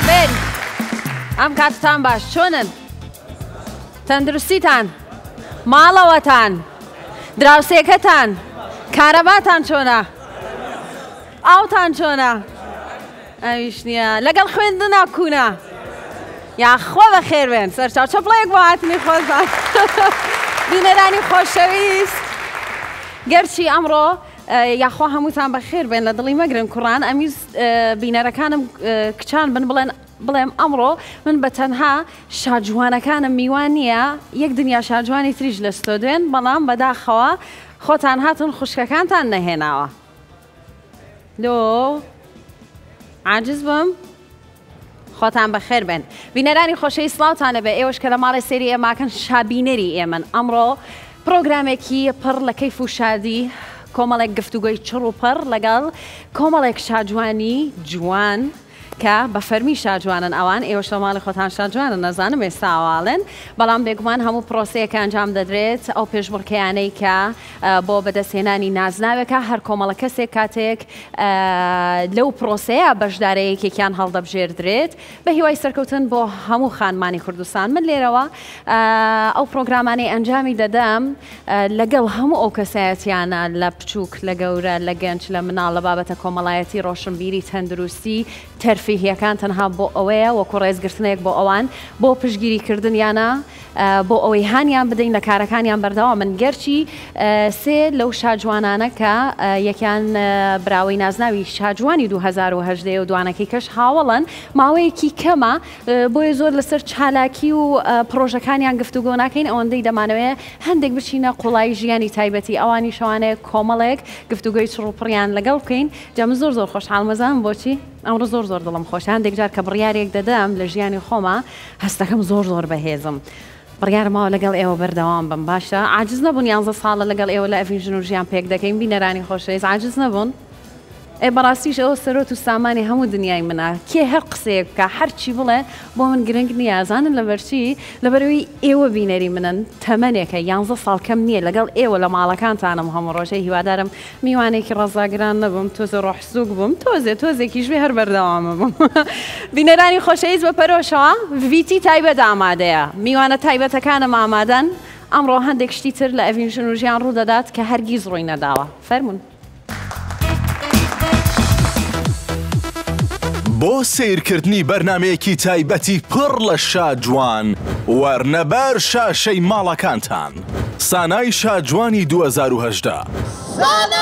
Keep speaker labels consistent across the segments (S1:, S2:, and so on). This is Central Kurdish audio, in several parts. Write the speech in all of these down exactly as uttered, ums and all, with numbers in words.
S1: بێن ئەم کاتتان باش چۆنن تەندروستیتان ماڵەوەتان دراوسێکەتان کارەباتان چۆنە ئاوتان چۆنە ئەویش نییە لەگەڵ خوێندنا کوونە یاخوا بەخێر بێن سەرچاو چەپڵەیەک بۆ هاتنی خۆتان بینەرانی خۆشەویست گەرچی ئەمڕۆ یاخوا هەمووتان بەخێر بێن لە دڵی مەگرن کوڕان ئەمیست بینەرەکانم کچان بن بڵێن بڵێم ئەمڕۆ من بە تەنها شاجوانەکانم میوان نییە یەک دنیا شاجوانی تریش لە ستۆدێن بەڵام بەداخەوە خۆتان هاتون خوشکەکانتان نەهێناوە لۆ عاجز بم خۆتان بەخێر بێن بینەرانی خۆشەی سڵاوتانە بێ ئێوەش کە لە ماڵی سێری ئێماکەن شابینەری ئێمن ئەمڕۆ پرۆگرامێکی پڕ لە کەیف و شادی کۆمەڵێک گفتوگۆی چڕ و پڕ لەگەڵ کۆمەڵێک شاجوانی جوان کە بە فەرمی شاجوانن ئەوان ئێوەش لە ماڵی خۆتان شاجوانن نەزانم ئێستا ئاواڵێن بەڵام بێگومان هەموو پرۆسەیەکە ئەنجام دەدرێت ئەو پێشبڕکەیانەی کە بۆ بەدەستهێنانی نازناوێکە هەر کۆمەڵە کەسێک کاتێک لەو پرۆسەیە بەشدارەیەکێکیان هەڵدەبژێردرێت بە هیوای سەرکەوتن بۆ هەموو خانمانی کوردستان من لێرەوە ئەو پرۆگرامانەی ئەنجامی دەدەم لەگەڵ هەموو ئەو کەسایەتیانە لە بچووک لە گەورە لە گەنج لە مناڵ لە بابەتە کۆمەڵایەتی ڕۆشنبیری تەندروستی تەرفیهیەکان تەنها بۆ ئەوەیە وەکو ڕێزگرتنێک بۆ ئەوان بۆ پشگیریکردنیانە بۆ ئەوەی هانیان بدەین لە کارەکانیان بەردەوا من گەرچی سێ لەو شاجوانانە کە یەکیان براوەی نازناوی شاجوانی دوو هەزار و هەژدە و دوانەکەی کەش هاوڵن ماوەیەکی کەمە بۆیە زۆر لەسەر چالاکی و پرۆژەکانیان گفتوگۆ ناکەین ئەوەندەی دەمانەوەیە هەندێک بچینە قوڵایی ژیانی تایبەتی ئەوانی شەوانەیە کۆمەڵێک گفتوگۆی چڕوپڕیان لەگەڵ بکەین جام زۆر زۆر خۆشحاڵمەزان بۆچی ئەمڕۆ زۆر زۆر دڵم خۆش هەندێک جار کە بڕیارێک دەدەم لە ژیانی خۆمە هەستەکەم زۆر زۆر بەهێزم بڕیارمەوە لەگەڵ ئێوە بەردەوام بم باشە عاجز نەبوون یانزە ساڵە لەگەڵ ئێوە لە ئەڤین ژن و ژیان پێک دەکەین بینەرانی خۆشەویست عاجز نەبوون ئێ بەڕاستیش ئەوە سەرۆت و سامانی هەموو دنیای منە کێ هەر قسەیە بکە هەرچی بڵێ بۆ من گرنگ نییە ئازانن لەبەرچی لەبەرەوەی ئێوە بینەری منن تەمەنێکە یانزە ساڵ کەم نییە لەگەڵ ئێوە لە ماڵەکانتانم هەموو ڕۆژەی هیوادارم میوانێکی ڕەزاگران نەبم تۆزە ڕۆحسووک بووم تۆزێ تۆزێکیشوێ هەر بەردەوامە بووم بینەرانی خۆشەویست بە پەرۆشەوە ڤیتی تایبەت ئامادەیە میوانە تایبەتەکانم ئامادەن ئەمڕۆ هەندێک شتی تر لە ئەڤین ژن و ژیان ڕوو دەدات کە هەرگیز ڕووی نەداوە فەرمون
S2: بۆ سیرکردنی بەرنمەیەکی تایبەتی پڕ لە شاجوان وەرنەبەر شاشەی ماڵەکانتان سانای شاجوانی دوو هەزار و هەژدە
S3: سانا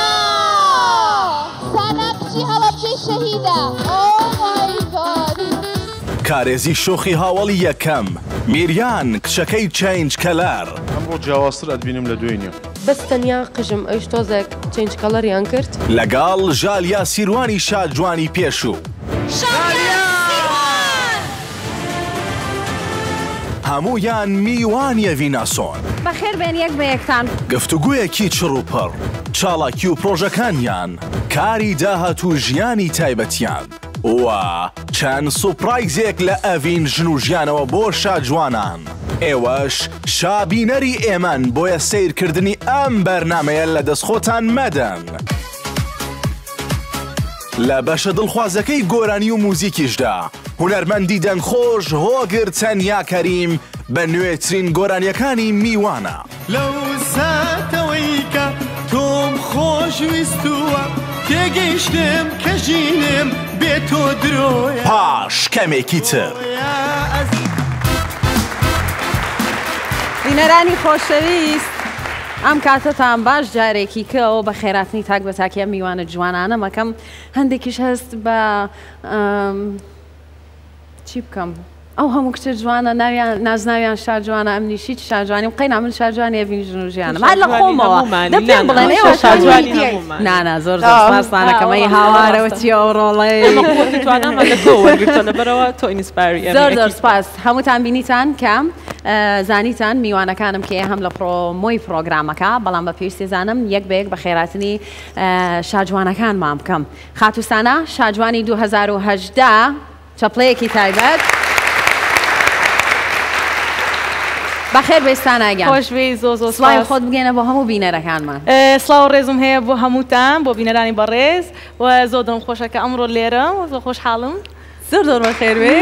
S3: سانا بچی هەڵەبجەی شەهیدە
S2: کارێزی شۆخی هاوڵی یەکەم میریان کچەکەی چێنج کەلەر
S4: ئەمڕۆ جیاوازتر ئەتبینم لە دوێنێ
S5: بەس تەنیا قژم ئەوش تۆزێک چێنج کەڵەریان کرد
S2: لەگەڵ ژالیا سیروانی شاجوانی پێشوو هەموویان میوانیە ڤیناسۆن
S1: بەخێر بێن یەک بە یەکتان
S2: گفتوگویەکی چڕوپڕ چاڵاکی و پرۆژەکانیان کاری داهاتوو ژیانی تایبەتیان و چەند سوپرایزێک لە ئەڤین ژن و ژیانەوە بۆ شاجوانان ئێوەش شابینەری ئێمەن بۆیە سیرکردنی ئەم بەرنمەیە لە دەستخۆتان مەدەن لە بەشە دڵخوازەکەی گۆرانی و موزیکیشدا هونەرمەندی دەنگخۆش هۆگر تەنیا کەریم بە نوێترین گۆرانیەکانی میوانە
S6: لەو ساتەوەی کە تۆم خۆشویستووە تێگەیشتم کە ژینم بێ تۆ درۆیە
S2: پاش کەمێکی تر
S1: بینەرانی خۆشەویست ئەم کاتتان باش جارێکی کەەوە بە خێراتنی تاک بە تاکیە میوانە جوانانە مەکەم هەندێکیش هەست بە چی بکەم ئەو هەموو کچە جوانە نازناویان شاجوانە ئەمنیشی شاجوانی قەینا من شاجوانی ئەڤین ژن و ژیانم هەر لە خۆمەوە دەپێم بڵێن ئێوە شاجوانی نانا زۆر زۆر سپاسانەکەمەی هاوارەوە چی ئەو ڕۆڵەی زۆر زۆر سپاس هەمووتان بینیتان کەم زانیتان میوانەکانم کێ هەم لە پرۆمۆی پرۆگرامەکە بەڵام بە پێویستی زانم یەک بەیەک بە خێراتنی شاجوانەکان مام بکەم خاتوسانە شاجوانی دوو هەزار و هەژدە چەپڵەیەکی تایبەت بەخێر بێستان ئاگیان
S7: خۆشوی زۆ زۆ
S1: سڵاوی خۆت بگەنە بۆ هەموو بینەرەکانمان
S7: سڵاو ڕێزم هەیە بۆ هەمووتان بۆ بینەرانی بەڕێز و زۆ دڵم خۆشە کە ئەمڕۆ لێرە و زۆ خۆشحاڵم
S1: زۆر زۆر بەخێر بێ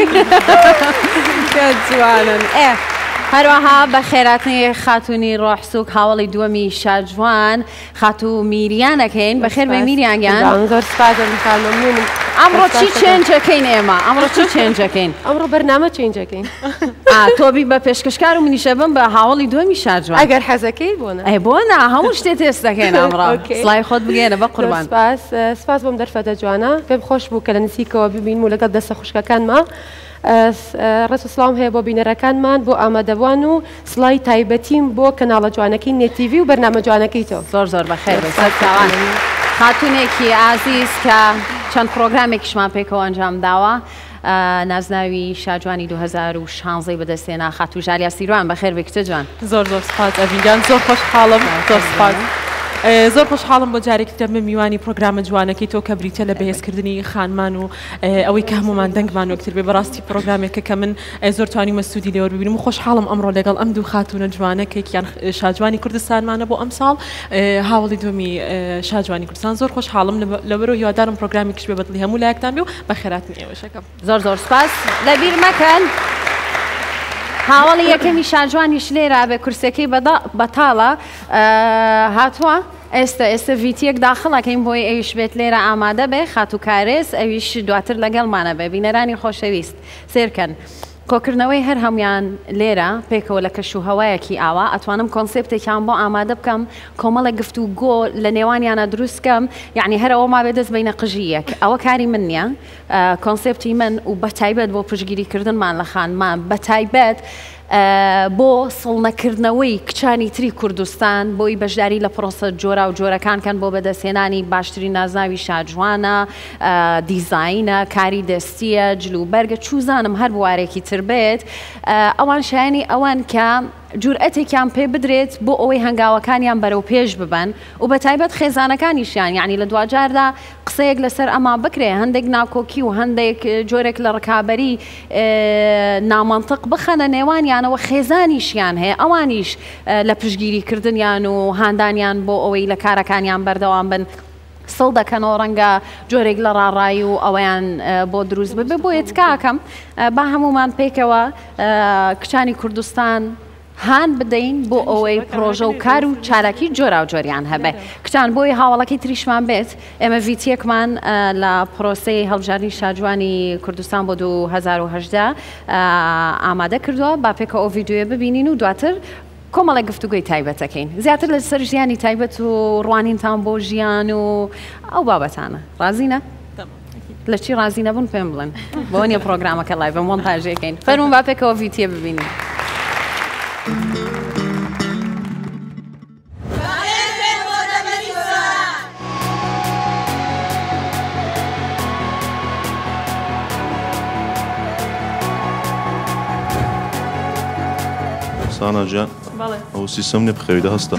S1: جوانن ئێ هەروەها بە خێراتنی خاتوونی ڕۆحسووک هاوڵی دووەمی شاجوان خاتو میریانەکەین بەخێر بێ میریانگیان
S5: زۆر سپاسم ممنونم
S1: ئەمڕۆ چی چێنجەکەین ئێمە ئەمڕۆ چی چێنجەکەین
S5: ئەمڕۆ بەرنامە چێنجەکەین
S1: تۆبی بە پێشکەشکار و منیشە بم بە هاوڵی دووەمی شاجوان
S5: ئەگەر حەزەکەی بۆنە
S1: ئەی بۆنا هەموو شتێ تێست دەکەین ئەمڕۆ سڵای خۆت بگێنە بە قوربان
S5: سپاس سپاس بۆم دەرفەتە جوانە پێم خۆش بوو کە لە نزیکەوە ببین و لەگەڵ دەستە خوشکەکانمان ڕێز و سڵام هەیە بۆ بینەرەکانمان بۆ ئامادەبوان و سڵای تایبەتیم بۆ کەناڵە جوانەکەی نێتیڤی و بەرنامە جوانەکەی تۆ
S1: زۆر زۆر بەخێر بێ خاتونێکی ئازیز کە چەند پرۆگرامێکیشمان پێکەوە ئەنجام داوە نازناوی شاجوانی دو هەزار و شانزەی بەدەستێنا خاتو ژالیا سیروان بەخێر بێ کچە جوان
S7: زۆر زۆر سپاس ئەڤینگیان زۆر خۆشحاڵم زۆر سپاس زۆر خۆشحاڵم بۆ جارێکی تر من میوانی پرۆگرامە جوانەکەی تۆ کە بریتە لە بەهێزکردنی خانمان و ئەوەی کە هەمومان دەنگمان وەکتر بێ بەڕاستی پرۆگرامێکە کە من زۆر توانیمە سوودی لێوە ببینم و خۆشحاڵم ئەمڕۆ لەگەڵ ئەم دوو خاتونە جوانەکەیان شاجوانی کوردستانمانە بۆ ئەم ساڵ هاوڵی دومی شاجوانی کوردستان زۆر خۆشحاڵم لەبەرەوە هیوادارم پرۆگرامێکیش بێ بەدڵی هەموو لایەکتان بێ و بە خێراتنی ئێوەشەکەم
S1: زۆر زۆر سپاس لەبیر مەکەن هاوڵی یەکەمی شاجوانیش لێرە بێ کورسەکەی بەتاڵە هاتووە ئێستا ئێستا ڤیتیەک داخڵەکەین بۆی ئەویش بێت لێرە ئامادە بێ خاتو کارێز ئەویش دواتر لەگەڵمانە بێ بینەرانی خۆشەویست سێرکەن کۆکردنەوەی هەر هەمویان لێرە پێکەوە لە کەش و هەوایەکی ئاوا ئەتوانم کۆنسێپتێکیان بۆ ئامادە بکەم کۆمەڵە گفت و گۆ لە نێوانیانە دروستکەم یعنی هەرەوە ما بێ دەست بینە قژیەک ئەوە کاری من نییە کۆنسێپتی من و بە تایبەت بۆ پشگیریکردنمان لە خانمان بە تایبەت بۆ سڵنەکردنەوەی کچانی تری کوردستان بۆی بەشداری لە پرۆسە جۆرا و جۆرەکانکەن بۆ بەدەستێنانی باشترین نازناوی شاجوانە دیزاینە کاری دەستیە جلوبەرگە چوزانم هەر بوارێکی تر بێت ئەوان شایانی ئەوان کە جورئەتێکیان پێ بدرێت بۆ ئەوەی هەنگاوەکانیان بەرەو پێش ببن و بە تایبەت خێزانەکانیشیان یعنی لە دوجاردا قسەیەک لەسەر ئەما بکرێ هەندێک ناکۆکی و هەندێک جۆرێک لە ڕکابەری نامەنتق بخەنە نێوانیانەوە خێزانیشیان هەیە ئەوانیش لە پشگیریکردنیان و هاندانیان بۆ ئەوەی لە کارەکانیان بەردەوام بن سڵ دەکەنەوە ڕەنگە جۆرێک لە ڕاڕایی و ئەوەیان بۆ دروست ببێ بۆ یەتکاکەم با هەمومان پێکەوە کچانی کوردستان هان بدەین بۆ ئەوەی پرۆژە و کار و چارەکی جۆرا و جۆریان هەبێ کچان بۆی هاوڵەکەی تریشمان بێت ئێمە ڤیتیەکمان لە پرۆسەی هەڵبژاردننی شاجوانی کوردستان بۆ دوو هەزار و هەژدە ئامادە کردووە با پێکە ئەو ڤیددیوە ببینین و دواتر کۆمەڵە گفتوگوی تایبەتەکەین زیاتر لە سەر ژیانی تایبەت و ڕوانینتان بۆ ژیان و ئەو بابەتانە ڕازینە؟ لە چی ڕازی نەبوون پێم بڵێن بۆ نییە پرۆگرامەکە لای بە مۆنتاژەکەین فەرمون با پێکەوە ڤیتیە ببینین.
S4: سانا جان ئەو سیستەم نێبخەویدە هەستە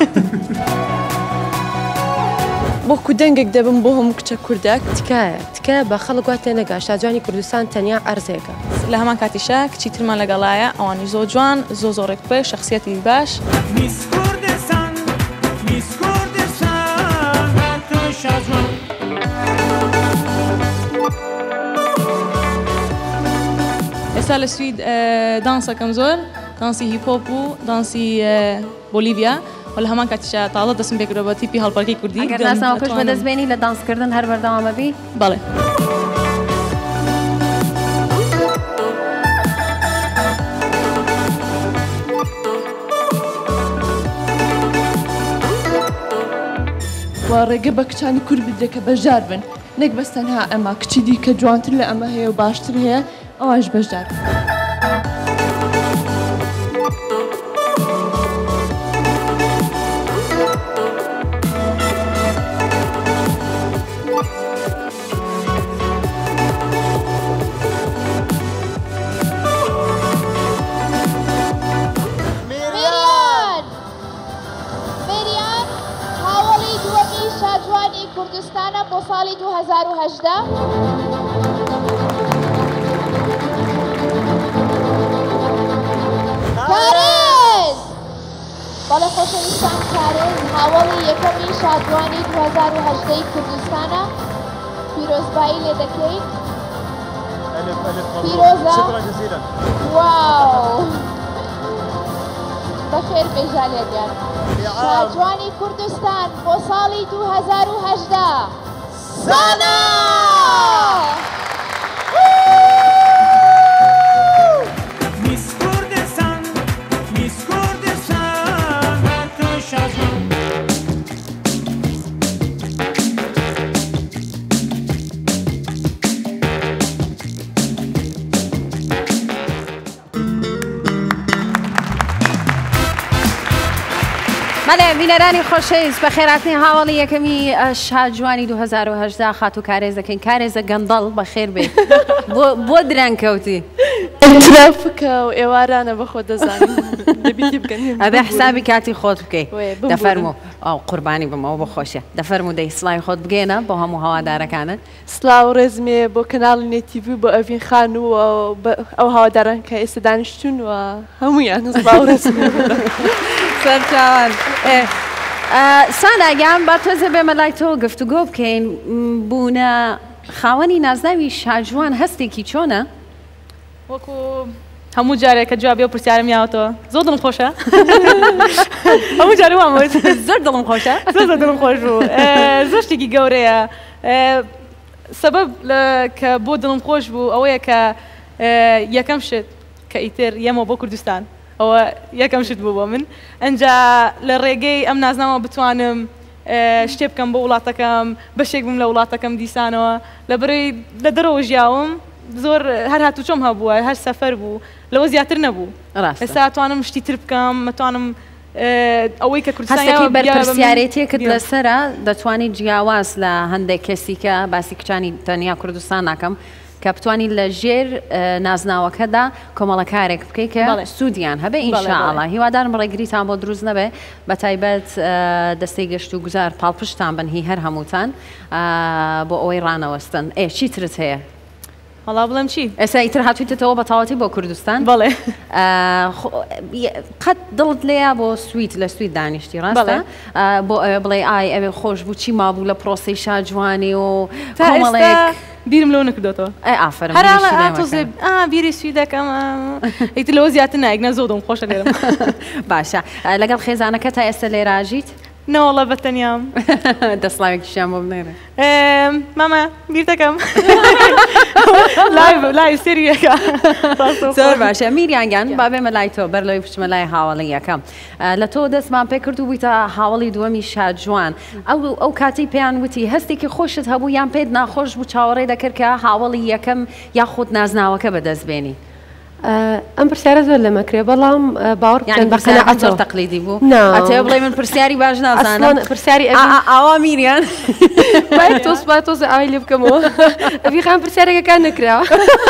S5: بۆ کودەنگێک دەبم بۆ هەموو کچە کوردێک تکایە تکایە بە خەڵک وا تێنەگا شاجوانی کوردستان تەنیا ئەرزێکە
S8: لە هەمان کاتیشە کچی ترمان لەگەڵایە ئەوانی زۆر جوان زۆ زۆرێک پێ شخصیەتی باش ئێستا لە سوید دانسەکەم زۆر دانسی هیپۆپ و دانسی بۆلیڤیا و لە هەمان کاتیشە تاڵە دەستم پێکردەوە بە تیپی هەڵپەرکەی کوردی
S1: ئەگەر ناسناوەکەش بەدەستبێنی لە دانسکردن هەر بەردەوامەبی
S8: بەڵێ
S9: وا ڕێگە بە کچانی کورد بدرێت کە بەشدار بن نەک بەس تەنها ئەمە کچی دی کە جوانتر لە ئەمە هەیە و باشتر هەیە ئەوەش بەشدار
S3: کوردستانە بۆ ساڵی دوو هەزار و هەژدە کارێز بەڵێ خۆشەویستان کارێز هاوڵی یەکەمی شادوانی دوو هەزار و هەژدەی کوردستانە پیرۆزبایی لێ دەکەیت فیرۆزە
S10: شكرا جزيلا.
S3: واو بەخێر بێژالێگەن شاجوانی کوردستان بۆ ساڵی دوو هەزار و هەژدە سانا
S6: میس کوردستان میس کوردستان هاتۆ شاجوان
S1: مەڵێ بینەرانی خۆشەویست بە خێراتنی هاوڵی یەکەمی شاجوانی دوو هەزار و هەژدە خات و کارێز دەکەین کارێزە گەندەڵ بەخێر بێت بۆ درەنگ کەوتی
S9: ترافکە و ئێوارانە بەخۆ دەزانین دەبیتی بکەین
S1: ئەبێ حسابی کاتی خۆت بکەیت دەفەرموو ئەو قوربانی بمەوە بە خۆشیە دەفەرموو دەی سڵای خۆت بگێنە بۆ هەموو هەوادارەکانت
S9: سلااو ڕێزمێ بۆ کەناڵی نێتیڤی بۆ ئەڤین خان و ئەو هاواداران کە ئێستا دانیشتون و هەمویان سلااو ڕێزمێ
S1: سەرچاوان ساناگیان با تۆزە بێمە لای تۆ گفتوگۆ بکەین بوونە خاوەنی نازناوی شاجوان هەستێکی چۆنە؟
S8: وەکو هەموو جارێک کە جوابێ و پرسیارم یاوەتەوە زۆر دڵم خۆشە هەموو جارێ وام
S1: زۆر دڵم خۆشە
S8: زۆر دڵم خۆش بوو زۆر شتێکی گەورەیە سەبەب کە بۆ دڵم خۆش بوو ئەوەیە کە یەکەم شت کە ئیتر یەمەوە بۆ کوردستان ئەوە یەکەم شت بوو بۆ من ئەنجا لە ڕێگەی ئەم نازناوە بتوانم شتێ بکەم بۆ وڵاتەکەم بەشێک بم لە وڵاتەکەم دیسانەوە لە بەرەی لە دەرەوە ژیاوم زۆر هەر هاتوو چۆم هەبووە هەر سەفەر بوو لەوە زیاتر نەبوو ئێستا توانم شتی تر بکەم مەتوانم ئەوەی کە کوردستانی
S1: بەرپرسیارەتێکت لەسرە دەتوانیت جیاواز لە هەندێک کەسی کە باسی کچانی تەنیا کوردستان ناکەم کە بتوانین لە ژێر نازناوەکەدا کۆمەڵەکارێک بکەیت کە سوودیان هەبێ ئینشاءڵڵا هیوادارم ڕێگریتان بۆ دروست نەبێ بە تایبەت دەستەی گەشت و گوزار پاڵپشتان بن هی هەر هەمووتان بۆ ئەوەی ڕانەوەستن ئێ چیترت هەیە؟
S8: هەڵا بڵێم چی؟
S1: ئێستا ئیتر هاتوویتەوە بە تاواتی بۆ کوردستان؟
S8: بەڵێ
S1: قەت دڵت لێە بۆ سویت لە سویت دانیشتی ڕاستە؟ بۆ ئەوێ بڵێ ئای ئەوێ خۆش بوو چی مابوو لە پرۆسەی شاجوانی و کۆمەڵێک
S8: بیرم لەو نەکردێتەوە
S1: ئافرم
S8: هەرڵێ بیری سوی دەکەم ئیتر لەوە زیاتر نایگنە زۆر دڵم خۆشە لێرم
S1: باشە لەگەڵ خێزانەکە تا ئێستا لێراژیت؟
S8: نەوەڵە بەتەنیام
S1: دەسڵاوێکیشیان بۆ بنێرە
S8: مامە بیر دەکەم لای سریەکە
S1: زۆر باشە میریانگیان با بێمە لای تۆ بەر لەوەی بچمە لای هاوڵی یەکەم لە تۆ دەستمان پێ کرد و بوویتە هاوڵی دووەمی شاجوان ئەو ئەو کاتی پێیان وتی هەستێکی خۆشت هەبوو یان پێت ناخۆش بوو چاوەڕێ دەکرد کە هاوڵی یەکەم یاخود نازناوەکە بەدەستبێنی
S5: ئەم پرسیارە زۆر لەمەکرێ بەڵام باوەڕ
S1: زۆر تەقلیدی بوو ئەتێ بڵێ من پرسیاری باش نازانم
S5: پرسیاری
S1: ئاوا میریان
S5: تۆز با تۆز ئاوای لێ بکەمەوە ئەوی خام پرسیارێکەکان نەکراوە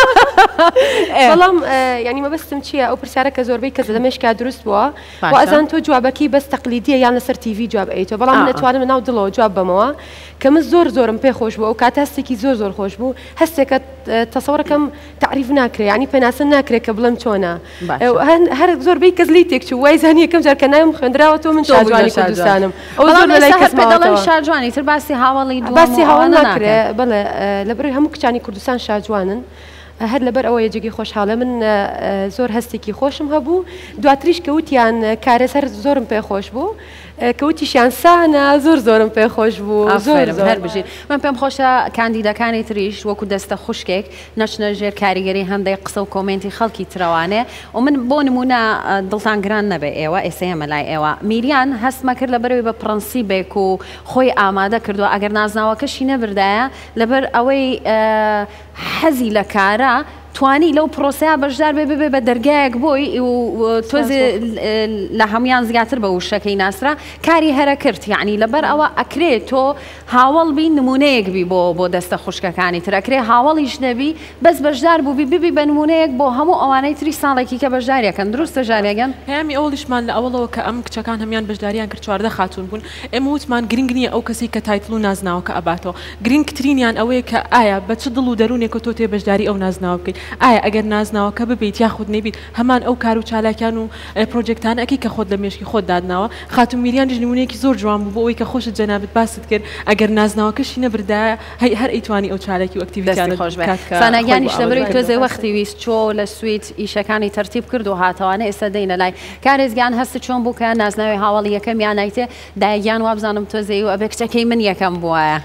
S5: بەڵام ینی مەبەستم چییە ئەو پرسیارە کە زۆربەی کەس دەمێشکا دروست بووە و ئەزان تۆ جوابەکەی بەس تەقلیدیە یان لەسەر تیڤی جواب ئەیتەوە بەڵام من ئەتوانم لەناو دڵەوە جواب بەمەوە کە من زۆر زۆرم پێ خۆش بوو ئەو کات هەستێکی زۆر زۆر خۆش بوو هەستێکە تەسەوڕەکەم تعریف ناکرێ ینی پێناسە ناکرێت کە بڵم چۆنە هەر زۆربەی کەس لی تێک چوو وای زانی یەکەم جار کە ناوم خوێندراوە تۆ من شاجوانی کوردستانم ئەو زۆر لای
S1: کەسمەوە شاجوانی تر باسی هاوڵی
S5: باسی هاوڵ ناکرێ بڵێ لەبەر هەموو کچانی کوردستان شاجوانن هەر لەبەر ئەوە یەجێکی خۆشحاڵە من زۆر هەستێکی خۆشم هەبوو دواتریش کەوتیان کارە سەر زۆرم پێ خۆش بوو کەوتیشیان سانە زۆر زۆرم پێ خۆش بوو زۆر هەر
S1: بژین من پێم خۆشە کاندیدەکانی تریش وەکو دەستە خوشکێک نەچنە ژێر کاریگەری هەندێک قسە و کۆمنتی خەڵکی ترەوانێ و من بۆ نمونە دڵتان گران نەبێ ئێوە ئێستا ئێمە لای ئێوە میریان هەستمە کرد لەبەرەوەی بە پرەنسیبێک و خۆی ئامادە کردووە ئەگەر نازناوەکەشی نەبردایە لەبەر ئەوەی حەزی لە کارە توانی لەو پرۆسەیە بەشدار بێ ببێ بە دەرگایەک بۆی و تۆزێ لە هەمویان زیاتر بە وشەکەی ناسرا کاری هەرە کرد یعنی لەبەر ئەوە ئەکرێت تۆ هاوڵ بی نمونەیەک بی بۆ بۆ دەستە خوشکەکانی تر ئەکرێ هاوڵیش نەبی بەس بەشدار بوو بی ببی بە نمونەیەک بۆ هەموو ئەوانەی تری ساڵێکی کە بەشداریەکەن دروستە ژارێگەن
S7: هەمی ئەوڵیشمان لە ئەوڵەوە کە ئەم کچەکان هەمیان بەشداریان کرد چواردە خاتون بوون ئێمە وتمان گرنگ نییە ئەو کەسی کە تایتڵ و نازناوەکە ئەباتەوە گرنگترینیان ئەوەیە کە ئایا بە چ دڵ و دەروونێک تۆ تێ بەشداری ئەو نازناوە بکەیت ئایا ئەگەر نازناوەکە ببیت یاخود نەبیت هەمان ئەو کار و چالاکیان و پرۆجێکتان ئەکەی کە خۆت لە مێشکی خۆت دادناوە خاتون میریان نمونەیەکی زۆر جوان بوو بۆ ئەوەی کە خۆشت جەنابەت باست کرد ئەگەر نازناوەکەشی نەبردایە هەر ئەیتوانی ئەو چالاکی و ئەکتیڤیتیانە
S1: خۆش بێت ساناگیانیش لەبەرەوەی تۆزێ وەختی ویست چۆ لە سویت ئیشەکانی تەرتیب کرد و هاتەوانە ئێستا دەینە لای کارێزگیان هەست چۆن بوو کە نازناوی هاوڵی یەکەم یان نایتێ دایگیان وابزانم تۆزەی و ئەبێ کچەکەی من یەکەم بووایە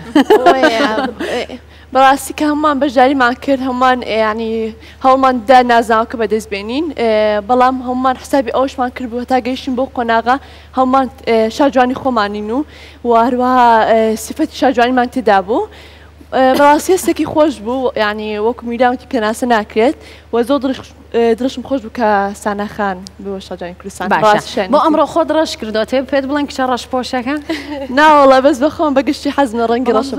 S9: بەڕاستی کە هەمومان بەشداریمان کرد هەمومان ینی هەوڵمان دا نازناوەکە بەدەستبێنین بەڵام هەمومان حسابی ئەوشمان کرد بوو تا گەیشتین بۆ قۆناغا هەمومان شاجوانی خۆمانین و و هەروەها سیفەتی شاجوانیمان تێدا بوو بەڕاستی هەستێکی خۆش بوو ینی وەکو میداوەتی پێناسە ناکرێت و زۆر دڵشم خۆش بوو کە ساناخان بۆ شاجوانی کوردستان
S1: بۆ ئەمڕۆ خۆ ڕەش کردەوە تێ پێت بڵێن کچە ڕەش پۆشەکە
S9: ناوەڵە بەس بەخۆم بەگشتی حەزمە ڕەنگی ڕەش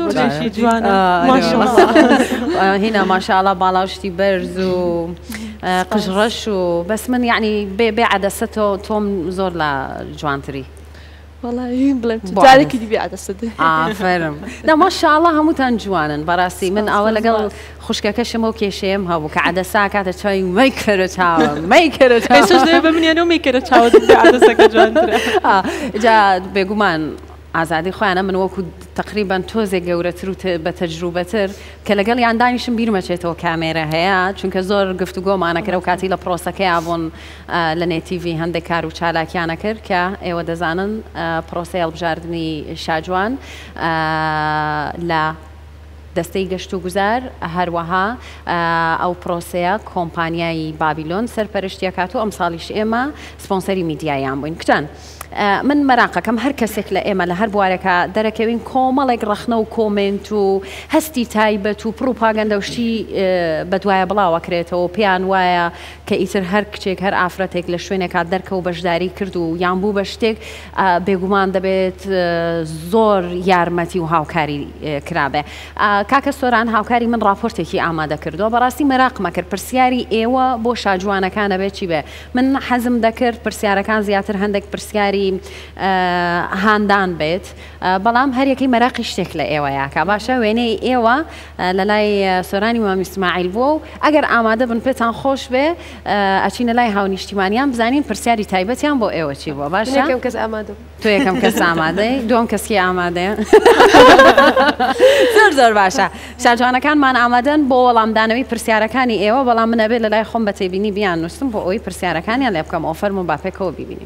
S1: هینە ماشاءڵڵا باڵاوشتی بەرز و قژڕەش و بەس من یعنی بێ عەدەسە تۆ تۆم زۆر لە جوانتری
S9: والله بڵێم جارێکی دیبێ عەدەسە
S1: ئافرم نە ماشاءڵڵا هەمووتان جوانن بەڕاستی من ئەوە لەگەڵ خوشکەکەشم و کێشەیەم هەبوو کە عەدەسا کاتە چاوی مەیکەرە چاوە مەیکەرە چاوە
S7: بە منیانەوە مەیکەرە چاوە عەدەسەکە جوانترە
S1: جا بێگومان ئازادی خۆیانە من وەکو تقریبان تۆزێک گەورەتر و بە تەجروبەتر کە لەگەڵ یاندانیشم بیرمەچێتەوە کامێرە هەیە چونکە زۆر گفتوگۆمانەکرە و کاتی لە پرۆسەکەی ئابوون لە نێتیڤی هەندێک کار و چالاکیانە کرد کە ئێوە دەزانن پرۆسەی هەڵبژاردننی شاجوان لە دەستەی گەشت و گوزار هەروەها ئەو پرۆسەیە کۆمپانیایی بابیلۆن سەرپەرشتیەکات و ئەم ساڵیش ئێمە سپۆنسەری میدیایان بووین کچان من مەراقەکەم هەر کەسێک لە ئێمە لە هەر بوارەکە دەرەکەوین کۆمەڵێک ڕەخنە و کۆمنت و هەستی تایبەت و پروپاگەندەشتی بەدوایە بڵاوەکرێتەوە پێیان وایە کە ئیتر هەر کچێک هەر ئافرەتێک لە شوێنێکات دەرکە و بەشداری کرد و یان بوو بە شتێک بێگومان دەبێت زۆر یارمەتی و هاوکاری کرابێ کاکە سۆران هاوکاری من راپۆرتێکی ئامادە کردەوە بەڕاستی مەراقمە کرد پرسیاری ئێوە بۆ شاجوانەکانە بێت چی بێ من حەزم دەکرد پرسیارەکان زیاتر هەندێک پرسیاری هاندان بێت بەڵام هەریەکەی مەراقی شتێک لە ئێوە یاکە باشە وێنەی ئێوە لە لای سۆرانی مام ئیسماعیل بووە و ئەگەر ئامادە بن پێتان خۆش بێ ئەچینە لای هاونیشتیمانیان بزانین پرسیاری تایبەتیان بۆ ئێوە چی بووە باشە
S5: یەکەم کەس ئامادە
S1: تۆ یەکەم کەس ئامادەی دووەم کەسی ئامادەیە زۆر زۆر باشە شاجوانەکانمان ئامادەن بۆ وەڵامدانەوەی پرسیارەکانی ئێوە بەڵام منە بێت لە لای خۆم بە تێبینی بیان نووسم بۆ ئەوەی پرسیارەکانیان لێ بکەم ئۆفەرم و باپێکەوە ببینین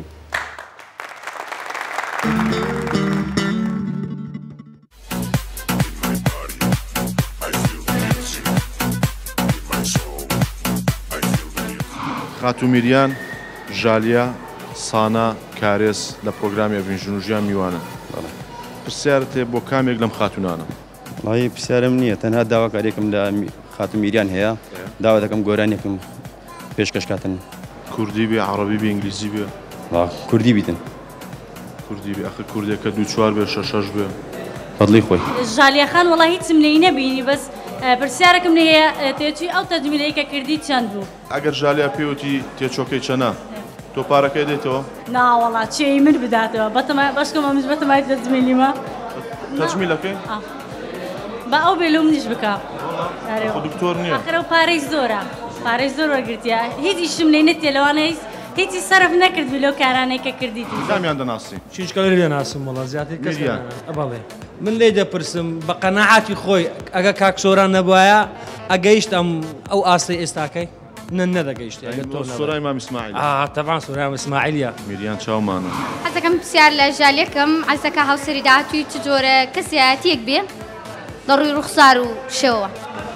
S4: خاتو میریان ژالیا سانا کارێز لە پرۆگرامی ئەڤین ژن و ژیان میوانن پرسیارت هەیە بۆ کامێک لەم خاتونانە
S10: وڵی پرسیارم نییە تەنها داواکارێکم لە خاتو میریان هەیە داوا دەکەم گۆرانێکم پێشکەشکاتن
S4: کوردی بێ عەرەبی بێ ئینگلیزی بێ
S10: کوردی بیتن
S4: کوردی بێ ئەخر کوردێکە دوو چوار بێ شەشەش بێ
S10: فەدڵی خۆی
S11: ژالیەخان وڵی هیچم لێی نەبینی بەس پرسیارێکم هەیە تێچووی ئەو تەجمیلەی کە کردی چەند بوو
S4: ئەگەر ژالیا پێوتی تێچۆکەی چەنە تۆ پارەکەی دێتەوە
S11: ناوەڵا چێی من بداتەوە بەتەمە بەشکەمە مش بەتەمای تەجمیلیمە
S4: تەجمیلەکەی
S11: بە ئەو بێلو منیش بکە
S4: دکتۆر نییە
S11: ئەخرە و پارەی زۆرە پارەی زۆر وەرگرتیە هیچ ئیشم لێ نەتێ لەوانەیە هیچی سەرف نەکردبی لەو کارانەی کە کردی
S4: دامیان دەناسی
S12: چیش کەلەری دەناسم وڵا زیاتر کەس بەڵێ من لێ دەپرسم بە قەناعاتی خۆی ئەگە کاکسۆران نەبوایە ئەگەیشت ئەم ئەو ئاستی ئێستاکەی نە نەدەگەیشتی
S4: سۆرای مام ئیسماعیل
S12: تەبان سۆرای مام ئیسماعیلیە
S4: میریان چاومانە
S13: حەزەکەم پرسیار لە ژالێکم حەزەکە هاوسەری داهاتووی چ جۆرە کەسایەتیەک بێ لە ڕووی ڕوخسار و شێوە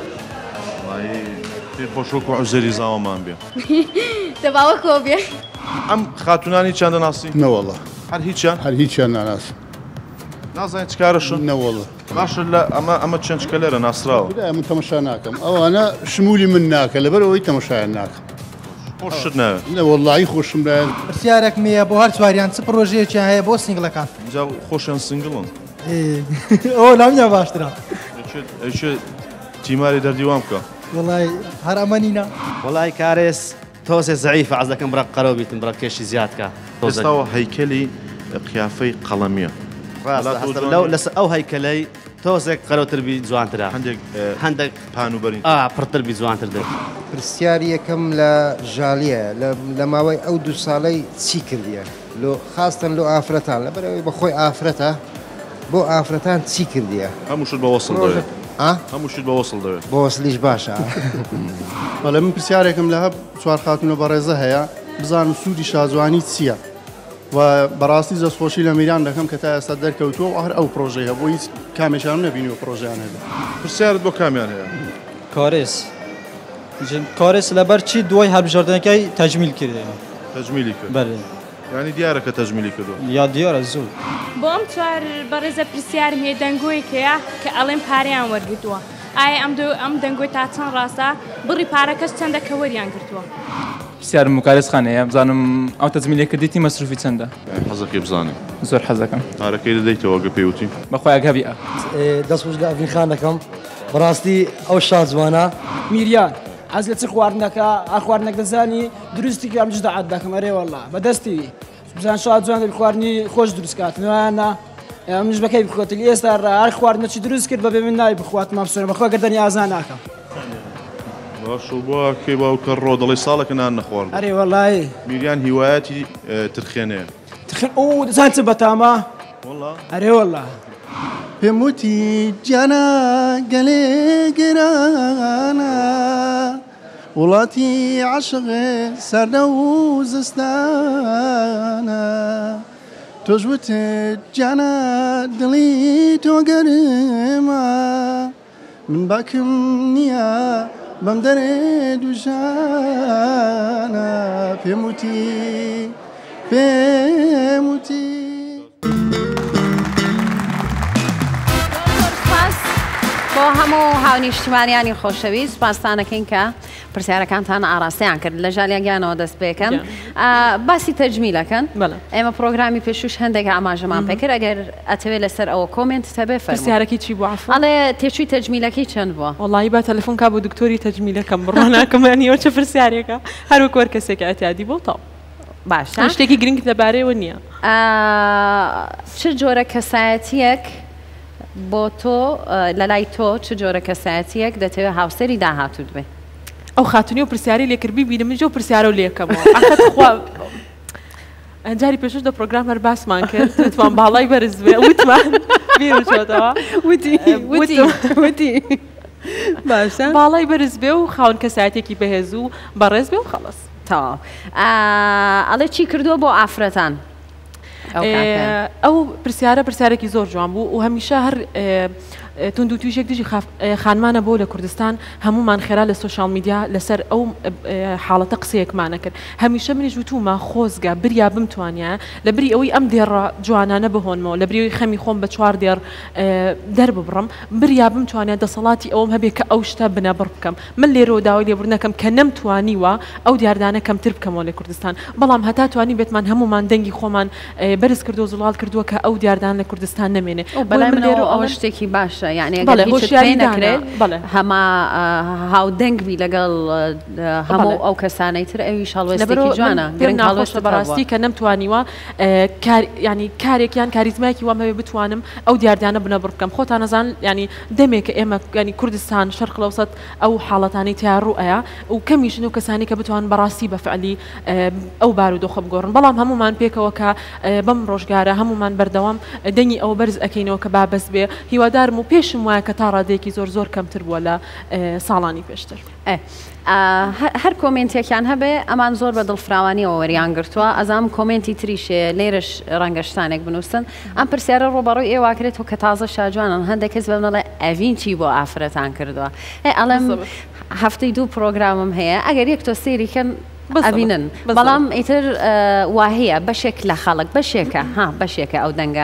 S4: پێ خۆشۆک و عوزەری زاوەمان بێ
S13: دەباوەکەوە بێ
S4: ئەم خاتونانی چیان دەناسی
S14: نەوەڵە
S4: هەر هیچیان
S14: هەر هیچیان ناناسی
S4: نازانین چ کارەشن
S14: نەوەڵە
S4: باشە لە ئەمە ئەمە چەند کەلێرە ناسراوە
S14: من تەمەشا ناکەم ئەوانە شمولی من ناکە لەبەر ئەوەی تەمەشایان ناکەم
S4: خۆشت ناوێت
S14: نەوەڵڵی خۆشم لایەن
S15: پرسیارێکم هەیە بۆ هەر چواریان چ پرۆژەیەکیان هەیە بۆ سینگڵەکان
S4: جا خۆشیان سنگڵن
S15: ئەو لامیا باشترە
S4: ئەیشێ تیماری دەردیوان بکە
S15: وڵای هەر ئەمەنینە
S10: وڵای کارێز تۆزێ زەعیفە عەز دەکەم بڕە قەرەو بیتم بڕە کێشی زیادکە
S4: ئێستاوە هەیکەلی قیافەی قەڵەمیە
S10: لەس ئەو هەیکەلەی
S16: تۆزێک قەرەوتر بی جوانترە
S4: هەندێک
S16: هەندێک
S4: پان و بەرین
S16: پڕتر بی جوانتر دێت
S17: پرسیاری یەکەم لە ژالیە لە ماوەی ئەو دوو ساڵەی چی کردیە لۆ خاستن لۆ ئافرەتان لەبەرەوەی بەخۆی ئافرەتە بۆ ئافرەتان چی کردیە
S4: هەمووشت بە وەسڵ دەوێت هەمووشت بە وەسڵ دەوێت
S17: بۆ وەسلیش باشە
S14: بەڵێ من پرسیارێکم لە هەب چوار خاتونە بەڕێزە هەیە بزانم سوودی شازوانی چییە و بەڕاستی دەستخۆشی لە میران دەکەم کە تا ئێستا دەرکەوتووە و هەر ئەو پرۆژەیە بۆ هیچ کامێشان نەبینی و پرۆژیان هەبێت
S4: پرسیارت بۆ کامیان هەیە
S18: کارێس کارێس لەبەر چی دوای هەڵبژاردنەکەی تەجمیل کردێ
S4: تەجمیلی کرد
S18: بەڵێ
S4: ینی دیارە کە تەجمیلی کردو
S18: یا دیارە زوو
S19: بۆ ئەم چوار بەڕێزە پرسیارم هەیە دەنگۆیەکەیە کە ئەڵێن پارەیان وەرگتووە ئایا ئەم ئەم دەنگۆی تا چەند ڕاستە بڕی پارەکەس چەندە کە وەریان گرتووە
S20: پرسیارم مکارێزخانەیە بزانم ئەو تەجمیلێ کردیتی مەسروفی چەندە
S4: حەزەکەی بزانێ
S20: زۆر حەزەکەم
S4: پارەکەی دەدەیتەوە گە پێوتی
S20: بەخۆی گەبی
S21: دەستخۆش لە ئەڤین خان دەکەم بەڕاستی ئەو شازوانە
S22: میریان ئەس لە چ خواردنەکە ئا خواردنەک دەزانی دروستی کەم جدەعات دەکەم ئەرێ وەڵا بەدەستی بزان شاد جوان دەبی خواردنی خۆش دروستکات نوانە منش بەکەی بخۆتلی ئێستا ئار خواردنەچی دروست کرد بەبێ من ناوی بخوات مەبسوورە بەخوا گەردەنی ئازان ناکەم
S4: باش و بۆ کەی باو کە ڕۆ دەڵی ساڵێکە نان نەخوارد
S22: ئەرێ وەڵایی
S4: میریان هیوایەتی ترخێنەیە
S22: ترخێن ئەو دەزان چ بەتامە ئەرێ وەڵا
S14: پێم وتی گیانە گەلێ گەرانە وڵاتی عاشقێ سەردە و زستانە تۆش وتت گیانە دڵی تۆ گەرمە من باکم نییە بەم دەرێ دوژانە پێم وتی پێم وتی
S1: بۆ هەموو هاونیشتیمانیانی خۆشەویست سپاسانەکەین کە پرسیارەکانتان ئاراستەیان کرد لە ژالیاگیانەوە دەست پێکەم باسی تەجمیلەکەن ئێمە پرۆگرامی پێشوش هەندێک ئاماژەمان پێکرد ئەگەر ئەتەوێت لەسەر ئەوە کۆمنت هەبێ فەرموو
S7: پرسیارەکەی چی بوو عەفو
S1: ئەڵێ تێچووی تەجمیلەکەی چەند بووە
S7: وەڵڵی با تەلەفۆن کا بۆ دکتۆری تەجمیلەکەم بڕۆ ناکەمانیەوە چه پرسیارێکە هەروەک وەر کەسێکە ئەتیادی بۆ تاو
S1: باشە
S7: شتێکی گرنگ لەبارەیەوە نییە
S1: چ جۆرە کەسایەتیەک بۆ تۆ لە لای تۆ چ جۆرە کەسایەتیەک دەتەوێت هاوسەری داهاتوت بێ
S7: ئەو خاتونی و پرسیاری لێکردبی بینم جۆ پرسیارە و لێکەمەوە جاری پێشش دە پرۆگرام هەر باسمان کرد وتمان باڵای بەرز بێ وتمان بیرچۆتەوە
S1: وتی وتی
S7: باشە باڵای بەرز بێ و خاون کەسایەتێکی بەهێز و بەڕێز بێ و خەڵەس
S1: تەواو ئەڵێ چی کردووە بۆ ئافرەتان
S7: ئەو پرسیارە پرسیارێکی زۆر جوان بوو و هەمیشە هەر تونند و تویشێک دژی خانمانە بۆ لە کوردستان هەمومان خێرا لە سوۆشال میدیا لەسەر ئەو حاڵەتە قسەیەکمانە کرد هەمیشە منیش وتومە خۆزگە بریا بمتوانە لە بری ئەوەی ئەم دێڕە جوانانە بهۆنمەوە لە بریەوەی خەمی خۆم بە چوار دێر دەرببڕم بریا بمتوانێت دەسەڵاتی ئەوم هەبێت کە ئەو شتە بنەبڕ بکەم من لێرەوە داوای لێبوردنەکەم کە نەمتوانیوە ئەو دیاردانە کەمتر بکەمەوە لە کوردستان بەڵام هەتا توانی بێتمان هەمومان دەنگی خۆمان بەرز کردو زوڵال کردووە کە ئەو دیاردان لە کوردستان نەمێنێ
S1: بەڵام لێرە ئەوە شتێکی باشە یعنی نەکرێت هەما هاودەنگبی لەگەڵ هەموو ئەو کەسانەی تر ئەوی شڵوێستێکی جوانە
S7: گرنگڵۆشتە بەڕاستی کە نەمتوانیوە ینی کارێکیان کاریزمایکی وامەوێ بتوانم ئەو دیاردانە بنەبڕ بکەم خۆتان نەزان ینی دەمێکە ئێمە ینی کوردستان شەرق لەوسەد ئەو حاڵەتانی تیا ڕوئەیە و کەمیشن و کەسانی کە بتوان بەڕاستی بەفعلی ئەو بارودۆخە بگۆڕن بەڵام هەمومان پێکەوە کە بەم ڕۆژگارە هەمومان بەردەوام دەنگی ئەو بەرز ئەەکەینەوە کە بابەس بێ هیوادارم و پێشم وایە کە تا ڕادێکی زۆر زۆر کەمتر بووە لە ساڵانی پێشتر
S1: هەر کۆمنتێکیان هەبێ ئەمان زۆر بە دڵفراوانیەوە وەریان گرتووە ئەزام کۆمنتی تریشێ لێرش ڕەنگەشتانێک بنووسن ئەم پرسیارە ڕۆبەڕۆی ئێواکرێتەوە کە تازە شاجوانن هەندێک کەس بەمەڵێ ئەڤین چی بۆ ئافرەتان کردووە ئەڵێم هەفتەی دوو پرۆگرامم هەیە ئەگەر یەک تۆ سێریکەن ئەبینن بەڵام ئیتر واهەیە بەشێک لە خەڵک بەشێکە ها بەشێکە ئەو دەنگە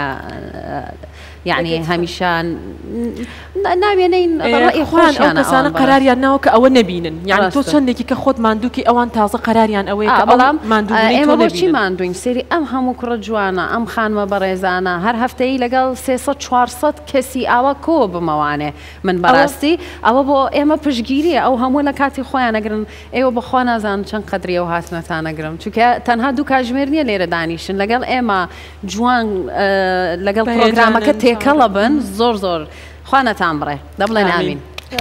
S1: یعنی هەمیشان ناوێنەین
S7: خۆیان کەسانە قەراریان ناوە کە ئەوە نەبینن یعنی تۆ چەندێکی کە خۆت ماندووکی ئەوان تازە قەراریان ئەوەیە
S1: بەڵام ئێمە بۆچی ماندوین سێری ئەم هەموو کوڕە جوانە ئەم خانمە بەڕێزانە هەر هەفتەیە لەگەڵ سێسەد چوارسەد کەسی ئاوا کۆ بمەوانێ من بەڕاستی ئەوە بۆ ئێمە پشگیریە ئەو هەموو لە کاتی خۆیان نەگرن ئێوە بەخوا نازان چەند قەدری و هاتنەتانەگرم چونکە تەنها دوو کاژمێر نییە لێرە دانیشن لەگەڵ ئێمە جوان لەگەڵ پرۆگرامەکە تێکەڵە بن زۆر زۆر خوانەتان بڕێ دەبڵێن ئامین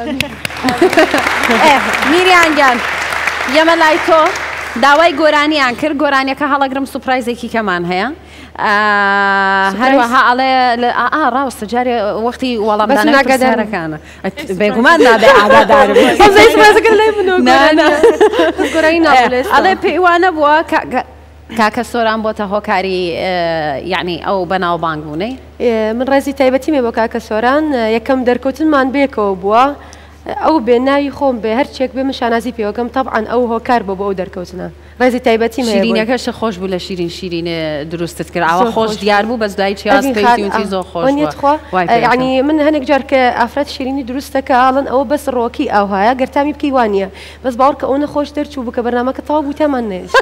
S1: میریان گیان ئێمە لای تۆ داوای گۆرانیان کرد گۆرانیەکە هەڵەگرم سوپرایزێکی کەمان هەیە هەروەها ئەڵێ ڕاوستە جارێ وەختی وەڵامدانەکانە بێگومان نابێ ئاگادارم ئەڵێ پێیوانە بووە کاکە سۆران بۆتە هۆکاری یعنی ئەو بەناوبانگ بوونەی
S5: من ڕێزی تایبەتیمێ بۆ کاکە سۆران یەکەم دەرکەوتنمان بێکەوە بووە ئەو بێ ناوی خۆم بێ هەرچێک بێ من شانازی پێوەکەم تەبعاً ئەو هۆکار بۆ بۆ ئەو دەرکەوتنە ڕێزی تایبەتیم
S1: شیرینەکەشە خۆش بوو لە شیرین شیرینە دروستت کرد ئەوە خۆش دیار بوو بەس دوای چیاز پێیوتی زۆر خۆش
S5: یعنی من هەنێک جار کە ئافرەت شیرینی دروستەکە ئاڵن ئەوە بەس ڕۆکی ئاوهایە گەرتامی بکەی وانە بەس باوەڕ کە ئەو نەخۆش دەرچوو بکە بەرنامەکە تەواو بوتەمان نێشت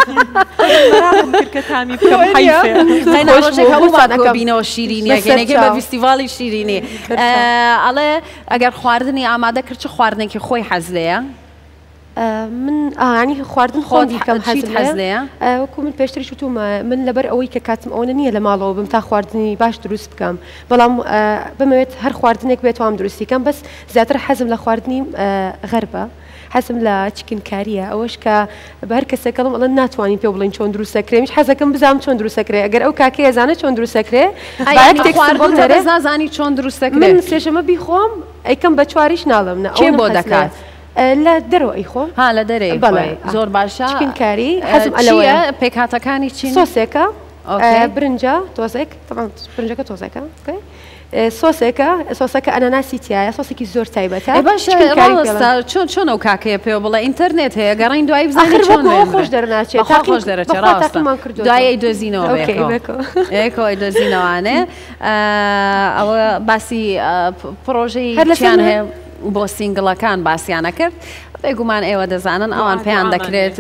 S1: بینەوە شیرینیەکە بە فیستیڤاڵی شیرینی ئەڵێ ئەگەر خواردنی ئامادە کرد چ خواردنێکی خۆی حەز لەیە
S5: من ئاانی خواردن خۆندی کەم حەز لەیە وەکو من پێشتری شتومە من لەبەر ئەوەی کە کاتم ئەوە نییە لە ماڵەوە بم تا خواردنی باش دروست بکەم بەڵام بمەوێت هەر خواردنێک بێت وام دروستی کەم بەس زیاتر حەزم لە خواردنی غەربە حەزم لە چکنکاریە ئەوەش کە بە هەر کەسەکەڵم ئەڵەن ناتوانین پێ بڵین چۆن دروستەکرێ میش حەزەکەم بزانم چۆن دروستەکرێ ئەگەر ئەو کاکە ئێزانە چۆن دروستەکرێ
S1: نازانی چۆن دروستەکرێ
S5: من سێشەمە بیخۆم ئەیکەم بە چواریش ناڵم نە
S1: چێ بۆ دەکات
S5: لە دەرەوە ئەی خۆ
S1: ها لە دەرێ زۆر باشە
S5: چکنکاری حەزم ئەلەوەیە
S1: پێکهاتەکانی چین
S5: سۆسێکە برنجە تۆزێک برنجەکە تۆزەکە سۆسێکە سۆسەکە ئەناناسی تایە سۆسێکی زۆر تایبەتە
S1: چۆن چۆن ئەو کاکەیە پێ بڵێ ئینتەرنێت هەیە گەڕین دوای بزانین چۆن
S5: خۆش دەرناچێت
S1: خۆش دەرەچێت دوای دۆزینەوە ئێکەوەی دۆزینەوانێ ئەوە باسی پرۆژەی هەرچیان هەیە بۆ سینگڵەکان باسییانە کرد بێگومان ئێوە دەزانن ئەوان پێیان دەکرێت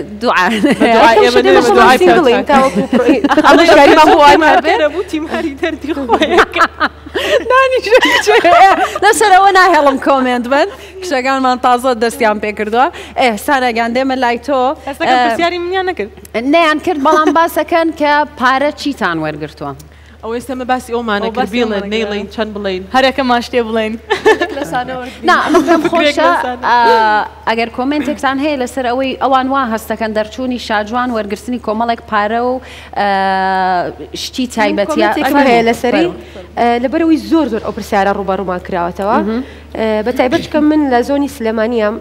S7: دوعاەبووتیماری دەردی
S1: لەسەرەوە ناهێڵم کۆمنت بن کشەکانمان تازە دەستیان پێ کردووە ئێ سارەگان دێمە لای تۆ
S8: پرسیاری منیان نەکرد
S1: نەیان کرد بەڵام باسەکەن کە پارە چیتان وەرگرتووە
S7: ئەو ئێستەمە باسی ئەومانە کرد بڵێن نەیڵین چەند بڵین
S8: هەرێکە ماشتێ بڵێن
S1: نام خۆشە ئەگەر کۆمنتێکتان هەیە لەسەر ئەوەی ئەوان وا هەستەکەن دەرچوونی شاجوان وەرگرتنی کۆمەڵێک پارە و شتی تایبەتیە
S5: هەیە لەسەری لەبەرەوەی زۆر زۆر ئەو پرسیارە ڕوبەڕوومان کراوەتەوە بە تایبەت کەم من لە زۆنی سلێمانیام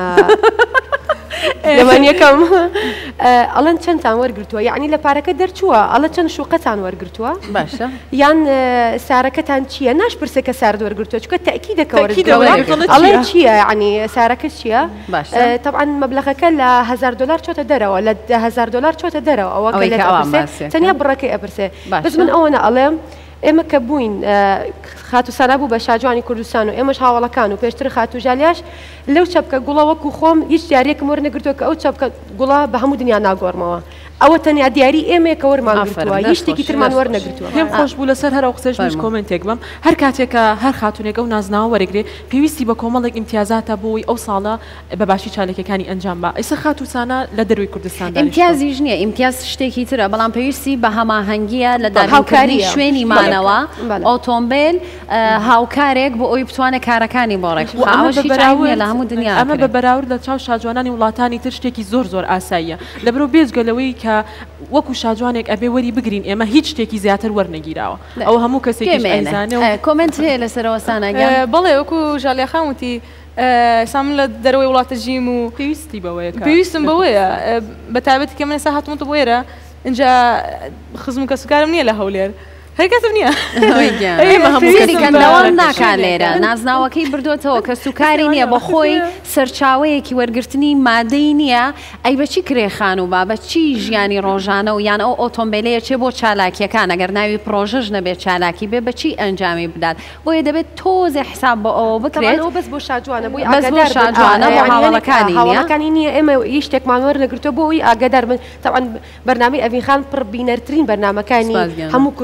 S5: لەمانیەکەم ئەڵەن چەندتان وەرگرتووە یعنی لە پارەکە دەرچووە ئەڵە چەند شوقەتان وەرگرتووە
S1: باشە
S5: یان سارەکەتان چییە ناشپرسێ کە سارد وەرگرتووە چکە تەکیدەکە ئەڵێ چییە ینی سارەکە چییە طبعا مەبلەغەکە لە هەزار دلار چۆتە دەرەوە لە هەزار دلار چۆتە دەرەوە ئەوە تەنیا بڕەکەی ئەپرسێ بەس من ئەوەنە ئەڵێم ئێمە کە بووین خاتوسانە بوو بە شاجوانی کوردستان و ئێمەش هاوڵەکان و پێشتر خاتو ژالیاش لەو چەپکە گوڵە وەکو خۆم هیچ دیارێکم وەرنەگرتووە کە ئەو چەپکە گوڵە بە هەموو دنیا ناگۆڕمەوە ئەوە تەنیا دیاری ئێمە کە وەرمانگرتووە هیچ شتێکی ترمان وەرنەگرتووە
S7: پێم خۆش بوو لەسەر هەر ئەو قسەش منش کۆمنتێک بم هەر کاتێکە هەر خاتونێکە و نازناوە وەرەگرێ پێویستی بە کۆمەڵێک ئیمتیازاتە بۆی ئەو ساڵە بە باشی چالێکەکانی ئەنجام بە ئێستا خاتوسانە لە دەروی کوردستان
S1: ئیمتیازیش نییە ئیمتیاز شتێکی ترە بەڵام پێویستی بە هەماهەنگیە لە داهاوکاری شوێنی مانەوە ئۆتۆمبیل هاوکارێک بۆ ئەوی بتوانێت کارەکانی بۆڕێک لە هەموو دنیا
S7: ئەمە بە بەراورد لە چاو شاجوانانی وڵاتانی تر شتێکی زۆر زۆر ئاساییە لەبەرەوە بێجگەلەوەی کە وەکو شاجوانێک ئەبێ وەری بگرین ئێمە هیچ شتێکی زیاتر وەرنەگیراوە ئەو هەموو کەسێکی
S1: کۆمنت هەیە لەسەرەوە سانەگەن
S8: بەڵێ وەکو ژالیا خاوتی سام لە دەرەوەی وڵاتە ژیم و
S7: پێویستی بەوەیە
S8: پێویستم بەوەیە بە تایبەتی کە من ئێستا هاتوومەتە بۆ ئێرە اینجا خزم کە سوکارم نییە لە هەولێر هەرکەسم نییە
S1: هەمووکەندەوەڵ ناکا لێرە نازناوەکەی بردوێتەوە کە سوکاری نییە بە خۆی سەرچاوەیەکی وەرگرتنی مادەی نییە ئەی بەچی کرێخان و با بەچی ژیانی ڕۆژانە و یان ئەو ئۆتۆمبیلەیە چێ بۆ چالاکیەکان ئەگەر ناوی پرۆژەش نەبێت چالاکی بێ بەچی ئەنجامی بدات بۆیە دەبێت تۆزێ حساب بۆ ئەوە بکرێت
S5: بەس بۆ شاجوانە بۆی
S1: شاجوانە بۆ
S5: هاوڵەکانی نییە ئێمە هیچ شتێکمان وەرنەگرتووە بۆی ئاگادار من تاوان بەرنامەی ئەڤین خان پڕ بینەرترین بەرنامەکانی هەموو کوردستان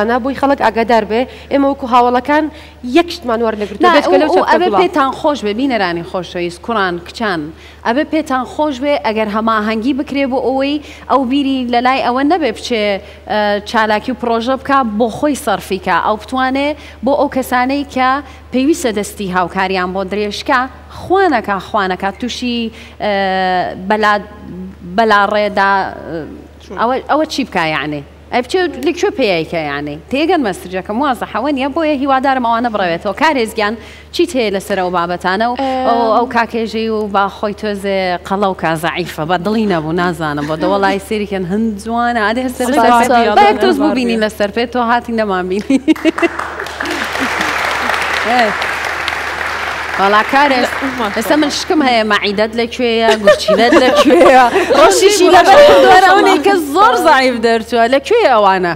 S5: جوانە بۆی خەڵک ئاگادار بێ ئێمە وەکو هاوڵەکان یەکشتمان وەرنەگرتو
S1: ئەبێ پێتان خۆش بێ بینەرانی خۆشەویست کوڕان کچان ئەبێ پێتان خۆش بێ ئەگەر هەماهەنگی بکرێ بۆ ئەوەی ئەو بیری لە لای ئەوە نەبێ بچێ چالاکی و پرۆژە بکە بۆ خۆی سەرفیکە ئەو بتوانێ بۆ ئەو کەسانەی کە پێویستە دەستی هاوکاریان بۆ درێژکە خوانەکە خوانەکە تووشی بەلاڕێدا ئەوە چی بکە یعنی ئەی بچێ لەکوێ پێیکە یعنی تێگەن مەسرجەکەم وازە حەوەنیە بۆیە هیوادارم ئەوانە بڕەوێتەوە کارێزگیان چیت هەیە لەسەر ئەو بابەتانە و ئەو کاکێژەی و با خۆی تۆزێ قەڵە و کا زەعیفە بە دڵی نەبوو نازانم بۆ دەوەڵای سێریکەن هەند جوانە ئادێ هەر تۆز بوو بینی لەسەر پێ تۆ هاتی نەمان بینی وڵا کارێز ئێستا من شکم هەیە مەعیدەت لەکوێیە گورچینەت لەکوێیە ڕۆژیشی لەبەر دووەرەوەی کە زۆر زەعیف دەرچووە لەکوێ ئەوانە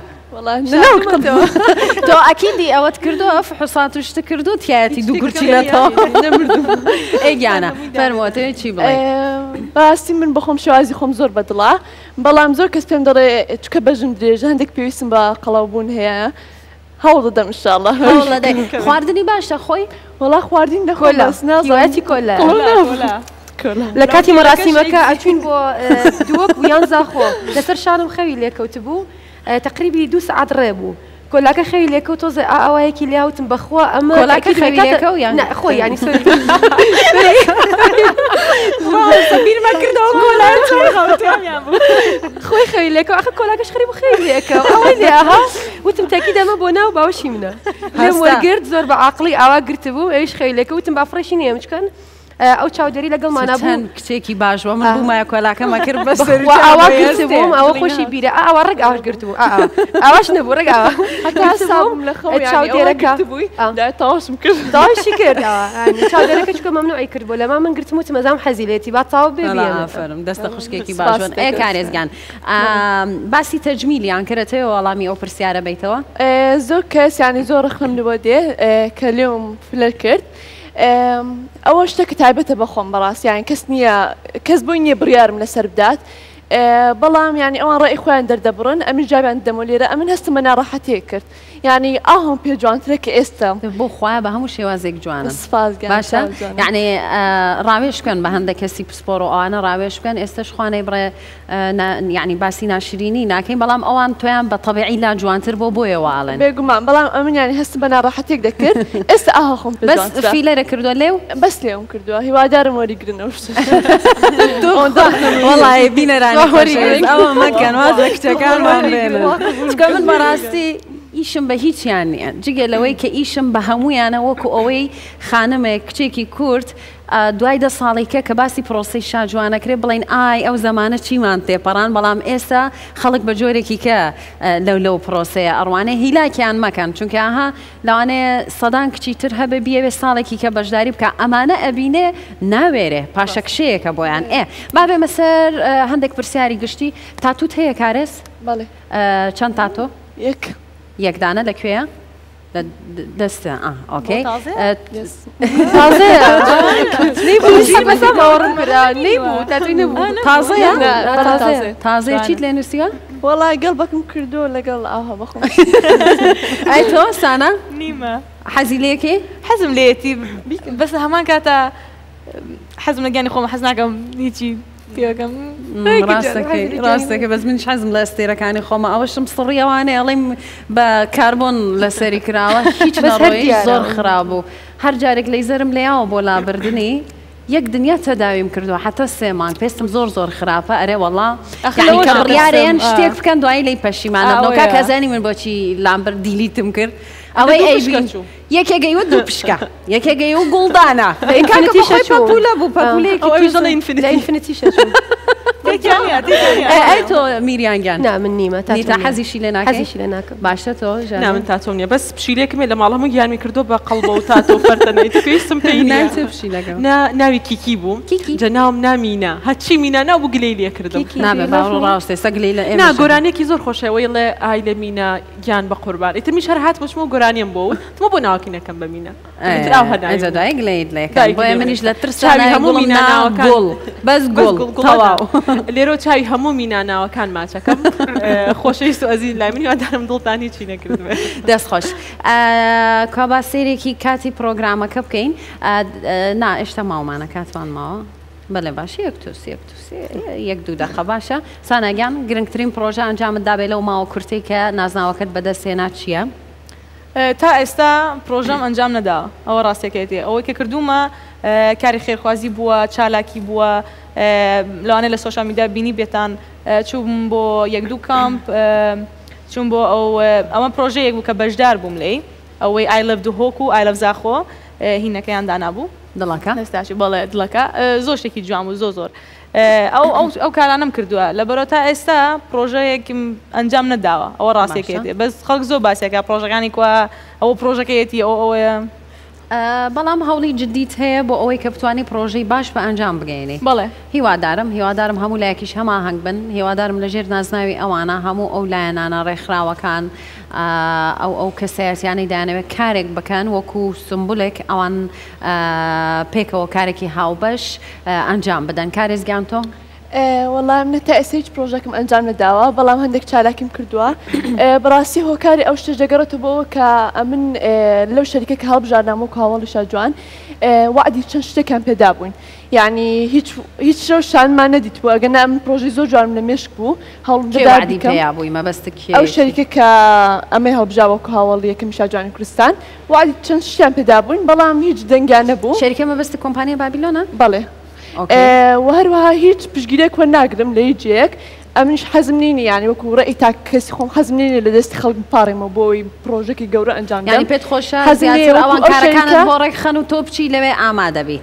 S1: تۆ ئەکیدی ئەوەت کردووە فحوسات و شتە کردو تایەتی دوو گورچینەتەوە ئەیگیانە فەرمووەتەوە چی بڵێ
S9: باستی من بەخۆم شێوازی خۆم زۆر بەدڵە بەڵام زۆر کەس پێم دەڵێ چکە بەژم درێژە هەندێک پێویستم بە قەڵاوبوون هەیە هەوڵ دەدەم ئینشاءڵڵا
S1: خواردنی باشە خۆی
S9: وەڵا خواردین
S5: دەخۆڵاتی کۆلە لە کاتی مەراسیمەکە ئەچوین بۆ دووەک و یان زاخۆ لەسەر شانم خەوی لێکەوت بوو تقریبی دوو سعات ڕێ بوو کۆلاکە خەوی لێکەوت تۆزە ئاوایەکی لیاوتم بەخوا ئەمە
S1: کۆلاکە خەوی لێکەوت یان
S5: خۆی ینی سۆری
S8: بیرمە کردەوە کۆلای
S5: خۆی خەوی لێکەوە ئەخە کۆلاکەش خەری بۆ خەوی لێکەوە ئەوەی لێها وتم تاکی دەمە بۆ ناو باوەشی منە لێم وەرگرت زۆر بە عاقڵی ئاوا گرتبوو ئەویش خەوی لێکە وتم با فڕێشی نییە بچکەن ئەو چاودێری لەگەڵمانە بوو
S1: کچێکی باشوە من بوومایە کۆلاکەمە کرد بەسەر
S5: ئاوا گرتبووم ئەوە خۆشی بیرە ئاوا ڕێک ئاواش گرتبوو ئاواش نەبوو ڕێک ئاوا چاودێرەکە
S9: تاواشم کرد
S5: داواشی کرد چاودێرەکە چکە مەمنوعی کرد بۆ لەما من گرتم وتم ئەزام حەزیلێتی با تاو ببێنە
S1: فەرم دەستە خوشکێکی باشن ئێ کارێزگان باسی تەجمیلیان کردەوە وەڵامی ئەو پرسیارە بیتەوە
S9: زۆر کەس یانی زۆر ڕخم لەوە دێ کە لێم فلەر کرد ئەوە شتێکە تایبەتە بەخۆم بەڕاستیان کەس نییە کەس بۆی نییە بڕیارم لەسەر بدات بەڵام ینی ئەوان ڕێی خۆیان دەردەبڕن ئەمن جاویان دەمە لێرە ئەمن هەستم بە ناڕەحەتێ کرد ینی ئاهۆم پێ جوانترە کە ئێستا
S1: بۆ خۆیان بە هەموو شێوازێک جوانە
S9: باشە
S1: یعنی ڕاوێش بکەن بە هەندێک کەسی پسپۆر و ئەوانە ڕاوێش بکەن ئێستش خوانەی بڕێ ینی باسی ناشرینی ناکەین بەڵام ئەوان تۆیان بە تەبیعی لا جوانتر بۆ بۆیە واڵن
S9: بێگومان بەڵام ئەمن ینی هەستم بە ناڕەحەتێک دەکرد ئێستا ئاها خۆم
S1: بەس فیلەرە کردووە لێو
S9: بەس لێم کردووە هیوادارم وەریگرنەوە
S1: وەڵی بینەرانی ئەوە مەکەن وازە کچەکانمان بێنن چکە من بەڕاستی ئیشم بە هیچیان نییە جگە لەوەی کە ئیشم بە هەمویانە وەکو ئەوەی خانمێک کچێکی کورت دوای دە ساڵێکە کە باسی پرۆسی شاجوانەکرێ بڵین ئای ئەو زمانە چیمان تێپەڕان بەڵام ئێستا خەڵک بە جۆرێکی کە لەو لەو پرۆسەیە ئەڕوانێ هیلاکیان مەکەن چونکە ئاها لەوانەیە سەدان کچی تر هەبێ بیەوێ ساڵێکی کە بەشداری بکە ئەمانە ئەبینێ ناوێرێ پاشەکشەیەکە بۆیان ئێ بابێ مەسەر هەندێک پرسیاری گشتی تاتوت هەیە کارێز چەند تاتۆ
S9: یەک
S1: یەکدانە لەکوێیە؟ دەستە ئۆکەی تازەیە تازەیە چیت لێ نووسیە؟
S9: وەڵای گەڵ بەکەم کردو لەگەڵ ئاها بەخۆم
S1: ئەی تۆ سانە؟
S8: نیمە
S1: حەزی لێکی؟
S8: حەزم لێتی بەس هەمان کاتە حەزم لەگەانی خۆمە حەز ناکەم هیچی پێکەم
S1: ڕاستەکە بەس منش حەزم لە ئەستێرەکانی خۆمە ئەوەشم سڕیەوانێ ئەڵێم بە کاربۆن لەسەری کراوە هیچ نەڕۆی زۆر خراپبوو هەر جارێک لەیزەرم لێیاوە بۆ لابردنی یەک دنیا تەداویم کردووە حتا سێمان پێستم زۆر زۆر خراپە ئەرێ وەڵا کە بڕیارێن شتێک بکەن دوایی لی پەشیمانە کەزانی من بۆچی لامبەر دیلیتم کرد ئەوەی ئەیبین یەکێگەیوە دوو پشکە یەکێگەی و گوڵدانە پەپولە بوو پەپولەیەکی ئەی تۆ میریانگیان
S5: نا من نیمە
S1: تا حەزیشی لێ
S5: حەزیشی لێ ناکەم
S1: باشە تۆ
S7: نا من تاتۆ نییە بەس پشیلێکمێ لە ماڵ هەموو گیانمی کردو بە قەڵبە و تاتۆ فەرتەنەی پێویستم پێی ناوی کیکی بووم جە ناوم نامینە هەچی مینا ناو بوو گلەی لێ کردم
S1: نابێ باوەڕ ڕاستێ سەگ لێ لە
S7: نا گۆرانێکی زۆر خۆشەوەی لێ ئای لە مینە گیان بە قوربان ئیتر میش هەر هات بچمە و گۆرانیم بۆ تمە بۆ ناوەکی نەکەم بە مینە
S1: ئەجا دایک لێیت لێکان بۆیە منیش لە ترسانی هەموو گوڵ بەس گوڵ تەواو
S7: لێرە چاوی هەموو میناناوەکان ماچەکەم خۆشەویست و ئەزیز لای منی وادارم دڵتانی چی نەکردوێ
S1: دەست خۆش کابا سێرێکی کاتی پرۆگرامەکە بکەین نا ئێشتا ماومانە کاتمان ماوە بەڵێ باشی یەک تووس یەک تووس یەک دوو دەقە باشە ساناگیان گرنگترین پرۆژە ئەنجامت دابێ لەو ماوە کورتەی کە نازناوەکەت بەدەستێنا چییە؟
S8: تا ئێستا پرۆژەم ئەنجام نەداوە ئەوە ڕاستێکێتی ئەوەی کە کردومە کاری خێرخوازی بووە چالاکی بووە لەوانەیە لە سۆشال میدیا بینی بێتان چووم بۆ یەک دوو کامپ چوون بۆ ئەو ئەمە پرۆژەیەک بوو کە بەشدار بووم لێی ئەوەی ئایلەف دوهۆک و ئایلەف زاخۆ هینەکەیان دانابوو
S1: دڵەکە
S8: هەستاشی بەڵێ دڵەکە زۆر شتێکی جوان و زۆر زۆر ئەو کارانم کردووە لەبەرەوە تا ئێستا پرۆژەیەکم ئەنجام نەداوە ئەوە ڕاستێکێتی بەس خەڵک زۆر باسیەکە پرۆژەکانی کووە ئەوە پرۆژەکەیەتی ئەو ئەوەیە
S1: بەڵام هەوڵی جدیت هەیە بۆ ئەوەی کە بتوانانی پرۆژەی باش بە ئەنجام بگەینێ
S8: بڵێ
S1: هیوادارم هیوادارم هەموو لایەکیش هەماهەنگ بن هیوادارم لەژێر نازناوی ئەوانە هەموو ئەو لایەنانە ڕێکخراوەکان ئەو ئەو کەسایەتیانی دایانەوێت کارێک بکەن وەکو سمبولێک ئەوان پێکەوە کارێکی هاوبەش ئەنجام بدەن کارێزگیان تۆ؟
S9: وەڵام نەتا ئێستا هیچ پرۆژەکەم ئەنجام نەداوە بەڵام هەندێک چالاکیم کردووە بەڕاستی هۆکاری ئەو شتە دەگەڕێتەوە بۆەوە کە من لەو شەریکە کە هەڵبژاردام و هاوڵی شاجوان وعدی چەند شتێکان پێدا بووین یعنی هیچ شەو شانمان نەدیتبوو ئەگەر ئەم پرۆژی زۆر جوانم لە مێشک بوو
S1: هەڵبووی مەبەستە
S9: ئەو شەریکە کە ئەمەی هەڵبژاوەکو هاوڵی یەکەم شاجوانی کوردستان وعدی چەند شتیان پێدا بووین بەڵام هیچ دەنگیان نەبوو
S1: شەریکە مەبەستی کۆمپانیا بابیلۆنە؟
S9: بەڵێ و هەروەها هیچ پشگیرێک وە ناگرم لە هیچێک ئەمنش حەزم نینی یانی وەکو ڕێی تا کەسی خۆم حەزم نینی لە دەستی خەڵک پارێمەوە بۆی پرۆژێکی گەورە ئەنجام
S1: ینی پێت خۆشە ئەوان کارەکانت بۆ ڕێک خەن و تۆ بچی لەوێ ئامادەبی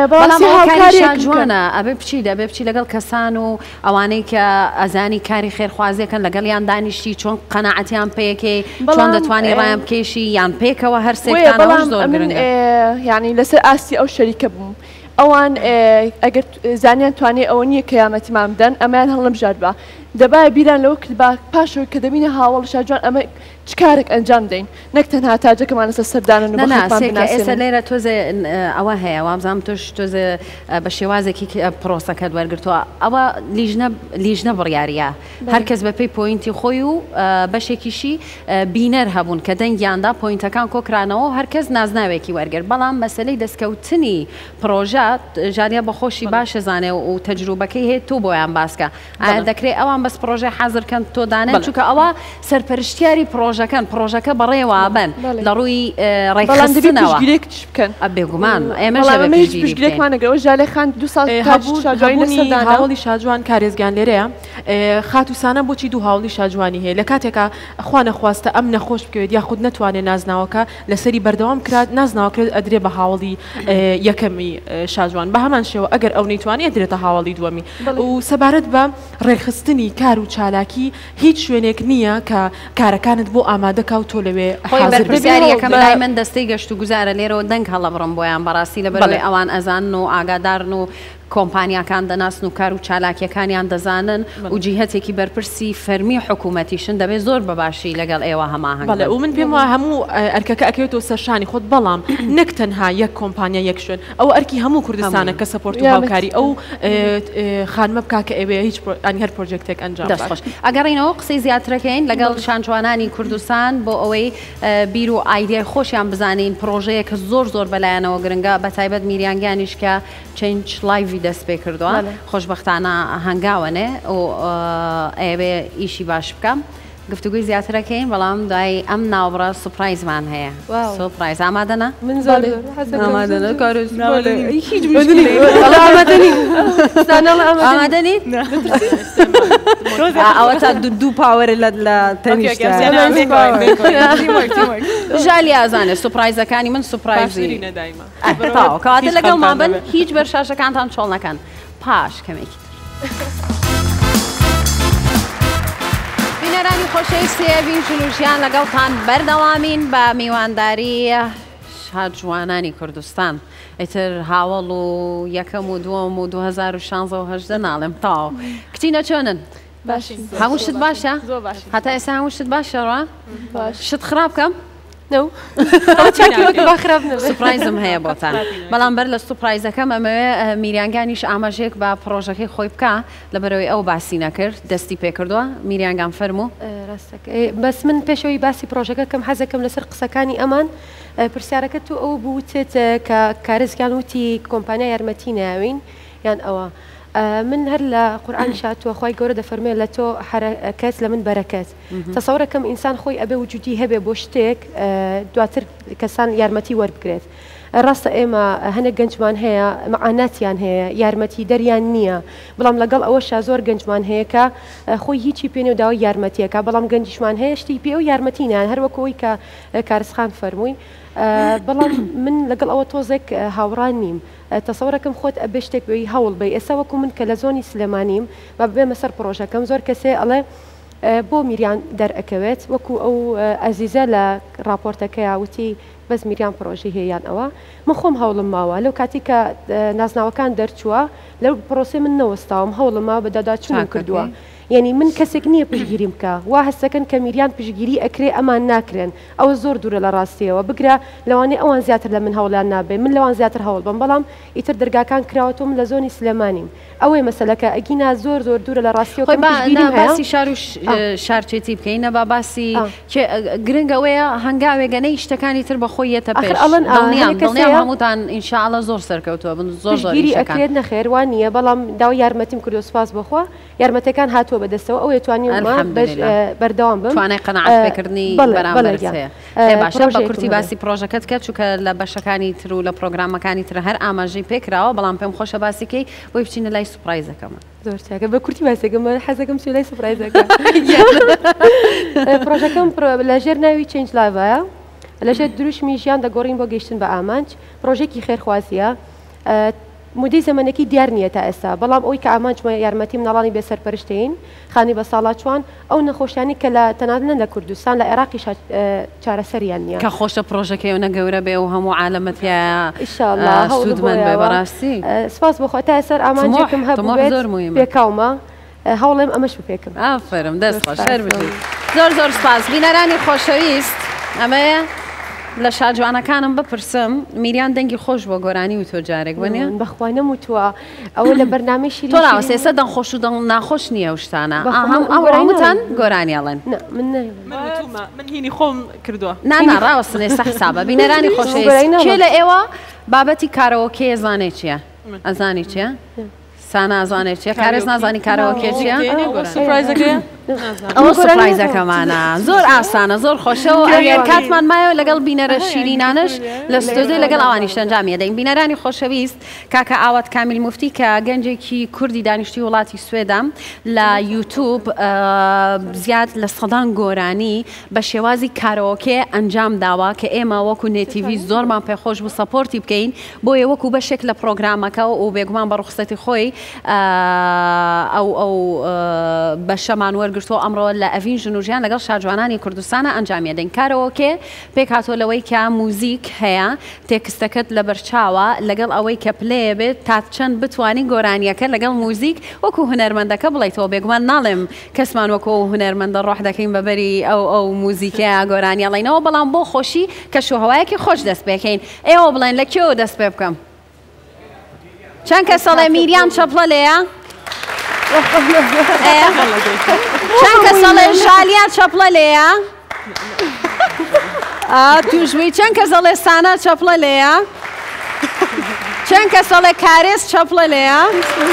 S1: جوانە ئەبێ بچی دەبێ بچی لەگەڵ کەسان و ئەوانەی کە ئەزانی کاری خێرخوازیەکەن لەگەڵ یان دانیشتی چۆن قەنەعەتیان پێیەکەی چۆن دەتوانی ڕایان بکێشی یان پێکەوە هەر سێکتان زۆر گرنگە
S9: یعنی لەسەر ئاستی ئەو شەریکە بووم ئەوان ئەگەر زانیان توانێت ئەوە نییە کە یامەتیمان بدەن ئەمایان هەڵم ژار بە دەبایە بیران لەوە کرد بە پاشەوە کە دەبینە هاوڵ شاجوان ئەمە چ کارێک ئەنجام دەین نەک تەنها تاجەکەمان لەسەر سەردانن
S1: ئێستا لێرە تۆزێ ئەوە هەیە وامزانام تۆش تۆزە بە شێوازێکی پرۆسەکەت وەرگرتووە ئەوە لیژنە بڕیاریە هەرکەس بە پێی پۆینتی خۆی و بەشێکیشی بینەر هەبوون کە دەنگیاندا پۆینتەکان کۆکرانەوە هەرکەس نازناوێکی وەرگرت بەڵام مەسلەی دەستکەوتنی پرۆژە ژاریە بە خۆشی باشە زانێ و تەجروبەکەی هەیە تۆ بۆیان باسکە ئایا دەکرێت ئەوان بەس پرۆژه حەزرکەن تۆ دانێت چونکە ئەوە سەرپەرشتیاری پرۆژەکان پرۆژەکە بەڕێوە بن لە ڕووی ڕێکخستنەوە
S9: بکەن
S1: بێگومان
S9: ئێمەشێکمانەگەەوە ژالێ خان دو ساڵ
S7: هاوڵی شاجوان کارێزگان لێرەیە خاتوسانە بۆچی دوو هاوڵی شاجوانی هەیە لە کاتێکە خوا نەخواستە ئەم نەخۆش بکەوێت یاخود نەتوانێت نازناوەکە لەسەری بەردەوام کرات نازناوەکرێت ئەدرێ بە هاوڵی یەکەمی شاجوان بە هەمان شێوە ئەگەر ئەو نەیتوانێت درێتە هاوڵی دووەمی و سەبارەت بە ڕێکخستنی کار و چالاکی هیچ شوێنێک نییە کە کارەکانت بۆ ئامادەکە و تۆ لەوێ
S1: حاضریەکەم لای من دەستەی گەشت و گوزارە لێرەوە دەنگ هەڵە بڕم بۆیان بەڕاستی لەبەر ئەوان ئەزان و ئاگادارن و کۆمپانیاکان دەناسن و کار و چالاکیەکانیان دەزانن و جیهەتێکی بەرپرسی فەرمی حکوومەتیشن دەبێت زۆر بەباشی لەگەڵ ئێوە هەماهنگ
S7: و من پێم وایە هەموو ئەرکەکە ئەکەوێتەوە سەرشانی خۆت بەڵام نەک تەنها یەک کۆمپانیا یەک شوێن ئەو ئەرکی هەموو کوردستانە کە سەپۆرت و هاوکاری ئەو خانمە بکا کە ئەوێ هیچ هەر پرۆژێکتێک ئەنجام
S1: دەستخۆش ئەگەڕینەوە قسەی زیاترەکەین لەگەڵ شانجوانانی کوردستان بۆ ئەوەی بیر و ئایدیای خۆشیان بزانین پرۆژەیە کە زۆر زۆر بەلایەنەوە گرنگە بەتایبەت میریانگیانیش کە چەند لایڤی دەست پێ کردووە خۆشببختانە هەنگاوەنێ و ئەوێ ئیشی باش بکەم گفتوگوی زیاترەکەین بەڵام دوای ئەم ناوبڕە سوپرایزمان هەیە سوپرایز ئامادەنا
S5: من
S1: ئامادەنی ئەوە تا دوو پاوەرە لە تەنیشت ژالی ئازانێ سوپرایزەکانی من سوپرایزی کاتە لەگەڵمان بن هیچ بەرشاشەکانتان چۆڵ نەکەن پاش کەمێکی بینەرانی خۆشەویستی ئێڤین ژنوژیان لەگەڵتان بەردەوامین بە میوانداری شاجوانانی کوردستان ئیتر هاوڵ و یەکەم و دووەم و دو هەزار و شانزە و هەژدە ناڵێم تاو کتینە چۆنن هەموو شت باشە هەتا ئێستا هەموو شت باشە ڕوا شت خراپ بکەم سوپرایزم هەیە بۆتان بەڵام بەر لە سوپرایزەکەم ئەمەوێ میریانگانیش ئاماژەیەک بە پرۆژەکەی خۆی بکە لەبەرەوەی ئەو باسی نەکرد دەستی پێکردووە میریانگان فەرموو
S5: بەس من پێشەوەی باسی پرۆژەکەکەم حەزەکەم لەسەر قسەکانی ئەمان پرسیارەکە تو ئەو بوتێت کە کارزگان وتی کۆمپانیا یارمەتی ناوین یان ئەوە من هەر لە قورآن شاتووە خی گەورە دەفەرمێ لە تۆ حرەکەت لە من بەرەکەت تەسەورەکەم ئینسان خۆی ئەبێ وجودی هەبێ بۆ شتێک دواتر کەسان یارمەتی وەربگرێت ڕاستە ئێمە هەنێک گەنجمان هەیە مەعاناتیان هەیە یارمەتی دەریان نییە بەڵام لەگەڵ ئەوەشا زۆر گەنجمان هەیە کە خۆی هیچی پێنێ و داوای یارمەتیەکە بەڵام گەنجیشمان هەیە شتی پێ و یارمەتینیان هەروەکەوەی کە کارسخان فەرمووی بەڵام من لەگەڵ ئەوە تۆزێک هاوڕان نیم تەسەورەکەم خۆت ئەبێ شتێک بێی هەوڵ بێ ئێستا وەکو من کە لە زۆنی سلێمانیم با ببێمە سەر پرۆژەکەم زۆر کەسێ ئەڵێ بۆ میریان دەرئەکەوێت وەکو ئەو ئەزیزە لە راپۆرتەکەی وتی بەس میریان پرۆژی هەیەیان ئەوە من خۆم هەوڵم ماوە لەو کاتی کە نازناوەکان دەرچووە لەو پرۆسی من نەوەستاوم هەوڵما بە دەداچوون کردووە یعنی من کەسێک نییە پشگیریم بکە وا هەستەکەن کە میریان پشگیری ئەکرێ ئەمان ناکرێن ئەوە زۆر دوورە لە ڕاستیەوە بگرە لەوانێ ئەوان زیاتر لە من هەوڵیان نابێ من لەوان زیاتر هەوڵ بم بەڵام ئیتر دەرگاکان کراوەتەوە من لە زۆنی سلێمانیم ئەوەی مەسەلەکە ئەگینا زۆر زۆر دوورە لە ڕاستیەوە
S1: باسی شار و شارچێتی بکەینە با باسی گرنگەوەیە هەنگاوێگەنەی شتەکانی تر بە خۆیەتە پێش دڵنیام هەمووتان ئینشاءڵە زۆر سەرکەوتووە بن زۆر
S5: زۆری ئەکرێت نەخێوان نییە بەڵام داوای یارمەتیم کردو سپاس بخوا یارمەتەکان هاتووە بەدەستەوە ئەو توانی بەردەوام بم
S1: توانای قەنەعاتپێکردنی بەرامبەر هەیە باشە بە کورتی باسی پرۆژەکەت کرد چونکە لە بەشەکانی تر و لە پرۆگرامەکانی تر هەر ئاماژەی پێکراوە بەڵام پێم خۆشە باسیکەی بۆی بچینە لای سوپرایزەکەمە
S5: زۆر چاکە بە کورتی باسێکم حەزەکەم چ لای سوپرایزەکە پرۆژەکەم لەژێر ناوی چێنج لایڤایە لەژێر دروشمی ژیان دەگۆڕین بۆ گەیشتن بە ئامانج پرۆژێکی خێرخوازیە مودەی زەمانەکی دیار نییە تا ئێستا بەڵام ئەوی کە ئامانجمە یارمەتی مناڵانی بێسەرپەرشتین خانی بە ساڵاچوان ئەو نەخۆشیانی کە لە تەنانە لە کوردستان لە عێراقی چارەسەریان نییە
S1: کە خۆشە پرۆژەکەی و نەگەورە بێ و هەموو عالەمەتە سوودمەند بێ بەڕاستی
S5: سپاس بخوا تا ئێسەر ئامانجێکم هەبوو پێکاومە هەوڵێم ئەمەش بپێکم
S1: ئافرم دەست خۆش شەر بژیت زۆر زۆر سپاس بینەرانی خۆشەویست ئەمەیە لە شاجوانەکانم بپرسم میریان دەنگی خۆش بۆ گۆرانی و تۆ جارێک بنێ
S5: بەخوانە وتووە ئەوە لە بەرنامەی
S1: تۆ ڕاوەستێستا دەنگ خۆش و دەنگ ناخۆش نییە شتانە هەم ئەو ڕامتان گۆرانیاڵێن
S7: من هینی خۆم کردووە
S1: نانا ڕاوەستن ێستا حسابە بینەرانی خۆشەویست کێ لە ئێوە بابەتی کارەوەکێ زانێ چییە ئەزانی چییە؟ سانە ئازانێت چیە کارێز نازانی کارەوەکێ چییە؟ ئەوە سوپرایزەکەمانە زۆر ئاسانە زۆر خۆشەوە ئەگەر کاتمان مایەوە لەگەڵ بینەرە شیرینانش لە ستۆدیۆ لەگەڵ ئەوانیش ئەنجامیە دەین بینەرانی خۆشەویست کاکە ئاوات کامیل موفتی کە گەنجێکی کوردی دانیشتی وڵاتی سوێدام لە یوتیوب زیاد لە سەدان گۆرانی بە شێوازی کارەوەکێ ئەنجام داوە کە ئێمە وەکو نێتیڤی زۆرمان پێخۆش بوو سەپۆرتی بکەین بۆیە وەکو بەشێک لە پرۆگرامەکە و بێگومان بە ڕوخسەتی خۆی ئەو ئەو بەشەمان وەرگرتۆ ئەمڕۆ لە ئەڤین ژنوژیان لەگەڵ شاجوانانی کوردستانە ئەنجامیە دەین کارەوەکێ پێک هاتۆلەوەی کە موزیک هەیە تێکستەکەت لە بەرچاوە لەگەڵ ئەوەی کە پلێ بێت تا چەند بتوانین گۆرانیەکە لەگەڵ موزیک وەکو هونەرمەندەکە بڵیتەوە بێگومان ناڵێم کەسمان وەکو هونەرمەندە ڕۆح دەکەین بەبەری ئەو ئەو موزیکە گۆرانیاڵێنەوە بەڵام بۆ خۆشی کەشوهەوایەکی خۆش دەست پێکەین ئێوە بڵێن لە کێوە دەست پێ بکەم چەند کە سەڵێ میریان چەپڵە لێیە چەند کە سەڵێ ژالیان چەپڵە لێیە توژوی چەند کە سەڵێ سانە چەپڵە لێیە چەند کە سەڵێ کارێز چەپڵە لێیە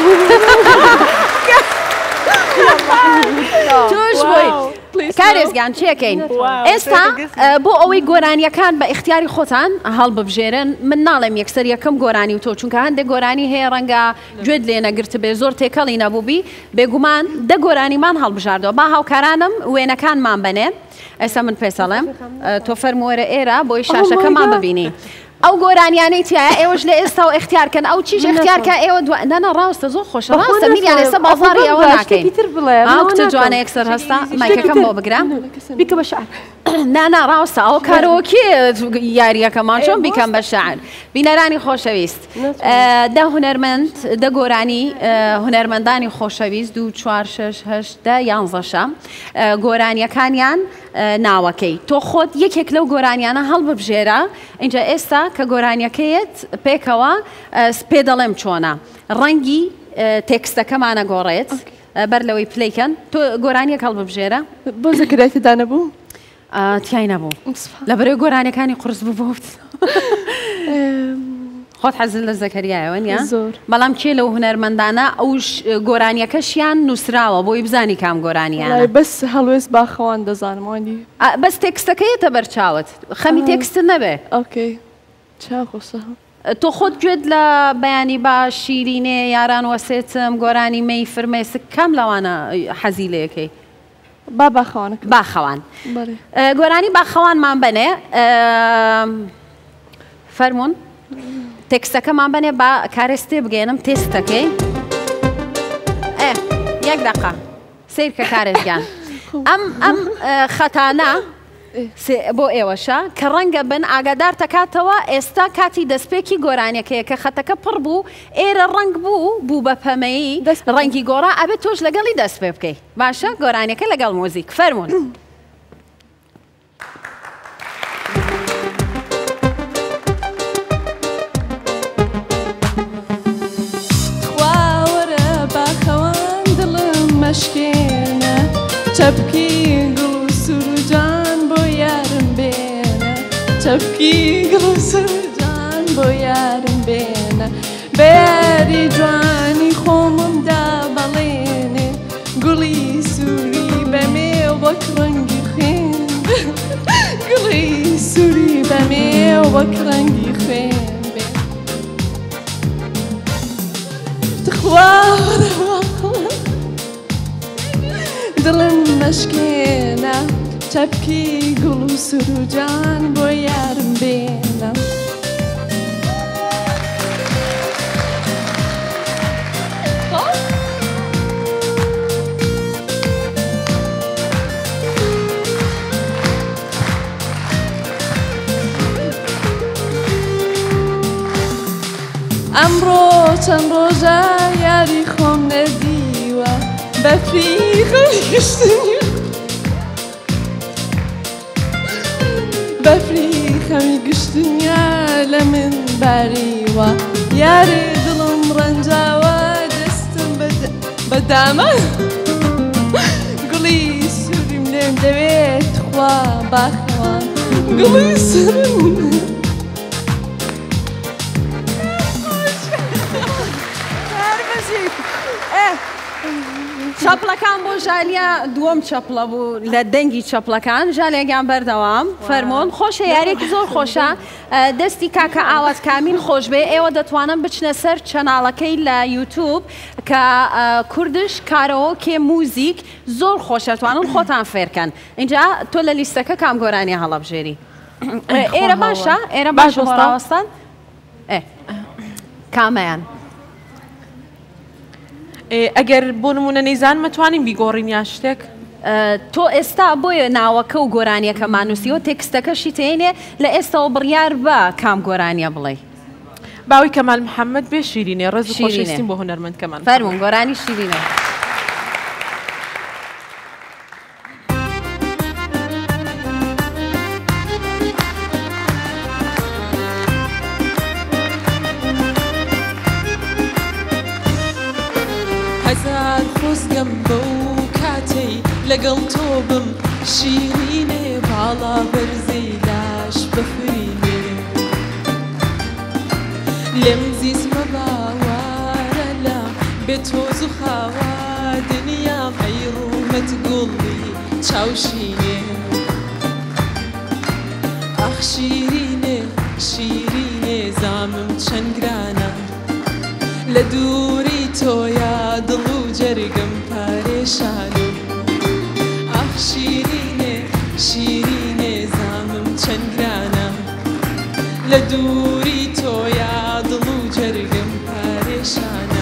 S1: توژوی کارێزگان چیەکەین ئێستا بۆ ئەوەی گۆرانیەکان بە اختیاری خۆتان هەڵ ببژێرن من ناڵێم یەکسەر یەکەم گۆرانی و تۆ چونکە هەندێک گۆرانی هەیە ڕەنگە گوێت لێ نەگرت بێ زۆر تێکەڵی نەبووبی بێگومان دە گۆرانیمان هەڵبژاردەوە با هاوکارانم وێنەکانمان بنێ ئێستا من پێسەڵێم تۆ فەرموەرە ئێرە بۆی شاشەکەمان ببینی ئەو گۆرانیانەی تایە ئێوەش لە ئێستا و اختیارکەن ئەو چیش اختیارکە ئێوە دو نەنە ڕاستە زۆر خۆشە ڕاستە میریان ئێستا بازاڕی ئەوە ناکەین ئەو کتە جوانە یەکسەر هەستا مایکەکەم بۆ بگرام
S5: بیکە بە شعر
S1: نانا ڕاستە ئەو کارەوەکی یاریەکەمان چۆن بیکەم بە شەعر بینەرانی خۆشەویست دە هونەرمەند دە گۆرانی هونەرمەندانی خۆشەویست دو چوار شش هەشت دە یانزەشە گۆرانیەکانیان ناوەکەی تۆ خۆت یەکێک لەو گۆرانیانە هەڵببژێرە اینجا ئێستا کە گۆرانیەکەیت پێکەوە پێ دەڵێم چۆنە ڕەنگی تێکستەکەمانە گۆڕێت بەر لەوەی پلیکەن تۆ گۆرانیەک هەڵببژێرە
S9: بۆ زەکرایتدا نەبوو؟
S1: تیای نەبوو لە بەرەوەی گۆرانەکانی قورس بوو خۆت حەزت لە زەکەریایەوە نیە؟
S9: زۆر
S1: بەڵام کێ لەو هونەرمەندانە ئەو گۆرانیەکەشیان نووسراوە بۆی بزانی کام گۆرانیانە
S9: بەس هەڵوێست باخەوان دەزانمانی
S1: بەس تێکستەکەیەتە بەرچاوت خەمی تێکستت نەبێ
S9: ئۆکەی چا خۆسە
S1: تۆ خۆت گوێت لە بەیانی باش شیرینێ یاران وەسێتم گۆرانی مەی فرمێسک کام لەوانە حەزی لەیەکەی
S9: با باخەوانەکە
S1: باخەوان گۆرانی باخەوانمان بنێ فەرمونون تێکستەکەمان بنێ با کارێستێ بگەێنم تێستەکەی یەک دقا سیرکە کارێزگیان ئەم ئەم خەتانە بۆ ئێوەشە کە ڕەنگە بن ئاگادار تەکاتەوە ئێستا کاتی دەستپێکی گۆرانیەکەیە کە خەتەکە پڕ بوو ئێرە ڕنگ بوو بوو بە پەمەیی ڕەنگی گۆڕا ئەبێت تۆش لەگەڵی دەست پێ بکەی باشە گۆرانیەکە لەگەڵ مۆزیک فەرمونون
S9: خواوەرە باخەوان دڵم مەشکێنە چەپکی گوڵ و سروجان بۆ یارم بێنە چەپکی گوڵ و سروجان بۆ یارم بێنە بەیاری جوانی خۆممدا بەڵێنێ گوڵی سووری بەمێ وەک ڕەنگی خوێن گوڵی سووری بەمێ وەک ڕەنگی خوێن بێ تخوارە دڵم مەشکێنە چەپکی گوڵ و سروجان بۆ یارم بێنە ئەمڕۆ چەند ڕۆژە یاری خۆم نەدیوە بەفری خەڵی گشتنی بەفری خەمی گشتنیا لە من باریوە یارێ دڵم ڕەنجاوە دەستم بە دامان گوڵی سووریم لێم دەوێت خوا باخەوان گوڵی سرم
S1: چەپڵەکان بۆ ژالیا دووەم چەپڵە بوو لە دەنگی چەپڵەکان ژالێکیان بەردەوام فەرمۆن خۆشە یارێکی زۆر خۆشە دەستی کاکە ئاوات کامین خۆش بێ ئێوە دەتوانن بچنە سەر چەناڵەکەی لە یوتیوب کە کوردش کارەوەکێ موزیک زۆر خۆشە توانن خۆتان فێرکەن اینجا تۆ لە لیستەکە کام گۆرانی هەڵەبژێری ئێرە باشە ئێرە باشە ڕاوەستان کامەیان
S7: ئەگەر بۆ نمونە نەیزان مەتوانین بیگۆڕین یا شتێک
S1: تۆ ئێستا بۆیە ناوەکە و گۆرانیەکە مانووسیەوە تێکستەکەشی تێنێ لە ئێستاەوە بڕیار بە کام گۆرانیە بڵێ
S7: باوی کەمال محەممەد بێ شیرینێ ڕێز خۆشویستیم بۆ هونەرمەندکەمان
S1: فەرموون گۆرانی شیرینە
S2: هەزار خۆزگەم بەو کاتەی لەگەڵ تۆ بم شیرینێ باڵا بەرزەی لاش بەفرینێ لێم زیزمە باوارە لە بێتۆز و خاوا دنیام ئەی ڕوومەت گوڵی چاوشینێ ئاخ شیرینێ شیرینێ زامم چەند گرانە لە دووری تۆیا دڵ و جەرگم پارێشانم ئاخ شیرینێ شیرینێ زامم چەند گرانە لە دووری تۆیا دڵ و جەرگم پارێشانە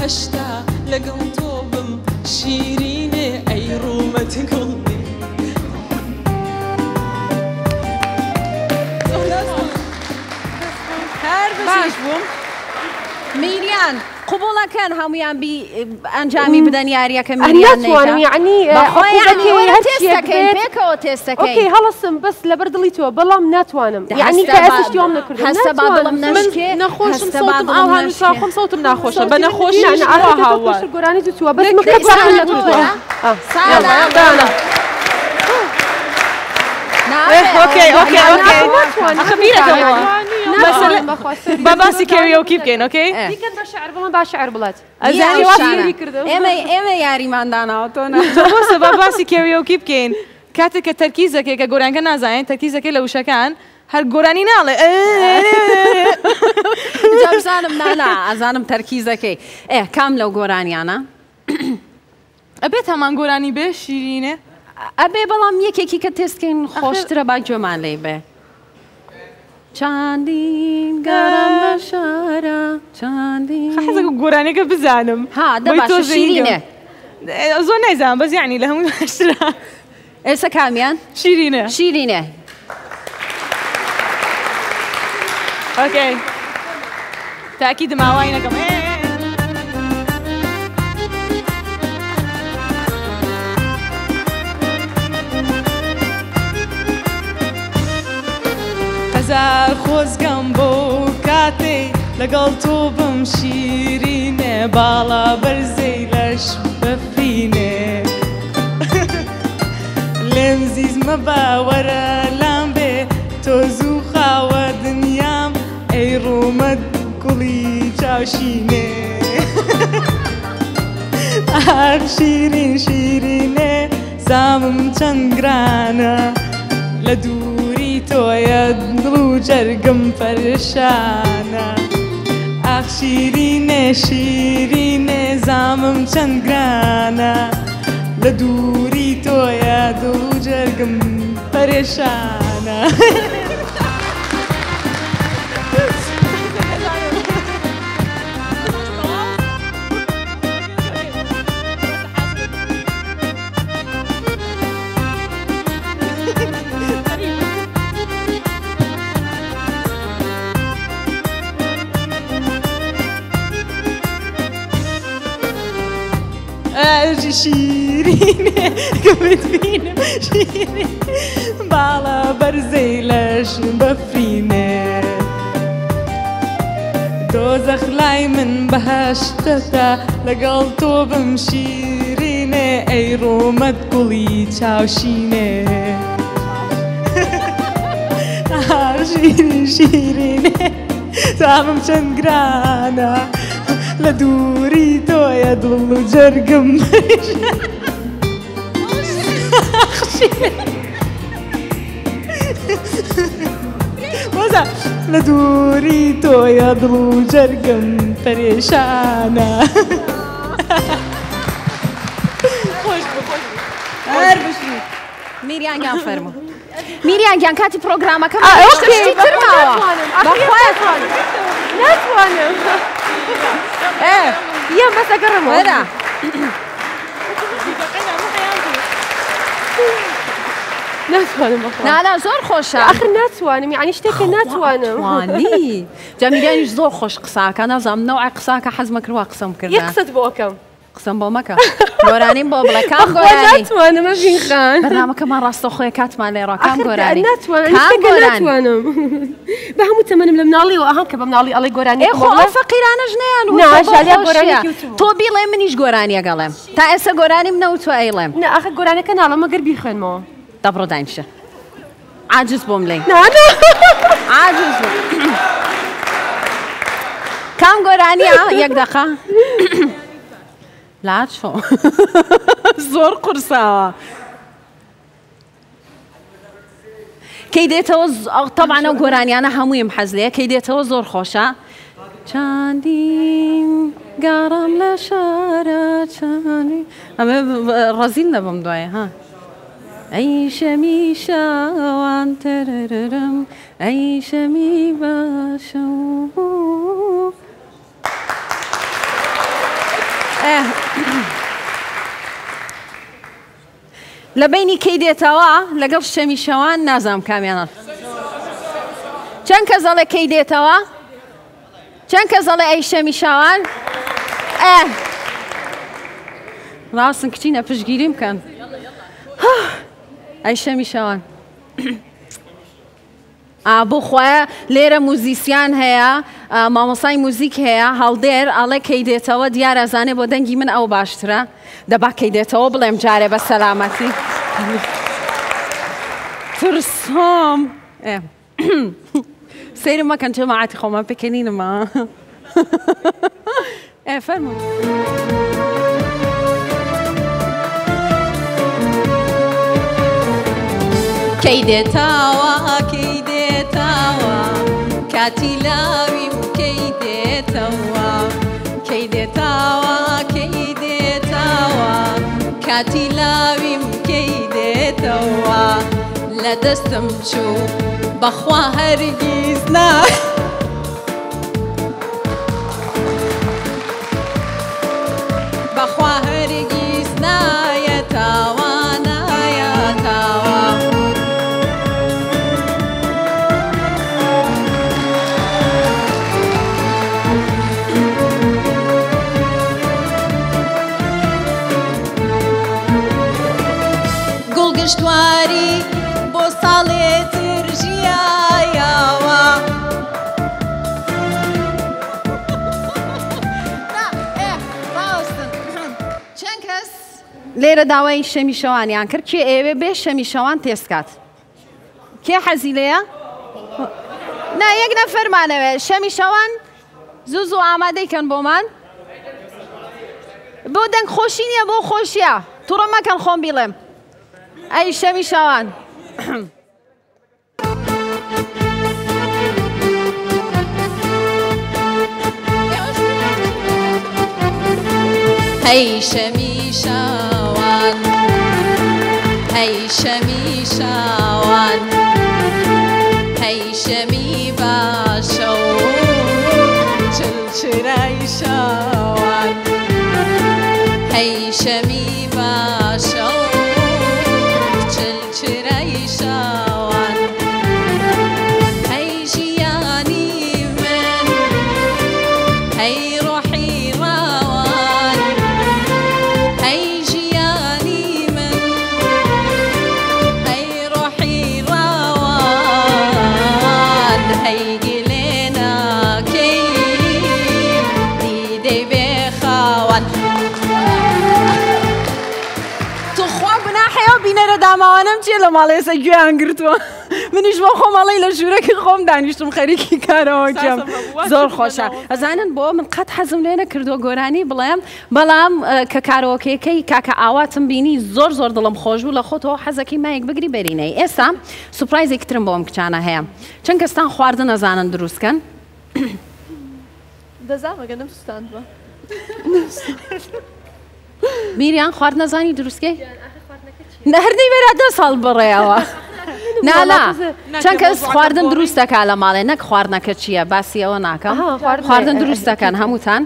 S2: هەشتا لەگەڵ تۆ بم شیرینێ ئەی ڕوومەت گوڵی
S1: باش بووم میریان قبوڵەکەن هەمویان بی ئەنجامی بدەن یاریەکە میریان
S5: ناتوانم یعنی
S1: تێستەکەین پێکەوە تێستەکەین
S5: ئۆکەی هەڵەسم بەس لەبەر دڵی تۆ بەڵام ناتوانم یعنی کە ئێستیۆم نەکردم
S1: هەستە با دڵم نەشکێ
S7: نەخۆشم سەوتم ئاو هەنووسا خۆم سەوتم ناخۆشە بە نەخۆشی
S5: هاوار گۆرانی تووە بەس
S8: اوكي اوكي اوكي خبيره باباسي كاريوكي بكين اوكي
S5: دیکە بە شعر بڵم با شعر بڵات
S1: ئەزانی وافری کردم ئێمە ئێمە یاریمانداناوە تۆ
S8: بۆسە باباسی کاريوكي بکەین کاتێک کە تەرکیزەکەی کە گۆرانکە نازانین تەرکیزەکەی لە وشەکان هەر گۆرانی ناڵێ
S1: جابزانم نانا ئەزانم تەرکیزەکەی ئێ کام لەو گۆرانیانە
S8: ئەبێت هەمان گۆرانی بێ شیرینێ
S1: ئەبێ بەڵام یەکێکی کە تێستکەین خۆشترە با گوێمان لێ بێ چاندین گەرم لە شارە چاندین
S8: حەزەکە گۆرانێکە بزانم
S1: ها دەباشە شیرینێ
S8: زۆر نایزانم بەس یعنی لە هەمووی باشترە
S1: ئێستا کامیان
S8: شیرینە
S1: شیرینێ
S8: اوكي تأكيد ماوينكم هزار خۆزگەم بۆ کاتێ لەگەڵ تۆ بم شیرینێ باڵا بەرزەی لەش بەفرینێ لێم زیزمە باوەرە لام بێ تۆ زوو خاوە دنیام ئەی ڕوومەت گوڵی چاوشینێ ئاخ شیرین شیرینێ زامم چەند گرانە لە دووری تۆیە دڵ و جەرگم پەرشانە ئاخ شیرینێ شیرینێ زامم چەند گرانە لە دووری تۆیە دڵ و جەرگم پەرێشانە ئەژی شیرینێ کە بتبینم شیرین باڵا بەرزەی لەش بەفرینێ دۆزەخ لای من بەهەشتەتە لەگەڵ تۆ بم شیرینێ ئەی ڕوومەت گوڵی چاوشینێ شیرین شیرینێ زامم چەند گرانە لە دووری تۆیە دڵ و جەرگم وەزە لە دووری تۆیە دڵ و جەرگم پەرێشانە خۆش هەر بشی
S1: میریان گیان فەرموو میریان گیان کاتی پرۆگرامەکەم شتی تر ماوە
S5: ناتوانم یەم بەس ئەگەڕمەوە
S1: وەرە
S5: ناتوانم
S1: نانا زۆر خۆشە
S5: آخر ناتوانم یعنی شتێکە ناتوانم
S1: وانی جا میریانیش زۆر خۆش قساکە نازانم نەوعی قساکە حەزمە کردووە قسەم کرد
S5: یەک قسەت بۆ ئەکەم
S1: قسەم بۆ مەکە گۆرانیم بۆ بڵێ کام گۆرانی
S5: ناتوانم ئەڤین خان
S1: بەرنامەکەمان ڕاستەخۆیە کاتمان لێڕا کام گۆرانی
S5: ناتوانم ناتوانم بە هەموو تەمەنم لە مناڵی و ئەها کە بە مناڵی ئەڵێ گۆرانی
S1: ئێ خۆ ئەو فەقیرانەش نەیان
S5: ناژالیا گۆرانی
S1: تۆ بیڵێ منیش گۆرانیە گەڵێم تا ئێستا گۆرانیم نەوتوە ئەیڵێم
S5: نە ئەخە گۆرانەکە ناڵە مەگەر بیخوێنمەوە
S1: دەبڕۆ دانیشە عاجز بۆم لێ عاجز کام گۆرانیە یەک دەقە لاچۆ زۆر قورساوە کەی دێتەوە تەبعا ئەو گۆرانیانە هەموویم حەز لێ کەی دێتەوە زۆر خۆشە چاندین گەڕام لە شارە چاندین ئەمە ڕەزیل نەبم دوایە ها ئەی شەمی شاوان تەرەرەرەم ئەی شەمی باشە لە بینی کەی دێتەوە لەگەڵ شەمی شەوان نازام کامیانە چەند کەس دەڵێ کەی دێتەوە چەند کەس دەڵێ ئەی شەمی شەوان ئێ ڕاستن کچینە پشتگیری بکەن ئەی شەمی شەوان بۆ خۆیە لێرە موزیسیان هەیە مامۆسای موزیک هەیە هەڵدێر ئەڵێ کەی دێتەوە دیارە زانێ بۆ دەنگی من ئەو باشترە دەبا کەی دێتەوە بڵێم جارێ بە سەلامەتی ترسام سەیرم مەکەن جەماعەتی خۆمان پێکەنینمە ئێ فەرمووی
S2: کەی دێتاوە کەی دێتاوە کاتی لاویم کەی دێتەوە کەی دێتاوە کەی دێتاوە کاتی لاویم کەی دێتەوە لە دەستم چوو بەخوا هەرگیز نا بەخوا هەرگیز نایەتاوە نایەتاوە گوڵگشتواری بۆ ساڵێتر ژیایەوە
S1: چەند کەس لێرە داوای شەمی شەوانیان کرد کێ ئێوێ بێ شەمی شەوان تێسکات کێ حەزی لێیە؟ نا یەک نەفەرمانەوێ شەمی شەوان زوو زوو ئامادەیکەن بۆمان بۆ دەنگ خۆشی نییە بۆ خۆشیە تووڕە مەکەن خۆم بیڵێم ئەی شەمی شەوان
S2: هەی شەمی شەوان هەی شەمی شەوان هەی شەمی باشە و چلچرای شەوان هەی شەمی باشە و چلچرای شەوان هەی ژیانی من هەی ڕۆحی ڕاوان هەی ژیانی من هەی ڕۆحی ڕاوان هەی گلێناکەی دیدەی بێخاوان
S1: بینەرە داماوانم چیە لە ماڵی ئێستا گوێیان گرتووە منیش بۆ خۆمەڵی لە ژوورەکی خۆم دانیشتم خەریکی کارەوەکەم زۆر خۆشە ئەزانن بۆ من قەت حەزم لێ نەکردووە گۆرانی بڵێم بەڵام کە کارەوەکەکەی کاکە ئاواتم بینی زۆر زۆر دڵم خۆش بوو لە خۆتەوە حەزەکەی مایەک بگری بەرینەی ئێستا سوپرایزێکترم بۆم کچانە هەیە چەند کەستان خواردن ئەزانن دروستکەن
S9: دەزانمەگە نەمسوستاندوە
S1: میریان خوارد نەزانی دروستکەی نەهردەی وێرا دە ساڵ بڕێەوە نالا چەند کەس خواردن دروست دەکا لە ماڵێ نەک خواردنەکە چییە باسی ئەوە ناکەم خواردن دروست دەکەن هەمووتان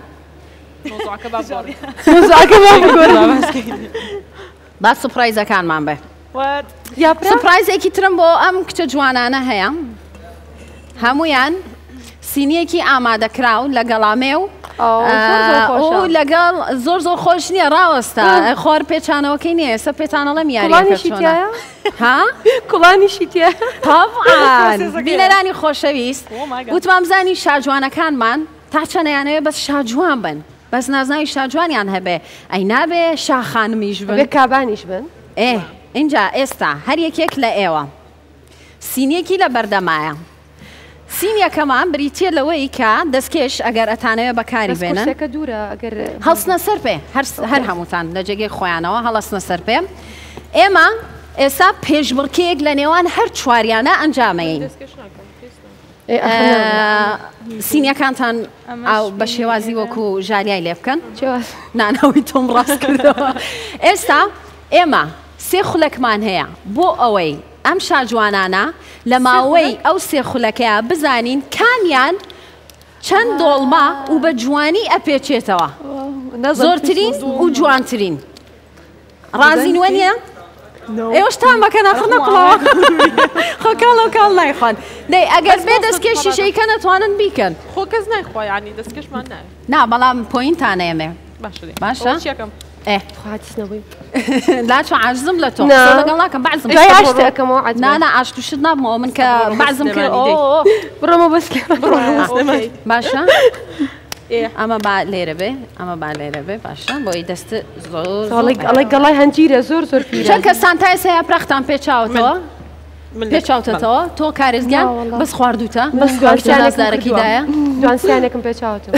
S1: با سوپرایزەکانمان بێ سوپرایزێکی ترم بۆ ئەم کچە جوانانە هەیە هەمویان سینیەکی ئامادەکراو لە گەڵامێ و لەگەڵ زۆر زۆر خۆش نییە ڕاوەستا خۆر پێچانەوەکەی نییە ئێستا پێتانەڵەم یاریشیە ها
S5: کوڵانیشیتە
S1: بینەرانی خۆشەویست وتمام زانی شاجوانەکانمان تا چەندیانەوێ بەس شاجوان بن بەس نازناوی شاجوانیان هەبێ ئەی نابێ شاخانمیش بن
S5: بێ کابانیش بن
S1: ئێ اینجا ئێستا هەر یەکێک لە ئێوە سینیەکی لە بەردەمایە سینیەکەمان بریتە لەوەی کە دەستکێش ئەگەر ئەتانەوێ بەکاری بێنن هەڵسنە سەر پێ هەر هەمووتان لە جێگەی خۆیانەوە هەڵەسنە سەر پێ ئێمە ئێستا پێشبڕکەیەک لە نێوان هەر چواریانە ئەنجامەین سینیەکانتان بە شێوازی وەکو ژالیای لێ بکەن نانەوەی تۆم ڕاست کردەوە ئێستا ئێمە سێ خولەکمان هەیە بۆ ئەوەی ئەم شاجوانانە لە ماوەی ئەو سێ خولەکەیە بزانین کامیان چەند دۆڵما و بە جوانی ئەپێچێتەوە زۆرترین و جوانترین ڕازین وەنیە؟ ئێوەش تامەکە ناخڕنە قڵاوە خۆ کاڵ و کاڵ نایخوان دەی ئەگەر بێ دەستکێشی شەیکە نەتوانن بیکەن
S7: خۆ کەس نایخوا ینی دەستکەشمان نایە
S1: نا بەڵام پۆینتانەیەمێ باشە؟ ئێ لاچ عجزم لە تۆ لەگەڵ ناکەم بەعزم نانا ئاشت و شت نابمەوە من کە بەعزم کرد
S5: بڕۆمە بەسکە
S1: باشە؟ ئەمە با لێرە بێ ئەمە با لێرە بێ باشە بۆی دەست
S5: ئەڵی گەڵای هەنجیرە زۆر زۆر
S1: چەند کە سانتایس هەیە پرەختان پێچاوتەوە پێچاوتەوە تۆ کارێزگیان بەس خواردوتە بەسدارەکەیدایە
S5: جوانسیانێکم پێچاوتە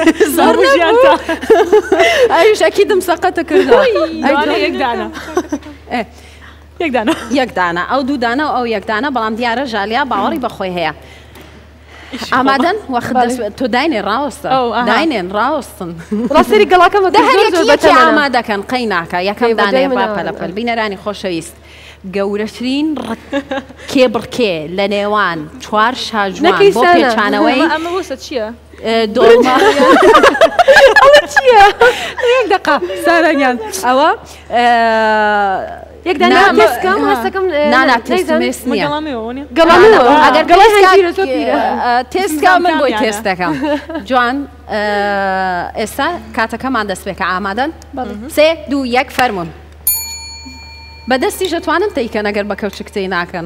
S1: ئەوشەکی دم سەقەتە کردەوە
S8: یەکدانە یەکدانە
S1: یەکدانە ئەو دوودانە و ئەو یەکدانە بەڵام دیارە ژالیا باوەڕی بەخۆی هەیە ئامادەن وەخت تۆ داینێ ڕاوەستە داینێن ڕاوەستن
S5: ڕاستەری گەڵاکەم
S1: هەرێکی ئامادەکەن قەی ناکە یەکەم دانەیە با پەلەپەل بینەرانی خۆشەویست گەورەترین کێبڕکێ لە نێوان چوار شاجوان بۆ پێچانەوەی
S8: ئەمە وسە چییە؟
S1: دۆڵما
S5: ئەوە چییە؟
S1: یەک دقا سارەنیان ئەوە
S5: یەکدانا تێستکەم هەستەکەم
S1: نانا تێست نییە
S5: ئەگەر گەڵای هەنجیرە زۆر پیرە
S1: تێستکە من بۆی تێستەکەم جوان ئێستا کاتەکەمان دەست پێکە ئامادەن سێ دوو یەک فەرمونون بەدەستی دەتوانن تەیکەن ئەگەر بە کەوچکتەی ناکەن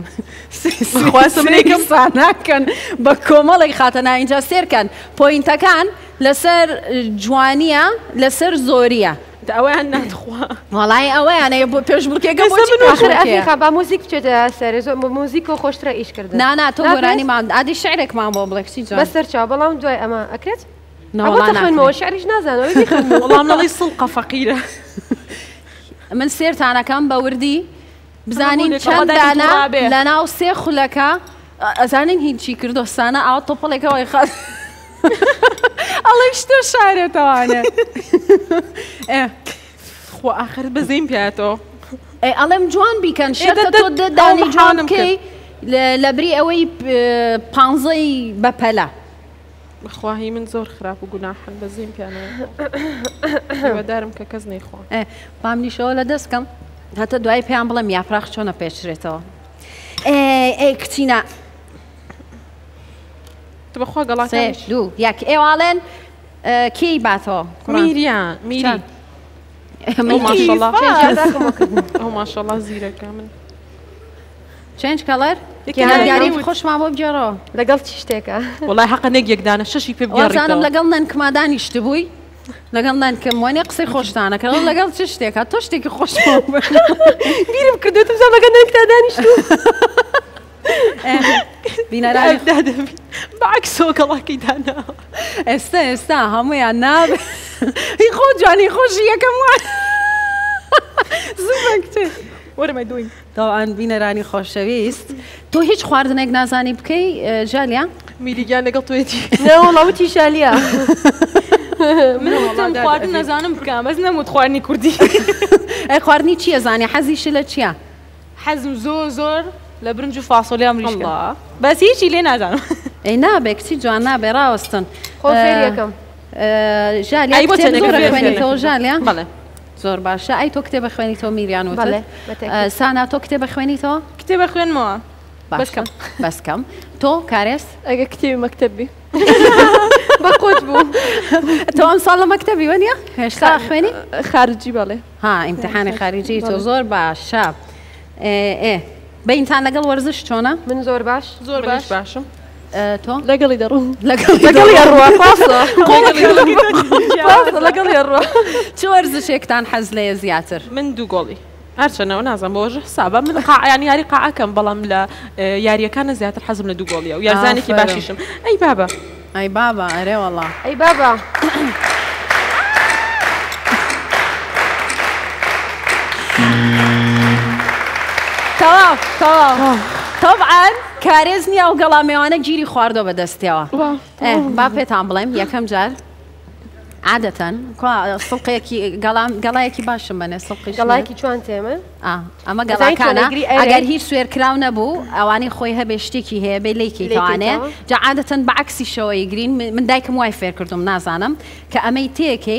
S1: سا ناکەن بە کۆمەڵی خاتەنا اینجا سێرکەن پۆینتەکان لەسەر جوانیە لەسەر زۆریە
S7: ئەویان ناتخوا
S1: وەڵای ئەوەیانەیە بۆ پێشبڕکێکە
S5: ئەخر با موزیک بچێتە سەر زۆر موزیک و خۆشترە ئیشکردن
S1: نانا تۆ گۆرانی مام ئادی شعرێکمان بۆ بڵێکسی جوان
S5: بەسەر چاو بەڵام دوای ئەمە ئەکرێت خوێنمەوە شعریش نازانەوە
S7: وەڵام نەڵی سڵقە فەقیرە
S1: من سێرتانەکەم بە وردی بزانین چەند دانا لە ناو سێ خولەکە ئەزانین هیچی کردۆستانە ئاوا تۆپڵێکەوەی خات ئەڵێ شتە شارێتەوانێ
S7: خۆ ئاخر بەزەیم پیاتەوە
S1: ئەڵێم جوان بیکەن شێتە تۆ دانی جوان بکەی لە بری ئەوەی پانزەی بەپەلە
S7: بەخواهی من زۆر خراپ و گوناحن بەزەیم پیانەوەدارم کە کەس نەیخوا
S1: پامنیشەوە لە دەستکەم هەتە دوای پێیان بڵێم یافراخ چۆنە پێچرێتەوە ئەی کچینە
S7: بەخوا گەڵاکە
S1: دوو یەک ئێواڵێن کێی باتەوە
S7: میریان میری ماشەڵڵا زیرەکە من
S1: چێنج کەڵەر یاری خۆشمان بۆ بجێڕەوە
S5: لەگەڵ چی شتێکە
S7: وڵای حەقە نێک یەکدانە شەشی پێ
S1: بگەڕێتەوە لەگەڵ نانکمادانی شت بووی لەگەڵ نانکەم وانێ قسەی خۆشتانە کە لەگەڵ چ شتێکە تۆ شتێکی خۆش
S5: بیرم کردوتم زە لەگەڵ نانکتادانی شت
S1: بینەرانی
S7: دادەبی باکسۆ گەڵاکەی دانا
S1: ئێستا ئێستا هەمویان نابێ هی خۆ جوانی خۆشی یەکەم وان زوو کتێ
S7: وەرمە دوین
S1: داوان بینەرانی خۆشەویست تۆ هیچ خواردنێک نازانی بکەی ژالیا
S7: میریگیان لەگەڵ توێتی
S5: نەوەڵاوتی شالیا
S8: من خواردن نەزانم بکەم بەس نەموت خواردنی کوردی
S1: ئەی خواردنی چییە زانی حەزیش لە چییە
S8: حەزم زۆر زۆر لە برنج و فاسۆلی ئەمریکا بەس هیچی لێ نازانم
S1: ئەی نابێ کچی جوان نابێ ڕاوەستن
S5: خۆ فێر یەکەم
S1: ژالیا خوێنیتەوە ژالیا بەڵێ زۆر باشە ئەی تۆ کتێبە خوێنیتەوە میریان و سانا تۆ کتێبە خوێنیتەوە
S8: کتێبە خوێنمەوە
S1: بەسکەم بەسکەم تۆ کارێس
S9: ئەگە کتێبی مەکتەبی
S5: بەقۆت بوو
S1: تۆ ئەم ساڵ لە مەکتەبی وەنیە هێشتا خوێنی
S9: خارجی بەڵێ
S1: ها ئیمتحانی خارجی تۆ زۆر باشە ئێ بەینتان لەگەڵ وەرزش چۆنە
S5: من زۆر باش
S7: زۆر باش باشم
S1: تۆ
S9: لەگەڵی دەڕوم
S5: لەگەڵی ئەڕوا پاسە لەگەڵی ئەڕوا
S1: چ وەرزشێکتان حەز لێە زیاتر
S7: من دوو گۆڵی هەرچەنەوە نازم بۆژە حسابە من قاعیان یاری قاعەکەم بەڵام لە یاریەکانە زیاتر حەزم لە دوو گۆڵیە و یارزانێکی باشیشم ئەی بابە
S1: ئەی بابە ئەرێ وەڵا
S5: ئەی بابە
S1: تەواو تەواو طبعا کارێز نییە و گەڵامێوانە گیری خواردۆ بەدەستیەوە با پێتان بڵێم یەکەم جار عادەتەن سڵقەیەکی گەڵایەکی باشم بنێ سڵقی
S5: گەڵایەکی چوان تێمە
S1: ئەمە گەڵاکانە ئەگەر هیچ سوێر کراو نەبوو ئەوانەی خۆی هەبێ شتێکی هەیە بێ لێکی توانێ جا عادەتەن بەعکسی شەوەی گرین من دایکم وای فێر کردم نازانم کە ئەمەی تێکەی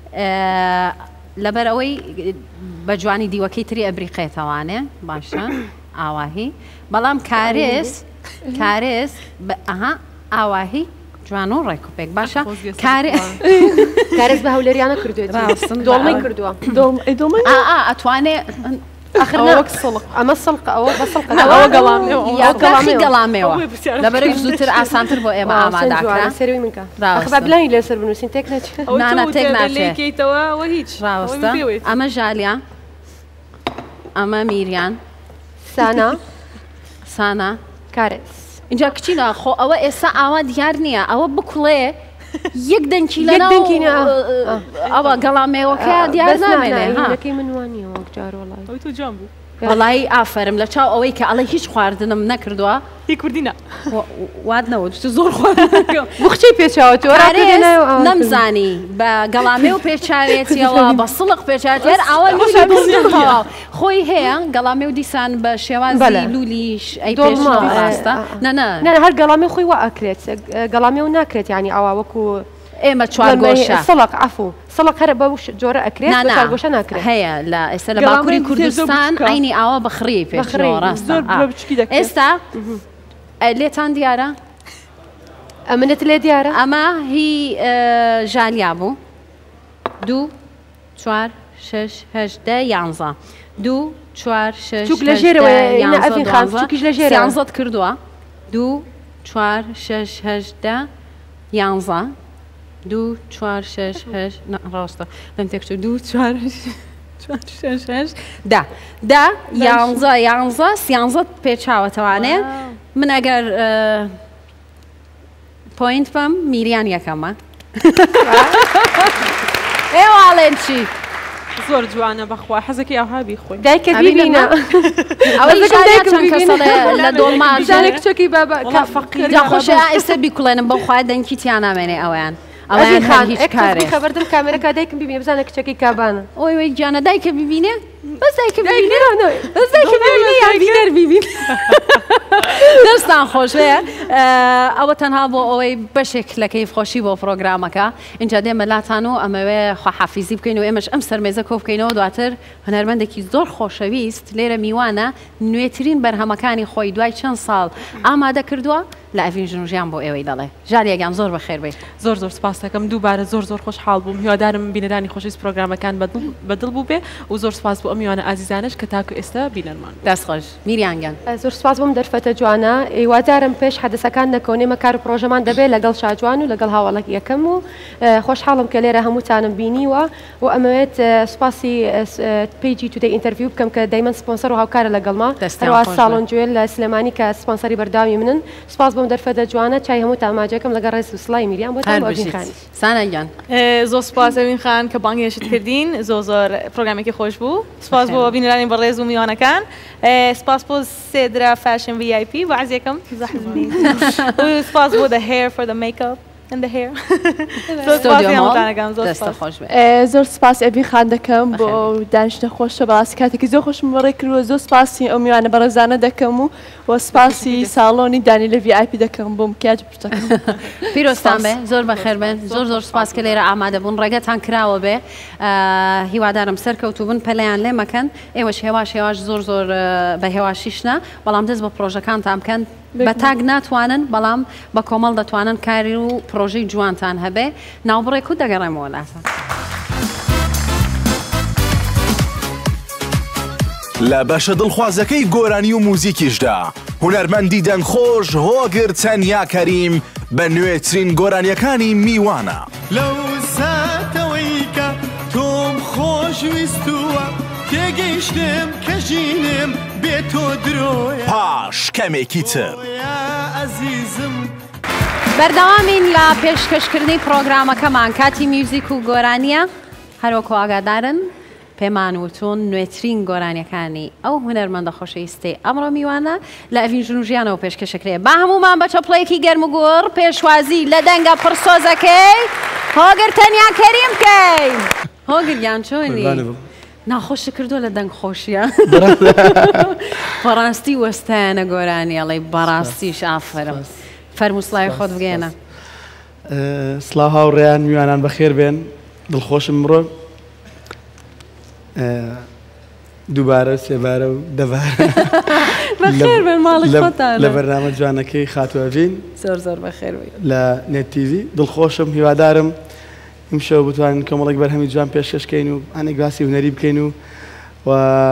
S1: لەبەر ئەوەی بە جوانی دیوەکەی تری ئەبریقێتەوانێ باشە ئاواهی بەڵام کارێز کارێز ئەها ئاواهی جوان و ڕێکوپێک باشە
S5: کارێز بە هەولێریانە کردوێت دۆڵمەی کردووە
S1: ئەتوانێ
S5: ئەمە سڵق ئەوە بە سڵق
S1: گەڵامی گەڵامەوە لەبەرەی زووتر ئاسانتر بۆ ئێمە ئامادەکرا
S5: سەروی منکە بلانی لێسەر بنووسین تێک نەچێت
S1: نانە تێک
S8: ناچێتەوە هیچ
S1: ڕاوەستە ئەمە ژالیا ئەمە میریان
S5: سانا
S1: سانا
S5: کارێز
S1: اینجا کچینە خۆ ئەوە ئێستا ئاوا دیار نییە ئەوە بکوڵێ یەک دەنکی لە ئەوە گەڵامێوەکە دیار نامێنێ
S5: من وانیەوە جارۆڵای
S8: تو جام بوو
S1: وەڵایی ئافرم لە چاو ئەوەی کە ئەڵێ هیچ خواردنم نەکردووە
S8: هی کوردینە
S1: وادنەوە زۆر
S5: بخچی پێچاوە تۆ
S1: نەمزانی بە گەڵامێ و پێچاوێتیەوە بە سڵق پێچاتێر ئەوە خۆی هەیە گەڵامێ و دیسان بە شێوازی لولیش ئەی پێشڕاستە
S5: نە هەر گەڵامێ خۆی وا ئەکرێت گەڵامێ و ناکرێت ینی ئەوە وەکو
S1: ئێمە چوارگۆشە
S5: سڵق عفو سڵق هەر بە جۆرە ئەکرێت چوارگۆشە ناکرێت
S1: هەیە لە ئێستا لە باکووری کوردستان عینی ئاوا بەخڕی پێشڕۆ ڕاستە ئێستا لێتان دیارە
S5: ئەمنێت لێ دیارە
S1: ئەمە هی ژالیا بوو دوو چوار شش هەشت دە یانزە دوو چوار شش
S5: لە ژێرەوە
S1: یانزەت کردووە دوو چوار شش هەشت دە یانزە دوو چوار شش هەشت ڕاستە لەم تێکچ دوو چوار شش هەشت دا دا یانزە یانزە سیانزەت پێچاوەتەوانێ من ئەگەر پۆینت بم میریان یەکەمە ئێواڵێن چی
S7: زۆر جوانە بەخوا حەزەکەی ئەوها بیخۆی
S5: دایکە ببینە
S1: لە دۆڵماژانێک
S5: کچێکی بابا
S1: خۆشی ئێستا بیکوڵێنم بەو خوای دەنکی تیان نامێنێ ئەویان ئەویان هیچ کارێ
S5: خەبەردم کامێرەکە دایکم ببینێ بزانە کچێکی کابانە
S1: ئەوی وی گیانە دایکە ببینێ بەس دایکە ببینێ بەس دایکە ببینێ یان بینەر ببین دەستان خۆشەیە ئەوە تەنها بۆ ئەوەی بەشێک لە کەیفخۆشی بۆ پرۆگرامەکە اینجا دێمە لاتان و ئەمەوێ خواحافیزی بکەین و ئێمەش ئەم سەرمێزە کۆ بکەینەوە دواتر هەنەرمەندێکی زۆر خۆشەویست لێرە میوانە نوێترین بەرهەمەکانی خۆی دوای چەند ساڵ ئامادە کردووە لە ئەڤین ژنوژیان بۆ ئێوەی دەڵێ ژاریەگەم زۆر بەخێر بێت
S7: زۆر زۆر سپاس دەکەم دووبارە زۆر زۆر خۆشحاڵ بووم هیوادارم بینەرانی خۆشەویست پرۆگرامەکان بەدڵ بوو بێ و زۆر سپاس بۆ ئەم میوانە ئازیزانش کە تاکو ئێستا بینەرمان
S1: دەستخۆش میریانگەن
S5: زۆر سپاس بۆم دەرفەتە جوانە هیوادارم پێش حەدەسەکان نەکەونێمە کار و پرۆژەمان دەبێت لەگەڵ شاجوان و لەگەڵ هاوڵێک یەکەم و خۆشحاڵم کە لێرە هەمووتانم بینیوە و ئەمەوێت سوپاسی پیجی تو دەی ئینتەرویو بکەم کە دایمەن سپۆنسەر و هاوکارە لەگەڵما هەروە ساڵۆن جوێل لە سلێمانی کە سپۆنسەری بەرداوی منن سپاس بۆم دەرفەتە جوانە چای هەموو تاماجەکەم لەگەڵ ڕێز و سڵای میریان بۆ تاخانی
S1: سانەگیان
S8: زۆر سپاس ئەوین خان کە بانگێشت کردین زۆر زۆر پرۆگرامێکی خۆش بوو سپاس بۆ بینەرانی بەڕێز و میوانەکان سپاس بۆ سێدرا فاشن وی آی پی وعزیەکەم زەحمەتی سپاس بۆ the hair for the makeup and the hair
S9: زۆر سپاس ئەبی خان دەکەم بۆ دانیشتە خۆشە بەڕاستی کاتێکی زۆر خۆشم بەڕێ کردووە زۆر سپاسی ئەو میوانە بەڕێزانە دەکەم و وە سپاسی ساڵۆنی دانی لە وی آی پی دەکەم بۆم کاج پرتەکەم
S1: پیرۆستان بێ زۆر بەخێر بێن زۆر زۆر سپاس کە لێرە ئامادە بوون ڕێگەتان کراوە بێ هیوادارم سەرکەوتو بن پەلیان لێ مەکەن ئێوەش هێواش هێواش زۆر زۆر بە هێواشیشنە بەڵام دەست بە پرۆژەکانتان بکەن بە تاگ ناتوانن بەڵام بە کۆمەڵ دەتوانن کاری و پرۆژەی جوانتان هەبێ ناوبڕێک و دەگەڕێمەوە لاتە
S3: لە بەشە دڵخوازەکەی گۆرانی و موزیکیشدا هونەرمەندی دەنگخۆش هۆگر چەنیا کەریم بە نوێترین گۆرانیەکانی میوانە
S2: لەو ساتەوەی کە تۆم خۆشویستووە تێگەیشتم کە ژینم بێ تۆ درۆیە
S3: پاش کەمێکی تر
S2: ئەزیزم
S1: بەردەوامین لە پێشکەشکردنی پرۆگرامەکەمان کاتی میوزیک و گۆرانیە هەروەکو ئاگادارن پێمان وتون نوێترین گۆرانیەکانی ئەو هونەرمەندە خۆشەویستی ئەمڕۆ میوانە لە ئەڤین ژنوژیانەوە پێشکەشەکرێ با هەمومان بە چەپڵەیەکی گەرم و گۆڕ پێشوازی لە دەنگە پڕسۆزەکەی هۆگر تەنیا کەریم بکەین هۆگریان چۆنی ناخۆش کردو لە دەنگ خۆشیە بەڕاستی وەستایانە گۆرانی ئەڵێ بەڕاستیش ئافرم فەرمووسڵای خۆت بگێنە
S6: سڵاو هاوڕێیان میوانان بەخێر بێن دڵخۆشم بڕۆ دووبارە سێبارە و دەبارە
S1: بەخێر بن ماڵی خۆتانە
S6: لە بەرنامە جوانەکەی خاتوەڤین
S1: زۆر زۆر بەخێر بی
S6: لە نێت تیڤی دڵخۆشم هیوادارم ئیمشەوە بتوانین کۆمەڵێک بەرهەمی جوان پێشکەشکەین و ئەنێک باسی هونەری بکەین و و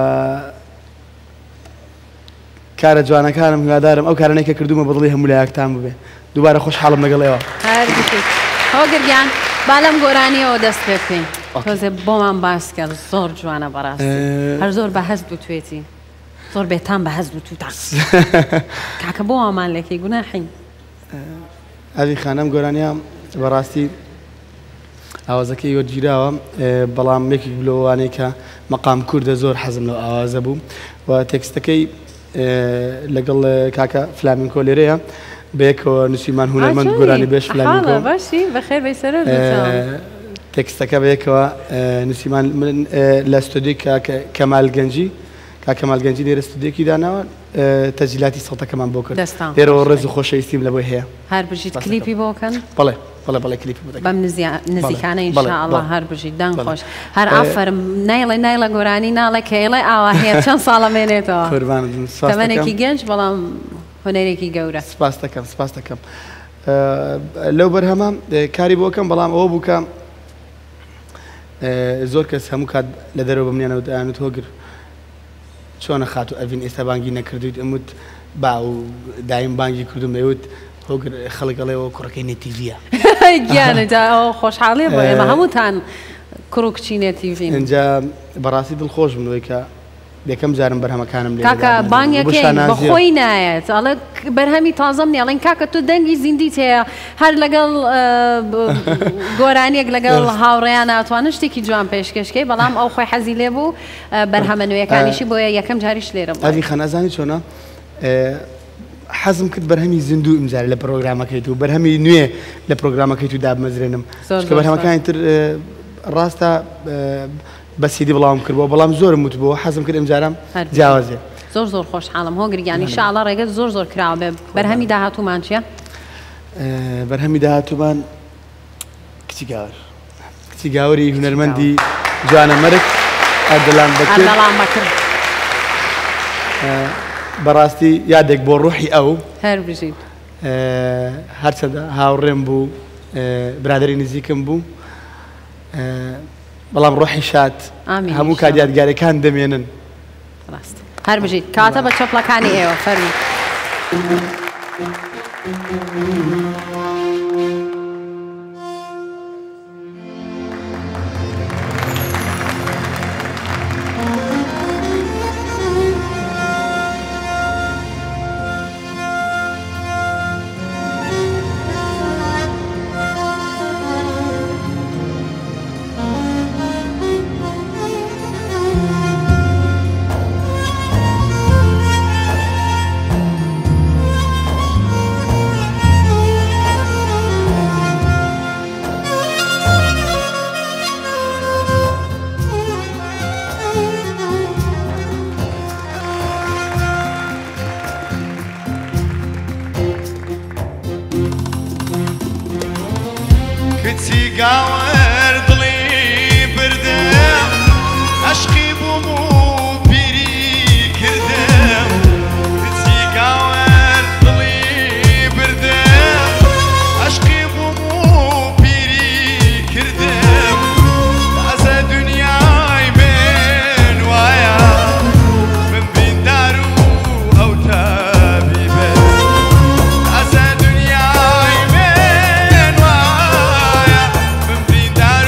S6: کارە جوانەکانم هیوادارم ئەو کارانەی کە کردومە بەدڵی هەموو لایەکتان ببێ دووبارە خۆشحاڵم لەگەڵێەوە
S1: ئەوە گرگیان با لەم گۆرانیەوە دەست پێ بکەین تۆزێ بۆمان باس کرد زۆر جوانە بەڕاستی هەر زۆر بەهەست بوو توێتی زۆر بێتان بەهەست بوو تووتان کاکە بۆ ئەمان لێکی گوناحین
S6: ئەوی خانەم گۆرانیا بەڕاستی ئاوازەکەی وەرگیراوە بەڵام یەکێک لەوانەیە کە مەقام کووردە زۆر حەزم لەو ئاوازە بوو و تێکستەکەی لەگەڵ کاکە فلامینکۆ لێرەیە بەیەکەوە نووسیمان هونەرمەند گۆرانی بێش فلامینکۆ
S1: باشی بەخێر بەسەر
S6: تێکستەکە بەیەکەوە نووسیمان لە ستودیۆی کەمال گەنجی کاکەمال گەنجی لێرە ستودیۆکی داناوە تەجیلاتی سەڵتەکەمان بۆ کرد لێرەوە ڕێز و خۆشەویستیم لە بۆی هەیە
S1: هەر بژیت کلیپی بۆکەن
S6: بەڵێ بەڵێ بەڵێ کلیپی بۆ
S1: بەم نزیکانە ئینشاءڵڵا هەر بژیت دەنگ خۆش هەر ئافەرم نایڵێ نایڵە گۆرانی ناڵێ کەیڵێ ئاوا هەیە چەند ساڵە مێنێتەوە تەمەنێکی گەنج بەڵام هۆنەرێکی گەورە
S6: سپاس دەکەم سپاس دەکەم لەو بەرهەمە کاری بۆکەم بەڵام ئەوە بووکە زۆر کەس هەموو کات لە دەرەوە بمنیانەوە دەیانوت هۆگر چۆنە خات و ئەڤین ئێستا بانگی نەکردویت ئەموت با و دایم بانگی کردم دەیوت هۆگر خەڵکەڵێەوە کوڕەکەی نێتیڤە
S1: گیانە ئەو خۆشحاڵێ بۆ ئێمە هەمووتان کوڕ و کچی نێتیڤین
S6: اینجا بەڕاستی دڵخۆش بنەوەی کە یەکەم جارم بەرهەمەکانم لێ
S1: کاکە بانگەکەی بەخۆی نایەت ئەڵێ بەرهەمی تازەم نیە ئەڵێن کاکە تۆ دەنگی زیندیت هەیە هەر لەگەڵ گۆرانیەک لەگەڵ هاوڕێیان ناتوانن شتێکی جوان پێشکەشکەی بەڵام ئەو خۆی حەزی لێ بوو بەرهەمە نوێیەکانیشی بۆیە یەکەم جاریش لێرە
S6: ئەوی خەنازانی چۆنە حەزم کرد بەرهەمی زیندوو ئیمزار لە پرۆگرامەکەیت و بەرهەمی نوێ لە پرۆگرامەکەیت و دابمەزرێنم چکە بەرهەمەکانی تر ڕاستە بەسیدی بڵاوم کردەوە بەڵام زۆرم وت بۆ حەزم کرد ئەمجارم جیاوازێ
S1: زۆر زۆر خۆشحاڵم هۆگرگیانی ئینشاءڵڵا ڕێگەت زۆر زۆر کراوە بێ بەرهەمی داهاتوومان چییە؟
S6: بەرهەمی داهاتوومان کچی گاور کچی گاوری هونەرمەندی جوانە مەرگ ئەردەڵام
S1: بەکرد
S6: بەڕاستی یادێک بۆ ڕوحی ئەو
S1: هەر بژیت
S6: هەرچەندە هاوڕێم بوو برادری نزیکم بوو بەڵام ڕۆحی شات هەموو کات یادگارەکان دەمێنن
S1: هەر بژیت کاتە بە چەپڵەکانی ئێوە فەرمی
S11: دار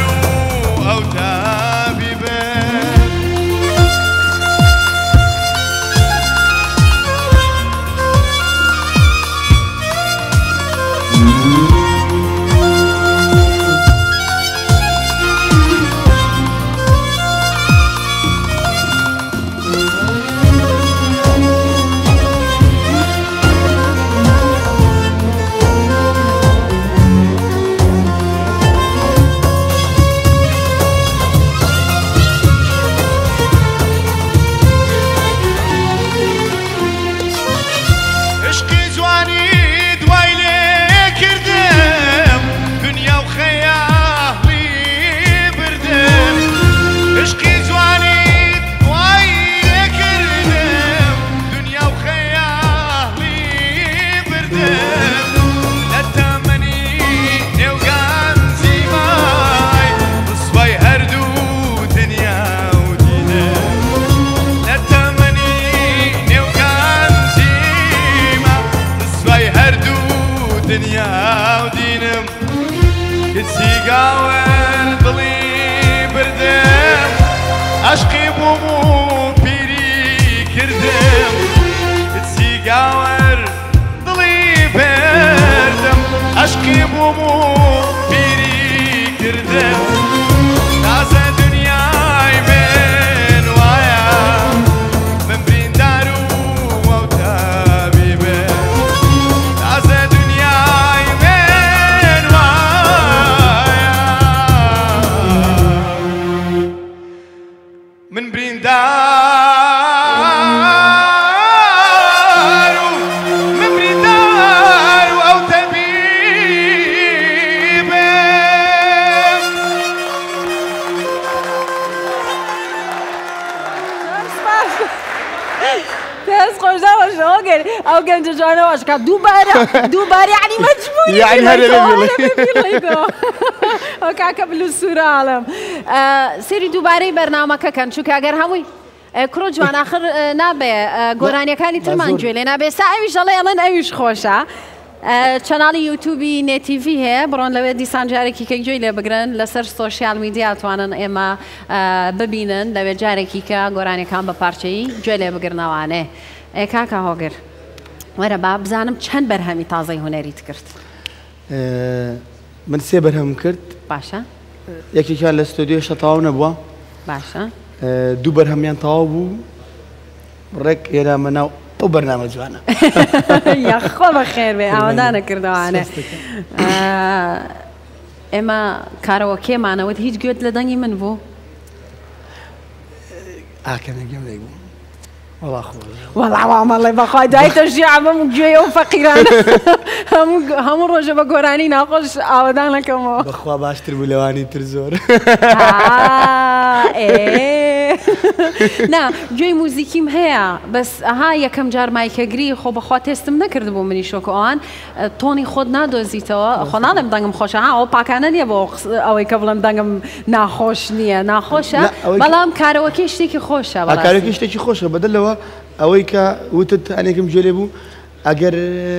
S11: گاور دڵی بردم عشقی بوو پیری کردم چی گاور دڵی بردم عشقی بوو پیری کردم تازە دنیای من وایە من بریندار و ئەو تابیبێ تازە دنیای من وایە من بریندار و من بریندار و ئەو تەبیبێ
S1: پێز خۆشداوە شۆگەر ئەو گەنجە جوانەوەشکە دووبارە دووبارە یعنی مەجبوری
S6: یعنی هەر لەبێ
S1: ئەو کاکە بلو سوورە سێری دووبارەی بەرنامەکەکەن چونکە ئەگەر هەمووی کرۆ جوان آخر نابێ گۆرانیەکانی ترمان گوێ لێ نابێ سا ئەویش دەڵێ ئەڵێن ئەویش خۆشە چەناڵی یوتیوبی نێتیڤی هەیە بڕۆن لەوێ دیسان جارێکی کە گوێی لێ بگرن لەسەر سۆشیال میدیا توانن ئێمە ببینن لەوێ جارێکی کە گۆرانیەکان بە پارچەی گوێ لێ بگرنەوانێ کاکە هۆگر وەرە با بزانم چەند بەرهەمی تازەی هونەریت کرد
S6: من سێ بەرهەم کرد
S1: باشە
S6: یەکێکیان لە ستۆدیۆشە تەواو نەبووە
S1: باشە
S6: دوو بەرهەمیان تەواو بوو ڕێک ئێرامە ناو ئەو بەرنامە جوانە
S1: یاخۆ بە خێر بێ ئاوادانە کردوانێ ئێمە کارەوە کێمانەوەت هیچ گوێت لە دەنگی من بوو
S6: ئاکەنەگەم لێ بوو
S1: وەڵاوامەڵێ بەخوای دایتە ژیعمەم گوێ و فەقیرانە هەموو ڕۆژە بە گۆرانی ناخۆش ئاوادانەکەمەوە
S6: بەخوا باشتر بوو لەوانی تر زۆر
S1: نا گوێی موزیکیم هەیە بەس ئەها یەکەم جار مایکەگری خۆ بەخوا تێستم نەکرد بوو منی شۆکە ئەوان تۆنی خۆت نادۆزیتەوە خۆ ناڵێم دەنگم خۆشە ها ئەو پاکانە نییە بۆ ئەوەی کە بڵم دەنگم ناخۆش نییە ناخۆشە بەڵام کارەوەکەی شتێکی خۆشە
S6: کارەکەی شتێکی خۆشە بەدڵەوە ئەوەی کە وتت ئەنێکم گوێ لێ بوو ئەگەر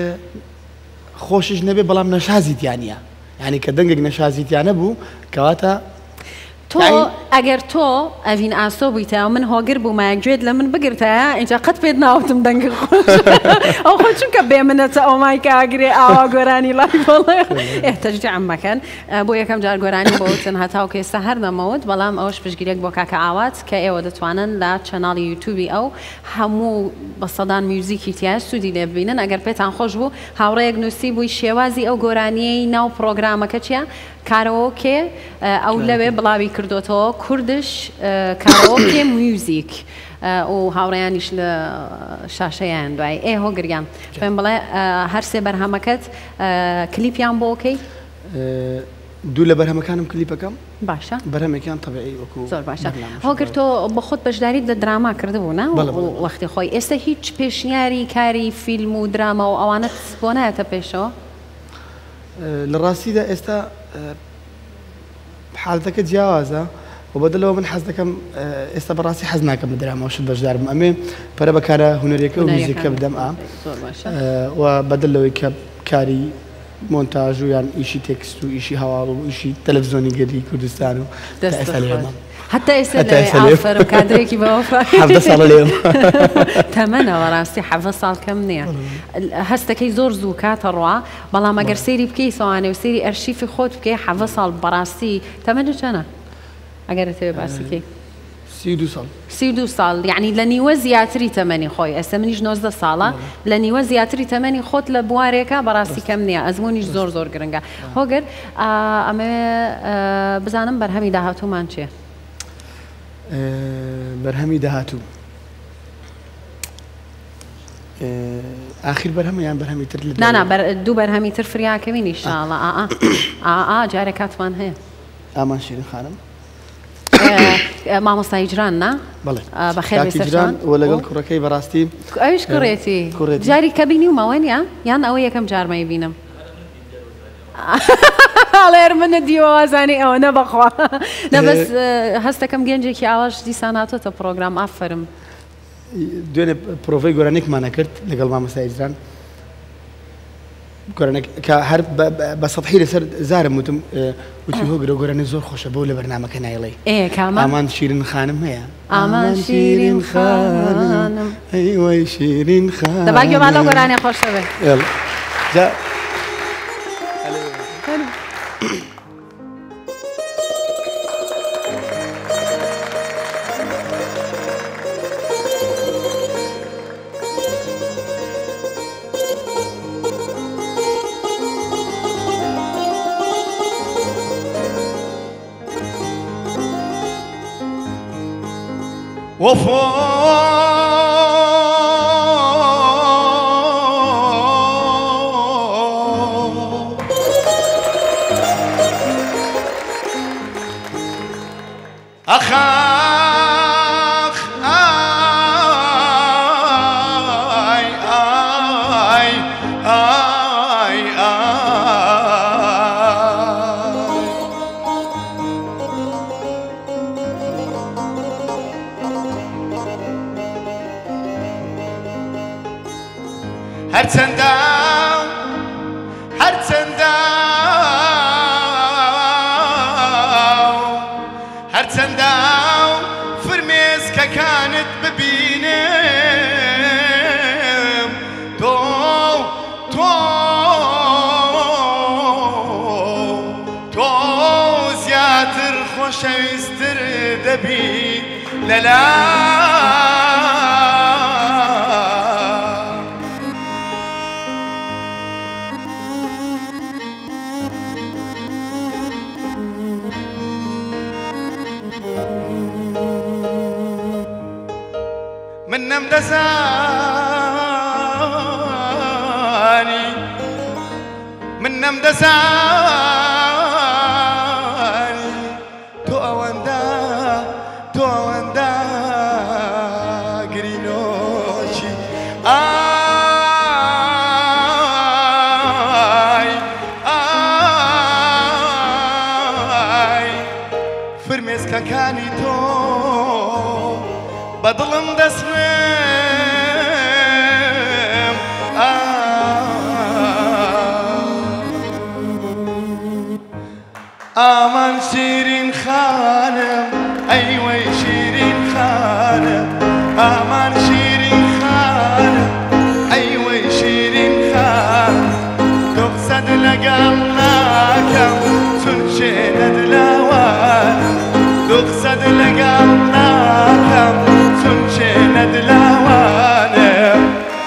S6: خۆشش نەبێ بەڵام نەشازیتیانە یعنی کە دەنگێک نەشازیتیانە بوو کەواتە
S1: تۆ ئەگەر تۆ ئەڤین ئاسۆ بوویتە من هۆگر بوو مایەک لە من بگرتە اینجا قەت پێت ناوتم دەنگ خۆش ئەو خۆ چونکە بێ منەتە ئەو مایکە ئاگرێ ئاوا گۆرانی لای بڵێ ئێتەجام مەکەن بۆ یەکەم جار گۆرانی بۆوتن هەتاو کە ئێستا هەر نەمەوت بەڵام ئەوش پشگیرێک بۆ کاکە ئاوات کە ئێوە دەتوانن لە چەناڵی یوتیوبی ئەو هەموو بە سەدان میوزیکی تیا سوودی لێ ببینن ئەگەر پێتان خۆش بوو هاوڕەیەک نووسی بووی شێوازی ئەو گۆرانیەی ناو پرۆگرامەکە چیە کارۆکێ ئەو لەوێ بڵاوی کردوتەوە کوردش کارۆکێ میوزیک و هاوڕێیانیش لە شاشەیان دوای ئێ هۆگریان پێم بڵێ هەر سێ بەرهەمەکەت کلیپیان بۆکەی
S6: دوو لە بەرهەمەکانم کلیپەکەم
S1: باشە
S6: بەرهەمێکیان تەبیعی وەکو
S1: زۆر باشە هۆگر تۆ بە خۆت بەشداریت لە دراما کردبوو نا وەختی خۆی ئێستا هیچ پێشنیاری کاری فیلم و دراما و ئەوانت بۆ نایەتە پێشەوە
S6: لە ڕاستیدا ئێستا حالەتەکە جیاوازە و بەدڵەوە من حەز دەکەم ئێستا بەڕاستی حەز ناکەم لە دراما وشت بەشدارم ئەمێ پەرە بەکارە هونەرێکە و میوزیکە بدەم ئا و بەدڵەوەی کە کاری مۆنتاژ و یان ئیشی تێکست و ئیشی هەواڵ و ئیشی تەلەڤیزۆنی گەلی کوردستان و
S1: حتى ئێستا کادرێکی بەوە تەمەنەوە ڕاستی حەڤە ساڵ کەم نییە هەستەکەی زۆر زوو کاتە ڕوا بەڵام ئەگەر سەیری بکەی سەوانێ و سەیری ئەرشیفی خۆت بکەی حەڤە ساڵ بەڕاستی تەمەنە چەنە ئەگەر تێ باسیکەی
S6: سی دو ساڵ
S1: سی دو ساڵ یعنی لە نیوە زیاتری تەمەنی خۆی ئێستا منیش نۆزدە ساڵە لە نیوە زیاتری تەمەنی خۆت لە بوارێکە بەڕاستی کەم نییە ئەزممویش زۆر زۆر گرنگە هۆگر ئەمە بزانم بەرهەمی داهاتوومان چییە؟
S6: بەرهەمی داهاتوو آخر بەرهەمە یان بەرهەمی تر
S1: نانا دوو بەرهەمی تر فریاکەوین ئینشاءڵڵا ئا جارێک کاتمان هەیە
S6: ئامان شیرین خانم
S1: مامۆستای جران نا بەخێر
S6: جران و لەگەڵ کوڕەکەی بەڕاستی
S1: ئەویش کوڕێتی جاری کە بینی و ماوەنیا یان ئەوە یەکەم جارمای بینم ئاڵێر منە دیوەوازانی ئەوە نەبەخوا نەبەس هەستەکەم گەنجێکی ئاواش دیسان هاتۆتە پرۆگرام ئافرم
S6: دوێنێ پرۆڤەی گۆرانێکمانە کرد لەگەڵ مامۆستای جران کە هەر بە سەحی لەسەر زارم وتم وتی هۆگرە گۆرانی زۆر خۆشە بۆ لە بەرنامەکە نایڵێ ئامان شیرین خانم هەیە
S1: ئامان شیرین خانم
S6: ئەیوەی شیرین خانم
S1: دەبا گوێمان لەو گۆرانی خۆشە بێ
S11: أخاخ آي آي آي هرچەندە هەرچەندە هەرچەندە فرمێسکەکانت ببینم تۆ تۆ تۆ زیاتر خۆشەویستتر دەبی لەلا منم دەزانی منم دەزانی تۆ ئەوەندە تۆ ئەوەندە گرینۆکی ئای ئای فرمێسکەکانی تۆ بەدڵم دەسوێم ئامان شیرین خانم ئەیوەی شیرین خانم ئامان شیرین خانم ئەیوەی شیرین خانم تۆ قسەت لەگەڵ ناکەم چون شێنە دلاوانم تۆ قسەت لەگەڵ ناکەم چون شێنە دلاوانم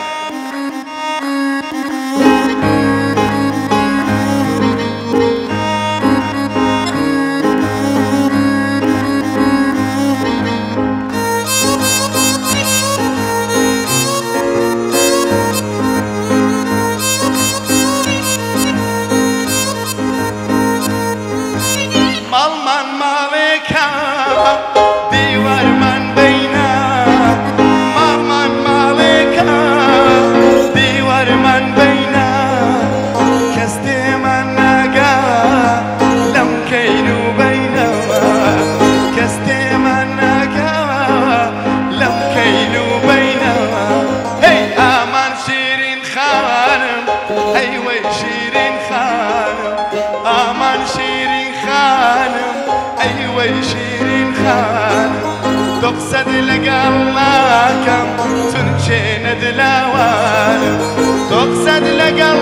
S11: ماڵمان ماڵێکە دیوارمان بەینە ماڵمان ماڵێکە دیوارمان بەینە کەس تێمان ناگا لەم کەین و بەینەوە کەس تێمان ناگا لەم کەین و بەینەوە هەی ئامان شیرین خانم ئەیوەی شیرین خانم ئامان شیرین خانم ئەیوەی شیرین خانم تۆ قسەت لەگەڵ ناکەم چون شێنە دلاوانم تۆ قسەت لەگەڵ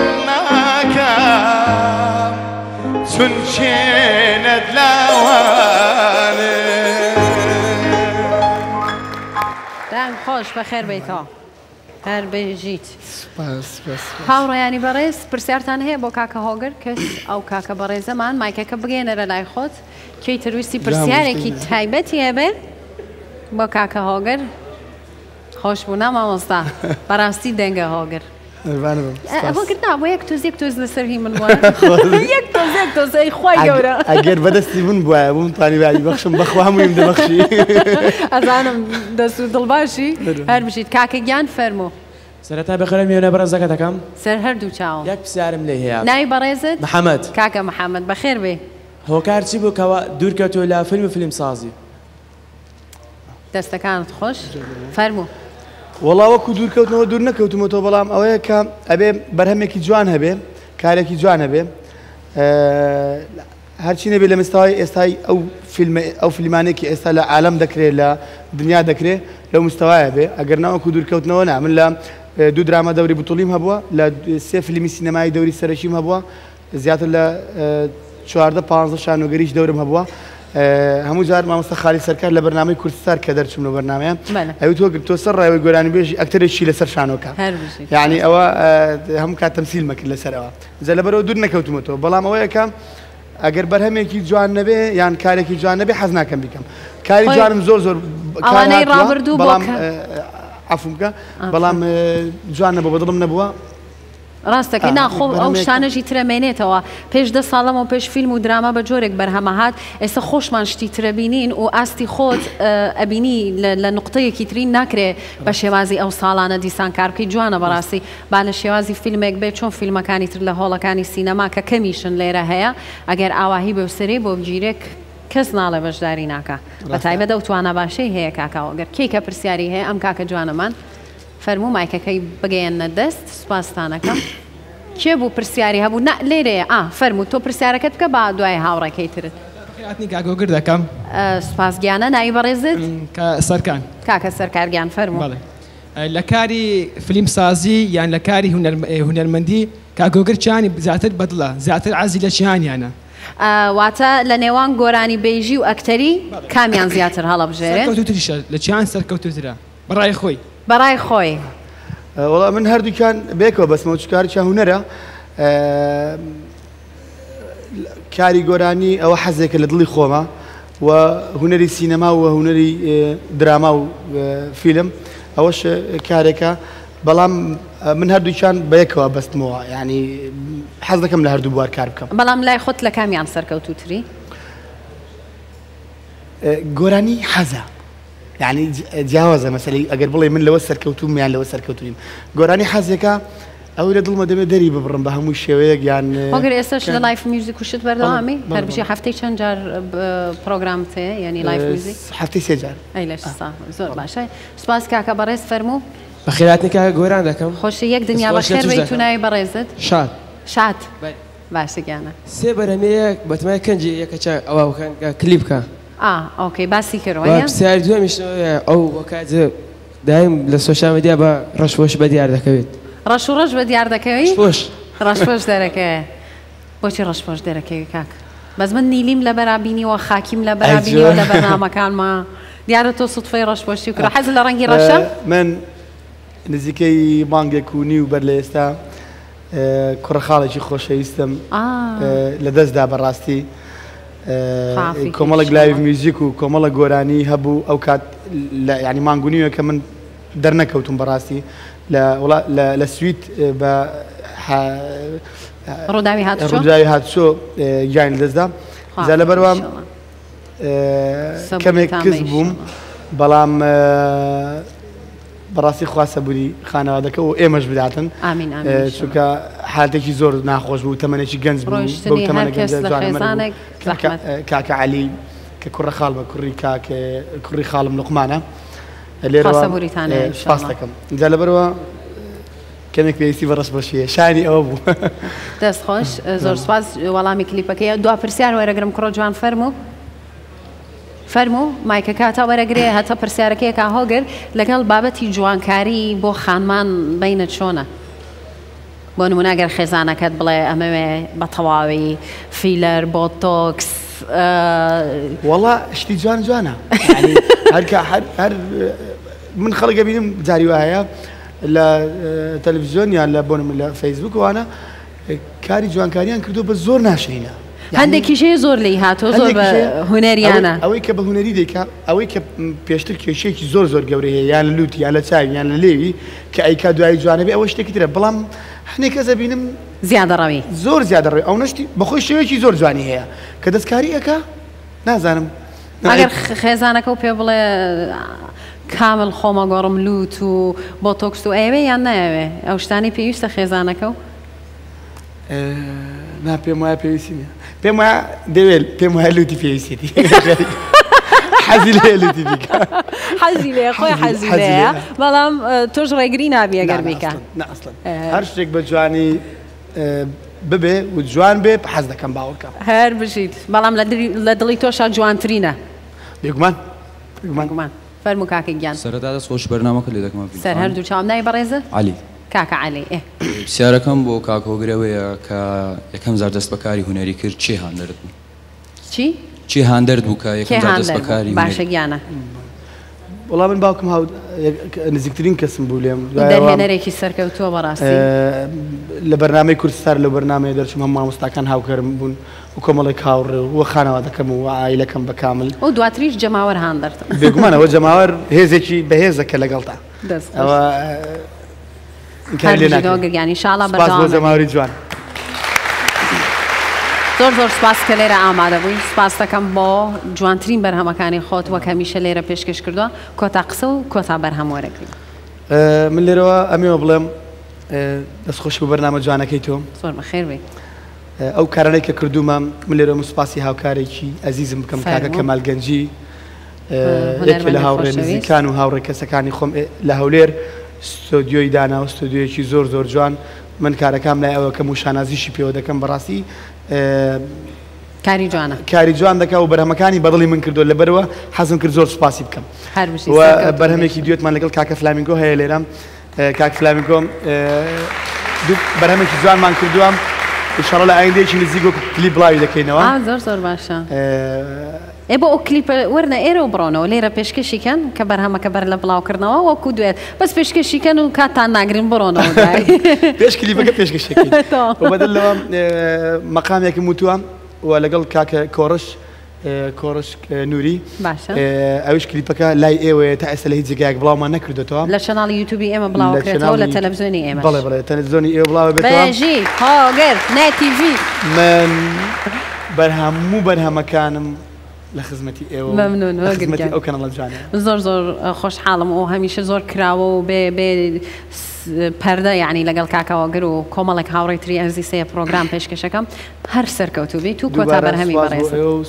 S11: ناکەم چون شێنە دلاوانم
S1: دام خۆش بەخێر بیتەوە هەر بێژیت هاوڕێیانی بەڕێز پرسیارتان هەیە بۆ کاکە هۆگر کەس ئەو کاکە بەڕێزەمان مایکەکە بگەێنەرە لای خۆت کەی ترویستی پرسیارێکی تایبەتی هەبێ بۆ کاکە هۆگر خۆش بوو نامامۆستا بەڕاستی دەنگە هۆگر هۆگر نا بۆ یەک تۆز یەک تۆز لەسەر هی من وایە یەک تۆز یەک تۆز ئەی خوای گەورە
S6: ئەگەر بەدەستی بوون بووایە بووم توانی وای بەخشم بەخوا هەموویم دەبەخشی
S1: ئەزانم دەست و دڵباشی هەر بشیت کاکە گیان فەرموو
S12: سەرەتا بەخێرە میوانە بەڕێزەکە دەکەم
S1: سەر هەردوو چاوم
S12: یەک پرسیارم لێ هەیە
S1: ناوی بەڕێزت
S12: محەممەد
S1: کاکە محەممەد بەخێر بێ
S12: هۆکار چی بوو کەەوە دوورکەوتۆ لە فیلم و فیلم سازی
S1: دەستەکانت خۆش فەرموو
S6: وەڵاوەکو دوورکەوتنەوە دوور نەکەوتمەوە بەڵام ئەوەیە کە ئەبێ بەرهەمێکی جوان هەبێ کارێکی جوانە بێ هەرچی نەبێ لە مستەوای ئێستای ئەو ئەو فیلمانێکی ئێستا لە عالەم دەکرێت لە دنیا دەکرێت لەو مستەوایە بێ ئەگەر ناوەکو دوورکەوتنەوە نا من لە دوو دراما دەوری بوتڵیم هەبووە لە سێ فیلمی سینەمایی دەوری سەرەکیم هەبووە زیاتر لە چواردە پانزدە شانۆگەریش دەورم هەبووە هەموو جار مامۆستا خالی سەرکار لە بەرنامەی کوردستان کە دەرچوم لە بەرنامەیە ئەوی تۆ تۆ سەر ڕایەوەی گۆرانی بێژی ئەکتەرێکی لەسەر شانۆکە یعنی ئەوە هەموو کات تەمسیل مەکرد لەسەرەوە جا لەبەرەوە دوور نەکەوتمەوە بەڵام ئەوەیەکە ئەگەر بەرهەمێکی جوان نەبێ یان کارێکی جوان نەبێ حەز ناکەم بیکەم کاری جوانم زۆر زۆر بەڵام عفو بکە بەڵام جوان نەبوو بەدڵم نەبووە
S1: ڕاستەکەی ناخۆ ئەو شانەژی ترەمێنێتەوە پێش دە ساڵەمەوە پێش فیلم و دراما بە جۆرێک بەرهەمە هات ئێستا خۆشمان شتی ترەبینین و ئاستی خۆت ئەبینی لە نقطەیەکی ترین ناکرێ بە شێوازی ئەو ساڵانە دیسان کارکەی جوانە بەڕاستی با لە شێوازی فیلمێک بێت چۆن فیلمەکانی تر لە هۆڵەکانی سینەما کە کەمیشن لێرە هەیە ئەگەر ئاواهی بێ سەرێ بۆ بگیرێک کەس ناڵێ بەشداری ناکە بە تایبەت ئەو توانە باشەی هەیە کاکاوە گەر کێکە پرسیاری هەیە ئەم کاکە جوانەمان فەرموو مایکەکەی بگەیەنە دەست سوپاسستانەکە کێ بوو پرسیاری هەبوو لێرەیە ئا فەرموو تۆ پرسیارەکەت بکە با دوای هاوڕێکەی ترت
S22: خاتنی کاگۆگر دەکەم
S1: سوپاسگیانە ناوی بەڕێزت
S22: سەرکان
S1: کاکە سەرکارگیان فەرموو
S22: لە کاری فیلم سازی یان لە کاری هونەرمەندی کاگۆگر چیانی زیاتر بەدڵە زیاتر عەزی لە چیانیانە
S1: واتە لە نێوان گۆرانی بێژی و ئەکتەری کامیان زیاتر هەڵەبژێرێت
S22: سەرکەوتوتریشە لە چیان سەرکەوتوترە بەڕای خۆی
S1: بەڕای خۆی
S6: وڵام من هەردووکان بێکەوە بەسمەوە چکارێکیان هونەرە کاری گۆرانی ئەوە حەزێکە لە دڵی خۆمە و هونەری سینەما و هونەری دراما و فیلم ئەوەش کارێکە بەڵام من هەردووکان بەیەکەوە بەستمەوە یعنی حەز دەکەم لە هەردوو بوار کار بکەم
S1: بەڵام لای خۆت لە کامیان سەرکەوتوتری
S6: گۆرانی حەزە يعني جیاوازە مەسەلەی ئەگەر بڵێ من لەوە سەرکەوتوم یان لەوە سەرکەوتویم گۆرانی حەزێکە ئەو لە دڵمە دەبێت دەری ببڕم بە هەموو شێوەیەک یان
S1: وەگەر ئێستاش لە لایف میوزیک وشت بەردەوامی هەر بژی هەفتەی چەند جار پرۆگرامت هەیە یعنی لایف میوزیک
S6: هەفتەی سێ جار
S1: ئەی لەش زۆر باشە سوپاس کاکە بەڕێز فەرموو
S22: بەخێراتنی کاکە گۆران دەکەم
S1: خۆشی یەک دنیا بەخێر بێت تو ناوی بەڕێزت
S22: شاد
S1: شاد باشگیانە
S22: سێ بەرەمەیەک بەتمای کەنجی یەکەچە ئەوە کلیپ بکە
S1: آه ئۆکەی باسی کردوە
S22: پرسیاری دووەمیش ئەو وەکاتە دایم لە سۆشیال میدیا بە ڕەشپۆش بە دیار دەکەوێت
S1: ڕەش و ڕەش بە دیار دەکەوی ڕەشپۆش دەرەکەوێت بۆچی ڕەشپۆش دەرەکەوی کاک بەس من نیلیم لە بەرابینیەوە خاکیم لە بەرابینیەوە لە بەرنامەکانمە دیارە تۆ سوتفەی ڕەشپۆشی کرا حەز لە ڕەنگی ڕەشە
S6: من نزیکەی مانگێک و نیو بەر لە ئێستا کوڕەخاڵێکی خۆشەویستم لەدەستدا بەڕاستی کۆمەڵک لایڤ میوزیک و کۆمەڵە گۆرانی هەبوو ئەو کات ینی مانگونیوە کە من دەرنەکەوتم بەڕاستی لە سویت بە ڕووداوی هاتچۆ گیان لەدەستدا زە لەبەروە کەمێک کەس بووم بەڵام بەڕاستی خواسەبووری خانەوادەکە و ئێمەش بداتن چونکە حالتێکی زۆر ناخۆش بوو تەمەنێکی گەنج بوو بەو تەمەنە گەنج کاکە عەلی کە کوڕە خاڵ بە کوڕی کوڕی خاڵم لوقمانە لێرەوە سپاس دەکەم جا لەبەرەوە کەمێک پێویستی بە ڕەشبەشیە شانی ئەوە بوو
S1: دەست خۆش زۆر سپاس وەڵامی کلیپەکەی دوا پرسیار وەرەگرم کوڕە جوان فەرموو فەرموو مایکە کاتا وەرەگرێ هەتا پرسیارەکەیەکە هۆگر لەگەڵ بابەتی جوانکاری بۆ خانمان بینە چۆنە بۆ نموناگەر خێزانەکەت بڵێ ئەمەوێ بە تەواوی فیلەر بۆتۆکس
S6: وەڵا شتی جوان جوانە هەر من خەڵکە بینم جاری وایە لە تەلەڤیزیۆن یان لە بۆنم لە فەیسبوک وانە کاری جوانکاریان کردو بە زۆر ناشرینە
S1: هەندێکیشەیە زۆر لی هاتۆ زۆر بە هونەریانە
S6: ئەوەی کە بە هونەری دەیکا ئەوەی کە پێشتر کێشەیەکی زۆر زۆر گەورەیە یان لە لوتی یان لە چاوی یان لە لێوی کە ئەیکا دوای جوانەبێ ئەوە شتێکی ترە بەڵام هەنێک کەسە بینم
S1: زیادەڕەوی
S6: زۆر زیادەڕێ ئەو نشتی بەخۆی شێوەیەکی زۆر جوانی هەیە کە دەستکاری ئەکا نازانم
S1: ئەگەر خێزانەکە و پێ بڵێ کامل خۆمە گۆڕم لوت و بۆ تۆکس و ئەوێ یان نایەوێ ئەو شتانی پێویستە خێزانەکە و
S6: نا پێم وایە پێویستی نیە پێم وایە دەوێت پێم وایە لوتی پێویستی حەزی لێ لوتی بیکە
S1: حەزی لێ خۆی حەزی لێیە بەڵام تۆش ڕێگری نابی ئەگەر بیکە
S6: هەر شتێک بە جوانی ببێ و جوان بێ حەز دەکەم باوەکە
S1: هەر بژیت بەڵام لە دڵی تۆشە جوانترینە
S6: بێگومان
S1: بێگومان فەرموو کاکە گیان
S13: سەرەتا دەست خۆش بەرنامەکە لێ دەکەمە
S1: سەر هەردوو چاوم نای بەڕێزە
S13: علی
S1: کاکە علی
S13: پرسیارەکەم بۆ کاکۆگرەوەیە کە یەکەم زار دەست بەکاری هوەری کرد چی هاندەرت بوو
S1: چی؟
S13: چی هاندەرت بوو کە یەکەم زار دەست بەکاری
S1: باشە گیانە
S6: وڵام من باوکم هاو نزیکترین کەسم بوو لێم
S1: دەرهێنەرێکی سەرکەوتووە بەڕاستی
S6: لە بەرنامەی کوردستان لە بەرنامەیە دەرچوم هەم مامۆستاکان هاوکەرم بوون و کۆمەڵێک هاوڕێ وە خانەوە دەکەم و ئایلەکەم بەکامل
S1: و دواتریش جەماوەر هاندەرت
S6: بێگومانەوە جەماوەر هێزێکی بەهێزەکە لەگەڵتا ئەوە
S1: گرگیانی شاڵا
S6: بەردەوام جەماوەری جوان
S1: زۆر زۆر سپاس کە لێرە ئامادە بووی سپاس دەکەم بۆ جوانترین بەرهەمەکانی خۆت وەک هەمیشە لێرە پێشکەش کردووە کۆتا قسە و کۆتا بەرهەم وەرەگری
S6: من لێرەوە ئەمێوە بڵێم دەستخۆش بۆ بەرنامە جوانەکەی تۆ
S1: زۆر بەخێر بێ
S6: ئەو کارانەی کە کردومە من لێرە سوپاسی هاوکارێکی ئەزیزم بکەم کاکە کەمال گەنجی یەکێ لە هاوڕێ نزیکان و هاوڕێ کەسەکانی خۆم لە هەولێر ستۆدیۆی دانا و ستۆدیۆیەکی زۆر زۆر جوان من کارەکەم لای ئەوە کە موشانازیشی پێوە دەکەم بەڕاستی
S1: کاری جوانە
S6: کاری جوان دەکا و بەرهەمەکانی بەدڵی من کردو لەبەرەوە حەزم کرد زۆر سوپاسی بکەم بەرهەمێکی دوێتمان لەگەڵ کاکە فلامینگۆ هەیە لێرەم کاک فلامینگۆ بەرهەمێکی جوانمان کردووە ئینشاڵڵا لە ئایندەیەکی نزیک و کلیپ بڵاوی دەکەینەوە
S1: زۆر زۆر باشە ئێ بۆ ئەو کلیپە وەرنە ئێرە و بڕۆنەوە لێرە پێشکەشیکەن کە بەرهەمەکە بەر لە بڵاوکردنەوە وەکو دوێت بەس پێشکەشیکەن و کاتان ناگرین بڕۆنەوە
S6: پێش کلیپەکە پێشکەشەکەین بەدڵەوە مەقامێکی وتووە و لەگەڵ کاکە کۆڕش کۆڕش نووری ئەوش کلیپەکە لای ئێوەیە تا ئێستا لە هیچ جێگایەک بڵاومان نەکردێتەوە
S1: لە چەناڵی یوتیوبی ئێمە بڵاوکرێتەوە لە تەلەڤیزیۆنی ئێمە
S6: بەڵێ بڵێ تەلەڤیزیۆنی ئێوە بڵاوە بێتەوە
S1: بەژی هۆگر نەتیڤی
S6: من بەرهەموو بەرهەمەکانم لە خزمەتی ئێوە
S1: مەمنون
S6: ئەو کەنەڵە جوانە
S1: زۆر زۆر خۆشحاڵم و هەمیشە زۆر کراوە و بێ بێ پەردە یعنی لەگەڵ کاکەوەگر و کۆمەڵێک هاوڕێی تری ئەزیسەیە پرۆگرام پێشکەشەکەم هەر سەرکەوتوو بیت و کۆتا بەرهەمی بەڕێز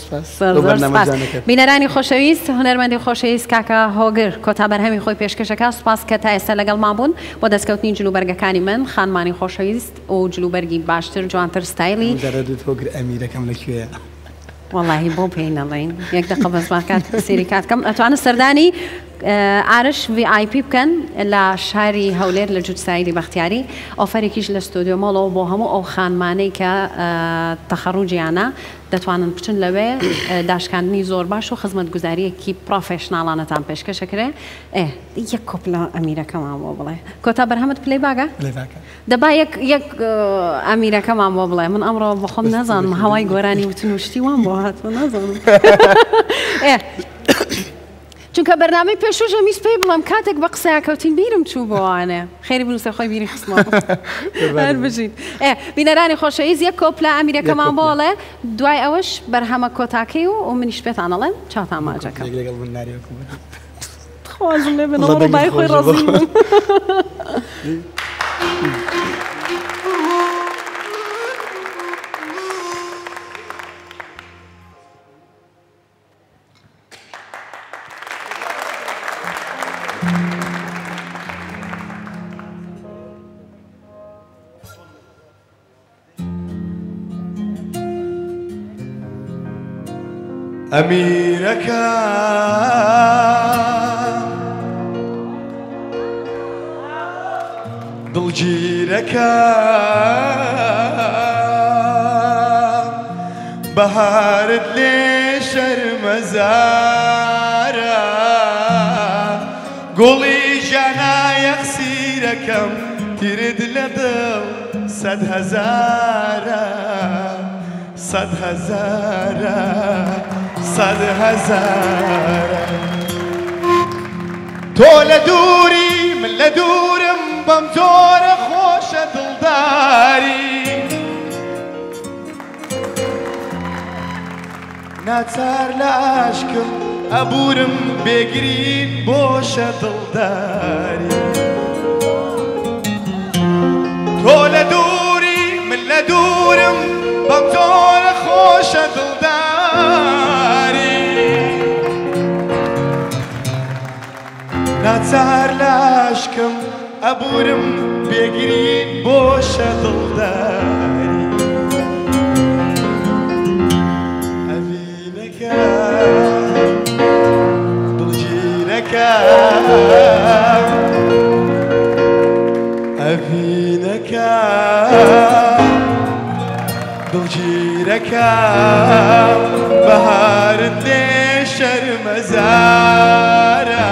S1: بینەرانی خۆشەویست هونەرمەندی خۆشەویست کاکە هۆگر کۆتا بەرهەمی خۆی پێشکەشەکە سوپاس کە تا ئێستا لەگەڵمان بوون بۆ دەستکەوتنی جلوبەرگەکانی من خانمانی خۆشەویست و جلوبەرگی باشتر جوانتر ستایلی
S6: هۆگر ئەمیرەکەم لەکوێیە
S1: واللهی بۆ پێی نەڵێن یەک دقە بەزماکات سێری کاتکەم ئەتوانە سەردانی ئارش وی آی پی بکەن لە شاری هەولێر لە جووت سایدی بەختیاری ئۆفەرێکیش لە ستۆدیۆ ماڵەوە بۆ هەموو ئەو خانمانەی کە تەخەڕوجیانە دەتوانن بچن لەوێ داشکاندنی زۆر باش و خزمەتگوزاریەکی پرۆفێشناڵانەتان پێشکەشەکرێ ئێ یەک کۆپلە ئەمیرەکەمان بۆ بڵێ کۆتا بەرهەمت پلەی باگە دەبا یەک ئەمیرەکەمان بۆ بڵێ من ئەمڕۆ بە خۆم نەزانم هەوای گۆرانی وتن وشتی وان بۆ هاتوە نەزانم چونکە بەرنامەی پێشوژە میس پێی بڵم کاتێک بە قسەیا کەوتین بیرم چوو بۆوانێ خێری بنووسە خۆی بیری خستمەوە هەر بژین ئێ بینەرانی خۆشەویست یەک کۆپلە ئەمیرەکەمان بۆڵێ دوای ئەوەش بەرهەمە کۆتاکەی و و منیش پێتان ئەڵێن چاوتان ماجەکەم خوازم لێ بنەوە بای خۆی ڕازی
S11: ئەمیرەکە دڵگیرەکە بەهارت لێ شەرمەزارە گوڵی ژانایە قسیرەکەم تیرت لە دڵ سەد هەزارە سەد هەزارە سەد هەزارە تۆ لە دووری من لە دوورم بەم جۆرە خۆشە دڵداری ناچار لە عاشقم ئەبورم بێگرین بۆشە دڵداری تۆ لە دووری من لە دوورم بەم جۆرە خۆشە دڵداری ناچار لە عاشقم ئەبورم بێگرین بۆشە دڵداری دڵگیرەکەم ئەڤینەکەم دڵگیرەکەم بەهارت لێ شەرمەزارە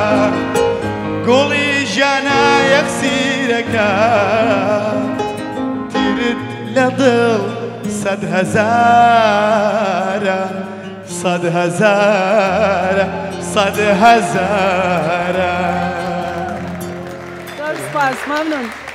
S11: گوڵی ژیانە یەکسیرەکەم تیرت لە دڵ سەد هەزارە سەد هەزارە سەد هەزارە.
S10: زۆر سپاس مەمنون.